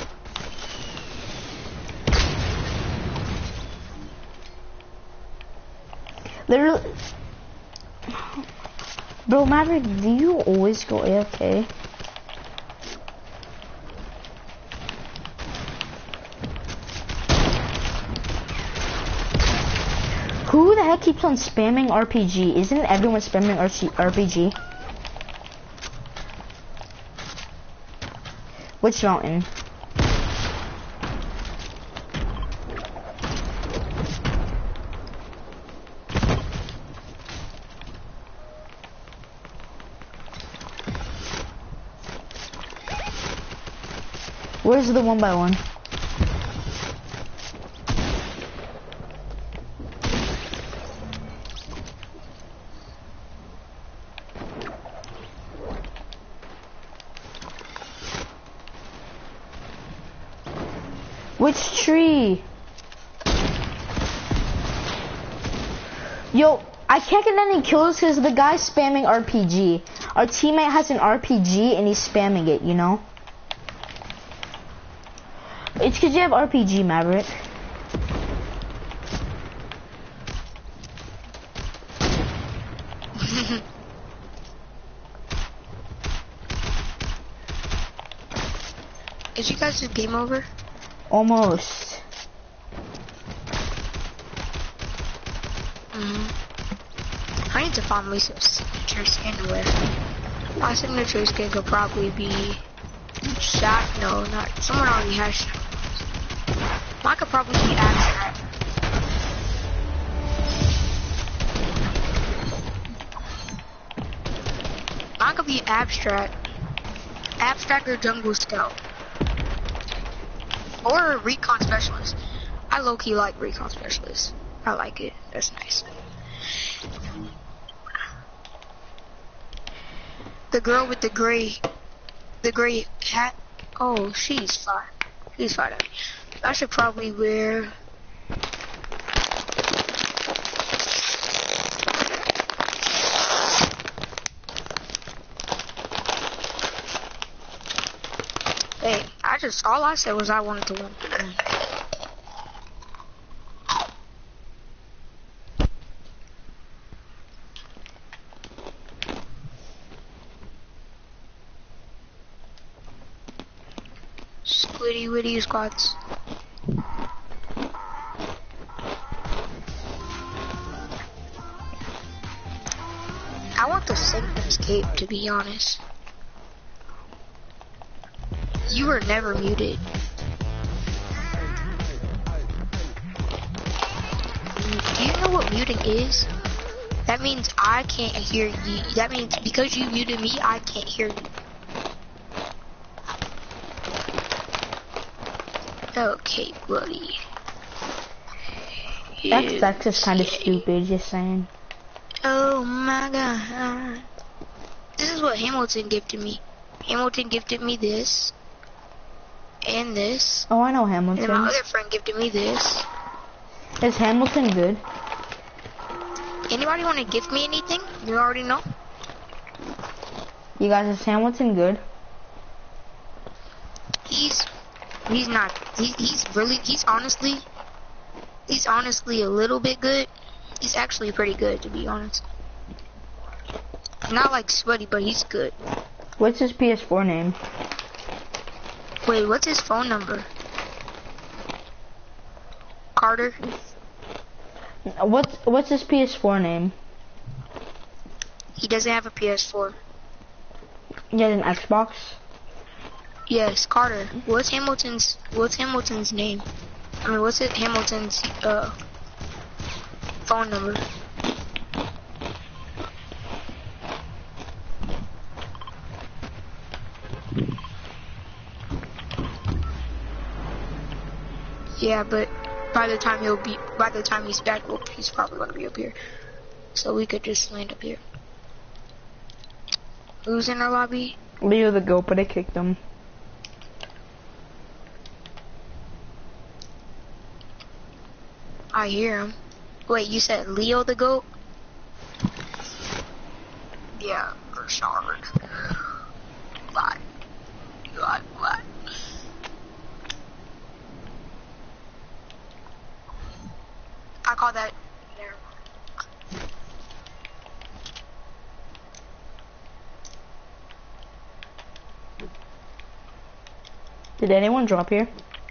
Literally. Bro, Maverick, do you always go AFK? Who the heck keeps on spamming RPG? Isn't everyone spamming RPG? Which mountain? Where's the 1x1? Which tree? Yo, I can't get any kills because the guy's spamming RPG. Our teammate has an RPG and he's spamming it, you know? It's because you have RPG, Maverick. Is you guys' game over? Almost. I need to find me some signature skin to wear. My signature skin could probably be Shaq. No, not someone already has Shaq. Mine could probably be Abstract. Mine could be Abstract. Abstract or Jungle Scout. Or Recon Specialist. I low-key like Recon Specialist. I like it. That's nice. The girl with the gray hat. Oh, she's fine. She's fine. I should probably wear. Hey, all I said was I wanted to win. Squiddy witty squats. I want the Satan's cape, to be honest. You were never muted. Do you know what muting is? That means I can't hear you. That means because you muted me, I can't hear you. Okay, buddy. That's just kind of stupid, just saying. Oh my god. This is what Hamilton gifted me. Hamilton gifted me this. And this. Oh, I know Hamilton. And my other friend gifted me this. Is Hamilton good? Anybody want to gift me anything? You already know. You guys, is Hamilton good? He's not. He's honestly a little bit good. He's actually pretty good, to be honest. Not like Sweaty, but he's good. What's his PS4 name? Wait, what's his phone number? Carter? What's his PS4 name? He doesn't have a PS4. He has an Xbox? Yes, Carter. What's Hamilton's name? I mean, Hamilton's phone number? Yeah, but by the time he's back, he's probably gonna be up here. So we could just land up here. Who's in our lobby? Leo the goat, but I kicked him. I hear him. Wait, you said Leo the goat? Yeah, for sure. What? I call that. Did anyone drop here?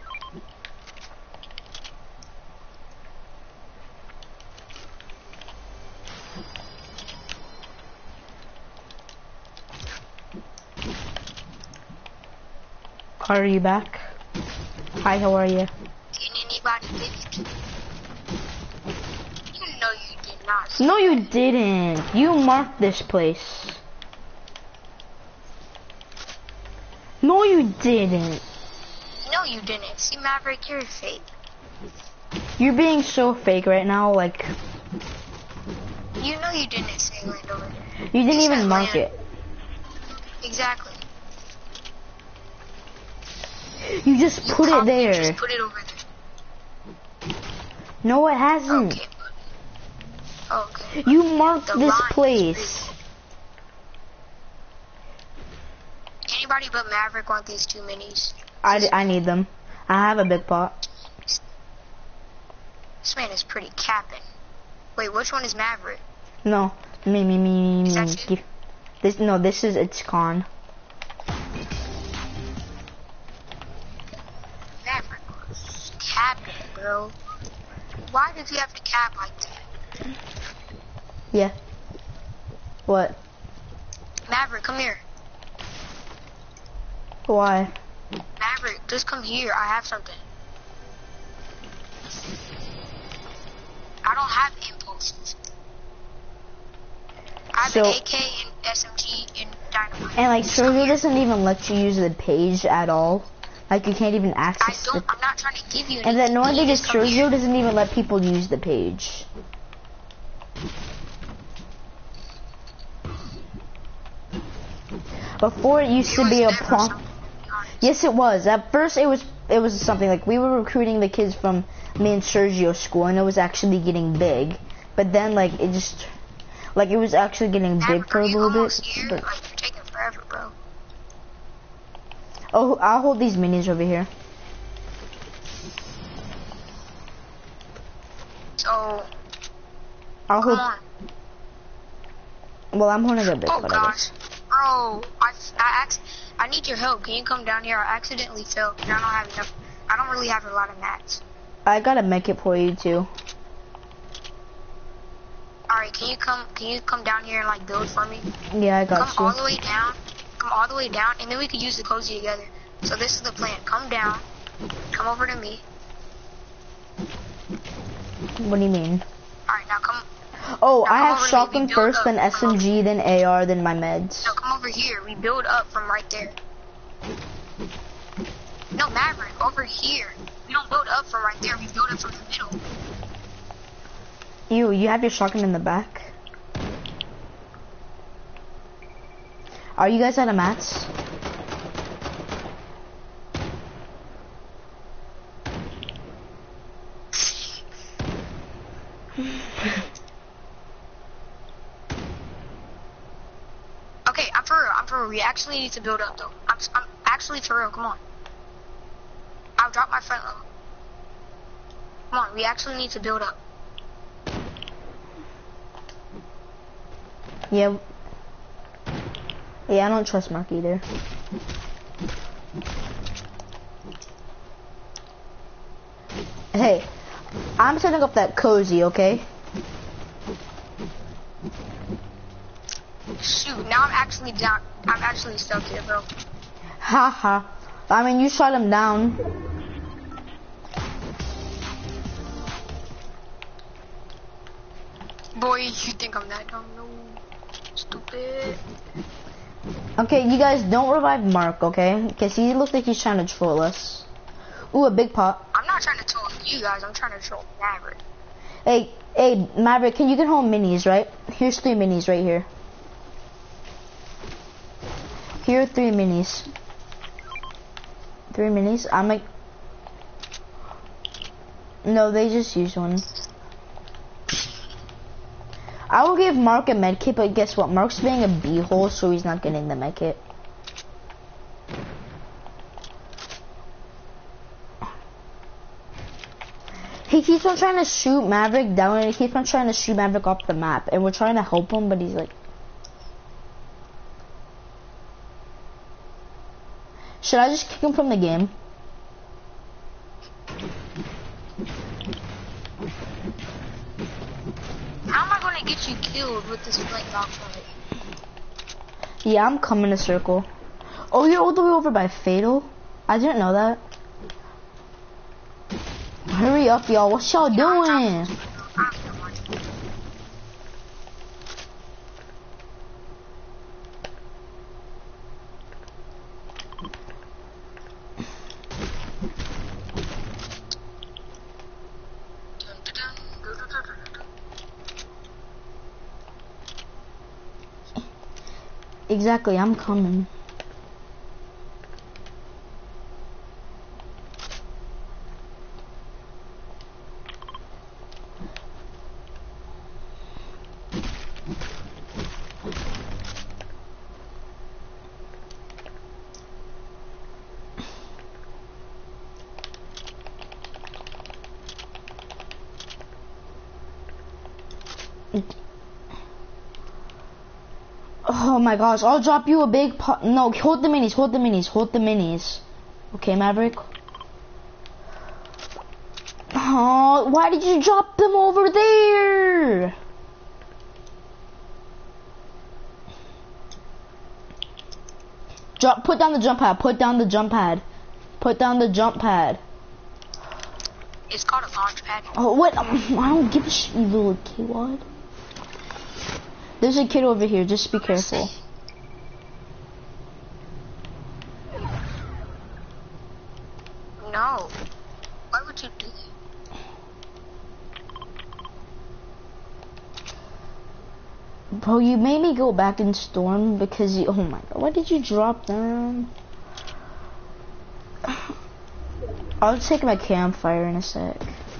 Are you back? Hi, how are you? Can anybody get it? You know you did not. No, you didn't. You marked this place. No, you didn't. No, you didn't. See, Maverick, you're fake. You're being so fake right now, like... You know you didn't say land over there. You didn't even said mark land. it. Exactly. You just put it You there. just put it over there. No, it hasn't. Okay. Okay. You marked The this line place. Anybody but Maverick want these 2 minis? I need them. I have a big pot. This man is pretty capping. Wait, which one is Maverick? No, me. Is that you? This is it's con. Maverick was capping, bro. Why does he have to cap like that? Yeah. What? Maverick, come here. Why? Maverick, just come here. I have something. I don't have impulses. I have an AK and SMG and dynamite. And like, Just come Sergio here. doesn't even let you use the page at all. Like, you can't even access I'm not trying to give you anything. And the annoying thing You is just come here. Sergio doesn't even let people use the page. Before it used to be a prompt. Yes, it was. At first, it was something like we were recruiting the kids from me and Sergio's school, and it was actually getting big. But then, like, it just, like, it was actually getting big for a little bit. But, Like, you're taking forever, bro. oh, I'll hold these minis over here. So, I'll come hold. on. Well, I'm holding a big Oh one, I gosh, guess. bro, I need your help. Can you come down here? I accidentally fell. And I don't have enough. I don't really have a lot of mats. I gotta make it for you too. All right, can you come down here and like build for me? Yeah, I got Come you. all the way down. Come all the way down, and then we could use the cozy together. So this is the plan. Come down. Come over to me. What do you mean? All right, now come. Oh, Now I come have over to me. shotgun We build first, up. then Come over. SMG, then AR, then my meds. No, come over here. We build up from right there. No, Maverick, over here. We don't build up from right there. We build up from the middle. You have your shotgun in the back. Are you guys out of mats? Okay, I'm for real. I'm for real. We actually need to build up, though. I'm actually for real. Come on. I'll drop my front level. Come on, we actually need to build up. Yeah. Yeah, I don't trust Mark either. Hey, I'm setting up that cozy, okay? Shoot, now I'm actually down. I'm actually stuck here, bro. Haha. I mean, you shot him down. Boy, you think I'm that dumb? No. Stupid. Okay, you guys don't revive Mark, okay? Because he looks like he's trying to troll us. Ooh, a big pot. I'm not trying to troll you guys. I'm trying to troll Maverick. Hey, Maverick, can you get home minis, right? Here's 3 minis right here. Here are 3 minis. 3 minis. I'm like, no, they just use one. I will give Mark a medkit, but guess what? Mark's being a b-hole, so he's not getting the medkit. He keeps on trying to shoot Maverick down, and he keeps on trying to shoot Maverick off the map, and we're trying to help him, but he's like... Should I just kick him from the game? How am I gonna get you killed with this flint dog fight? Yeah, I'm coming to circle. Oh, you're all the way over by Fatal? I didn't know that. Hurry up, y'all. What y'all doing? Exactly, I'm coming. Oh my gosh, I'll drop you a big pot. No, hold the minis, hold the minis, hold the minis. Okay, Maverick. Oh, why did you drop them over there? Put down the jump pad, put down the jump pad. Put down the jump pad. It's called a launch pad. Oh, what? I don't give a shit, you little K-Wad. There's a kid over here, just be careful. No. Why would you do that? Bro, you made me go back in Storm because you, oh my god, why did you drop them? I'll take my campfire in a sec.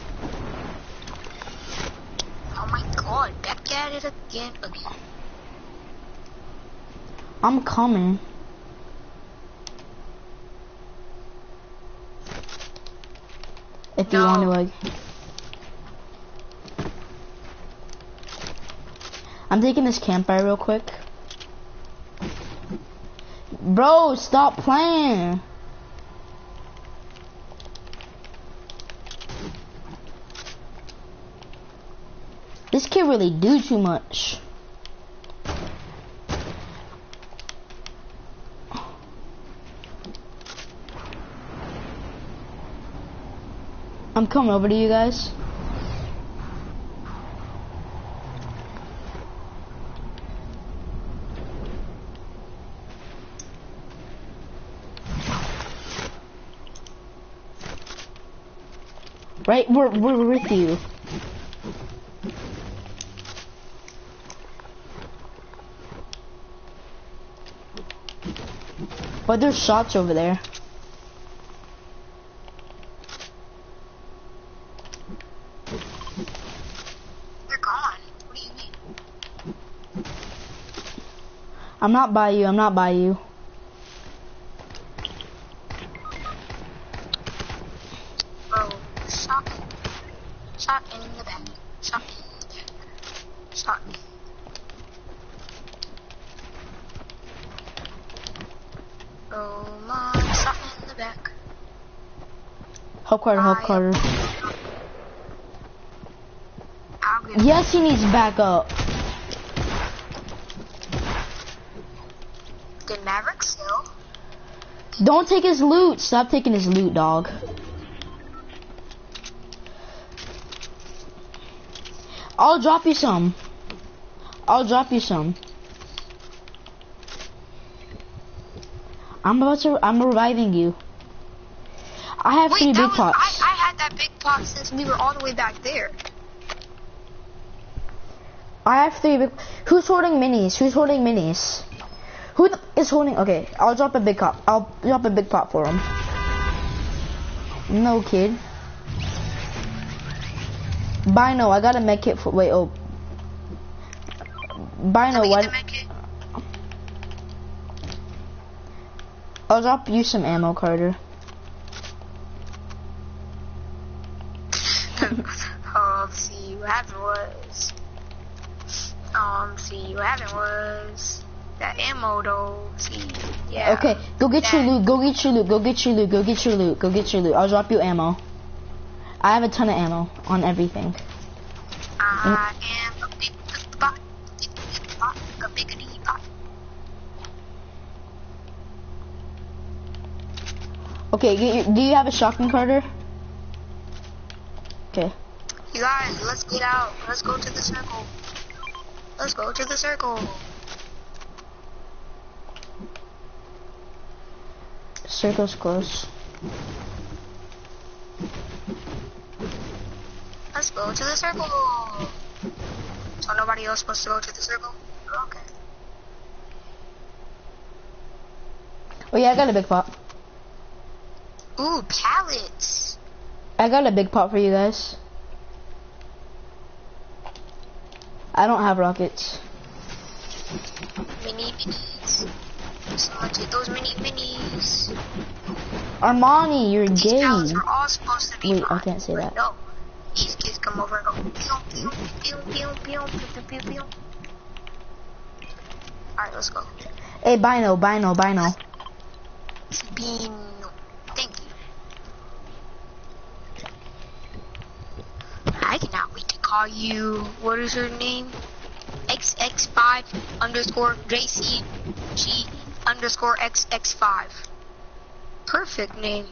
Oh my god, back at it again. I'm coming. If you want to, like... I'm taking this campfire real quick. Bro, stop playing. This kid really do too much. I'm coming over to you guys. Right, we're with you. But there's shots over there. They're gone. What do you mean? I'm not by you, I'm not by you. Bro, shot me. Shot in the back. Shot in the back. Shot me. Oh my, shot me in the back. Help Carter, help Carter. I'll get Yes, he needs backup. Did Maverick still? Don't take his loot. Stop taking his loot, dog. I'll drop you some. I'll drop you some. I'm reviving you. I have 3 Wait, big pots. I had that big pot since we were all the way back there. I have 3 big. Who's holding minis? Who's holding minis? Who is holding? Okay, I'll drop a big pot. I'll drop a big pot for him. No, kid. Bino, I got a med kit for. Wait, oh. Bino, what? I'll drop you some ammo, Carter. See what happened was. See what happened was. That ammo though. See, yeah. Okay, go get your loot. Go get your loot. Go get your loot. Go get your loot. Go get your loot. I'll drop you ammo. I have a ton of ammo on everything. I am a big bot. A biggity bot. Okay, do you have a shotgun, Carter? Okay. You guys, let's get out. Let's go to the circle. Let's go to the circle. Circle's close. Let's go to the circle. So nobody else supposed to go to the circle? Okay. Oh yeah, I got a big pot. Ooh, pallets. I got a big pot for you guys. I don't have rockets. Mini minis. Someone take those mini minis. Armani, you're These gay. pallets are all supposed to be Wait, I mine. can't say that. No. These kids come over and go pew pew pew pew pew pew pew pew. Alright, let's go. Hey, Bino. Beano. Thank you. I cannot wait to call you. What is your name? XX5 underscore JCG underscore XX5. Perfect name.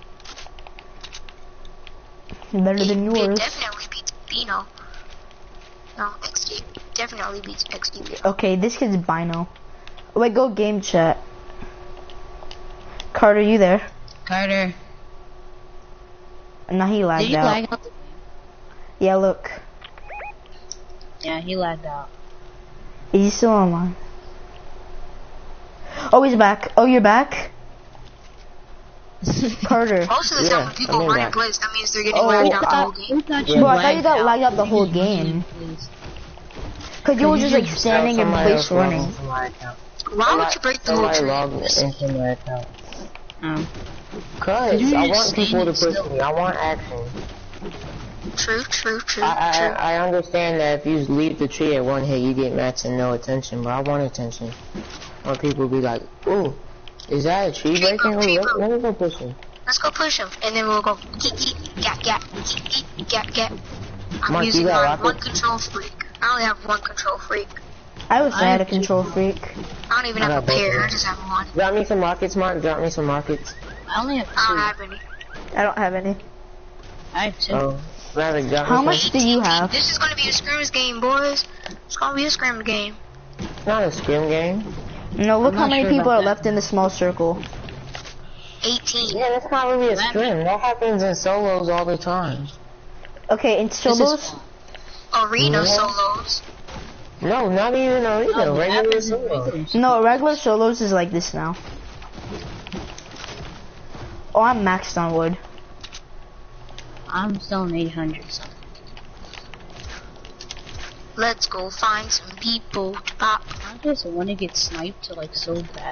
Better than It yours. definitely beats Bino. No, XD definitely beats XD. Okay, this kid's Bino. Wait, go game chat. Carter, you there? Carter, Nah, he lagged did you out. lag out? Yeah, look. Yeah, he lagged out. Is he still online? Oh, he's back. Oh, you're back? Carter. Most of the time when people I'm run in back. place, that means they're getting Oh, lagged out the whole game. Who thought Bro, I thought you got out? lagged out the whole You game. just please. Cause you were just like standing in Somebody place else logged running. into my account. Why would you break the whole Somebody tree? logged into my account. Did Cause you I just want people to stand push still? me. I want action. True. I understand that if you leave the tree at one hit, you get matched and no attention. But I want attention. I want people to be like, "Ooh, is that a tree breaking? Ooh, let me go push him." Let's go push him, and then we'll go gap. I'm Mark, using you got my rockets? one control freak. I only have one control freak. I wish I had a I- control freak. I don't even I have a got both of pair. them. I just have one. Drop me some rockets, Mark. Drop me some rockets. I only have I don't two. have any. I don't have any. I have two. Oh, rather drop How me much do you have? This is gonna be a scrimmage game, boys. It's gonna be a scrimmage game. Some. It's not a scrim game. No, look I'm how not many sure people about are that. left in the small circle. 18. Yeah, that's not really a scrim. That happens in solos all the time. Okay, in This is solos, fun. Arena Yeah. solos. No, not even arena. No, it Regular happens in solos. regular no, regular solos is like this now. Oh, I'm maxed on wood. I'm selling 800 something. Let's go find some people to pop. I just want to get sniped like so bad.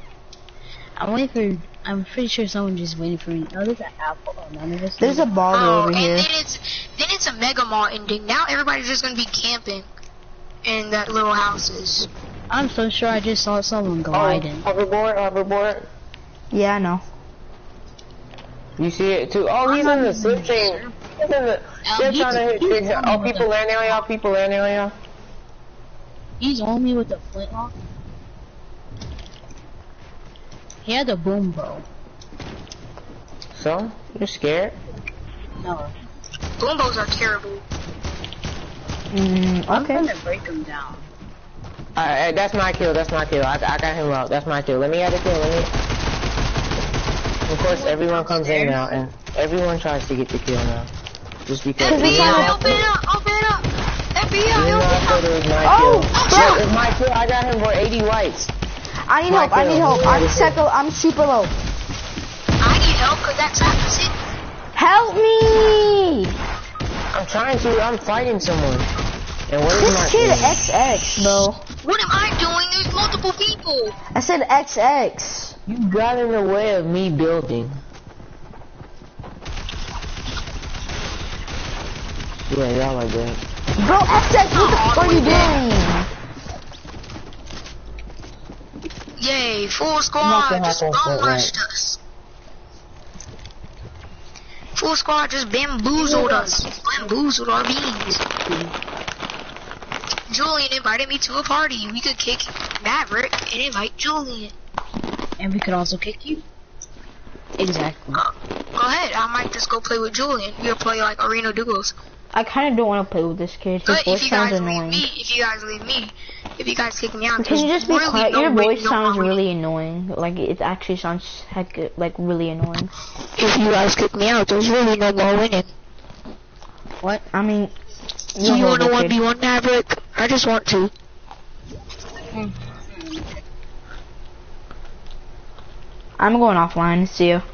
I'm pretty sure someone just waiting for me. Oh, there's an apple. Oh, none of us. There's a baller Oh, over and here. then it's a Mega Mall ending. Now everybody's just gonna be camping in that little houses. I'm so sure I just saw someone Oh, gliding. hoverboard. Yeah, I know. You see it too. Oh, he's in the zip chain. He's in the. They're trying to hit tricks. Oh, people landing on y'all. People landing on y'all. He's on me with the flintlock. He had a boom bow. So, you're scared? No, Boombos are terrible. I'm Okay. gonna break him down. Alright, that's my kill. That's my kill. I got him out. That's my kill. Let me have the kill. Let me. Of course, everyone comes in now, and everyone tries to get the kill now. Just because. FBI, open it up! Open it up! FBI, You know, open I it thought up! it was my Oh, kill. crap. Wait, it's my kill. I got him for 80 whites. I need help. I need help. I'm super low. I need help because that trap is it. Help me! I'm trying to. I'm fighting someone. And what is my This kid kill? XX, bro. What am I doing? There's multiple people. I said XX. You got in the way of me building. Yeah, y'all are good. Bro, XX, what the fuck are you doing? Yay, full Nothing squad just happened for rushed us. Full squad just bamboozled us. Bamboozled our beans. Julian invited me to a party. We could kick Maverick and invite Julian. And we could also kick you. Exactly. Go ahead, I might just go play with Julian. We'll play like arena duos. I kind of don't want to play with this kid. His But voice if you sounds guys annoying. leave me, if you guys kick me out, Can you just be really quiet? no Your way- voice no sounds more really annoying. Like, it actually sounds like really annoying. If you guys kick me out, there's really no more winning. What? I mean, Do you want to horrible kid. 1v1 Maverick? I just want to. I'm going offline. See you.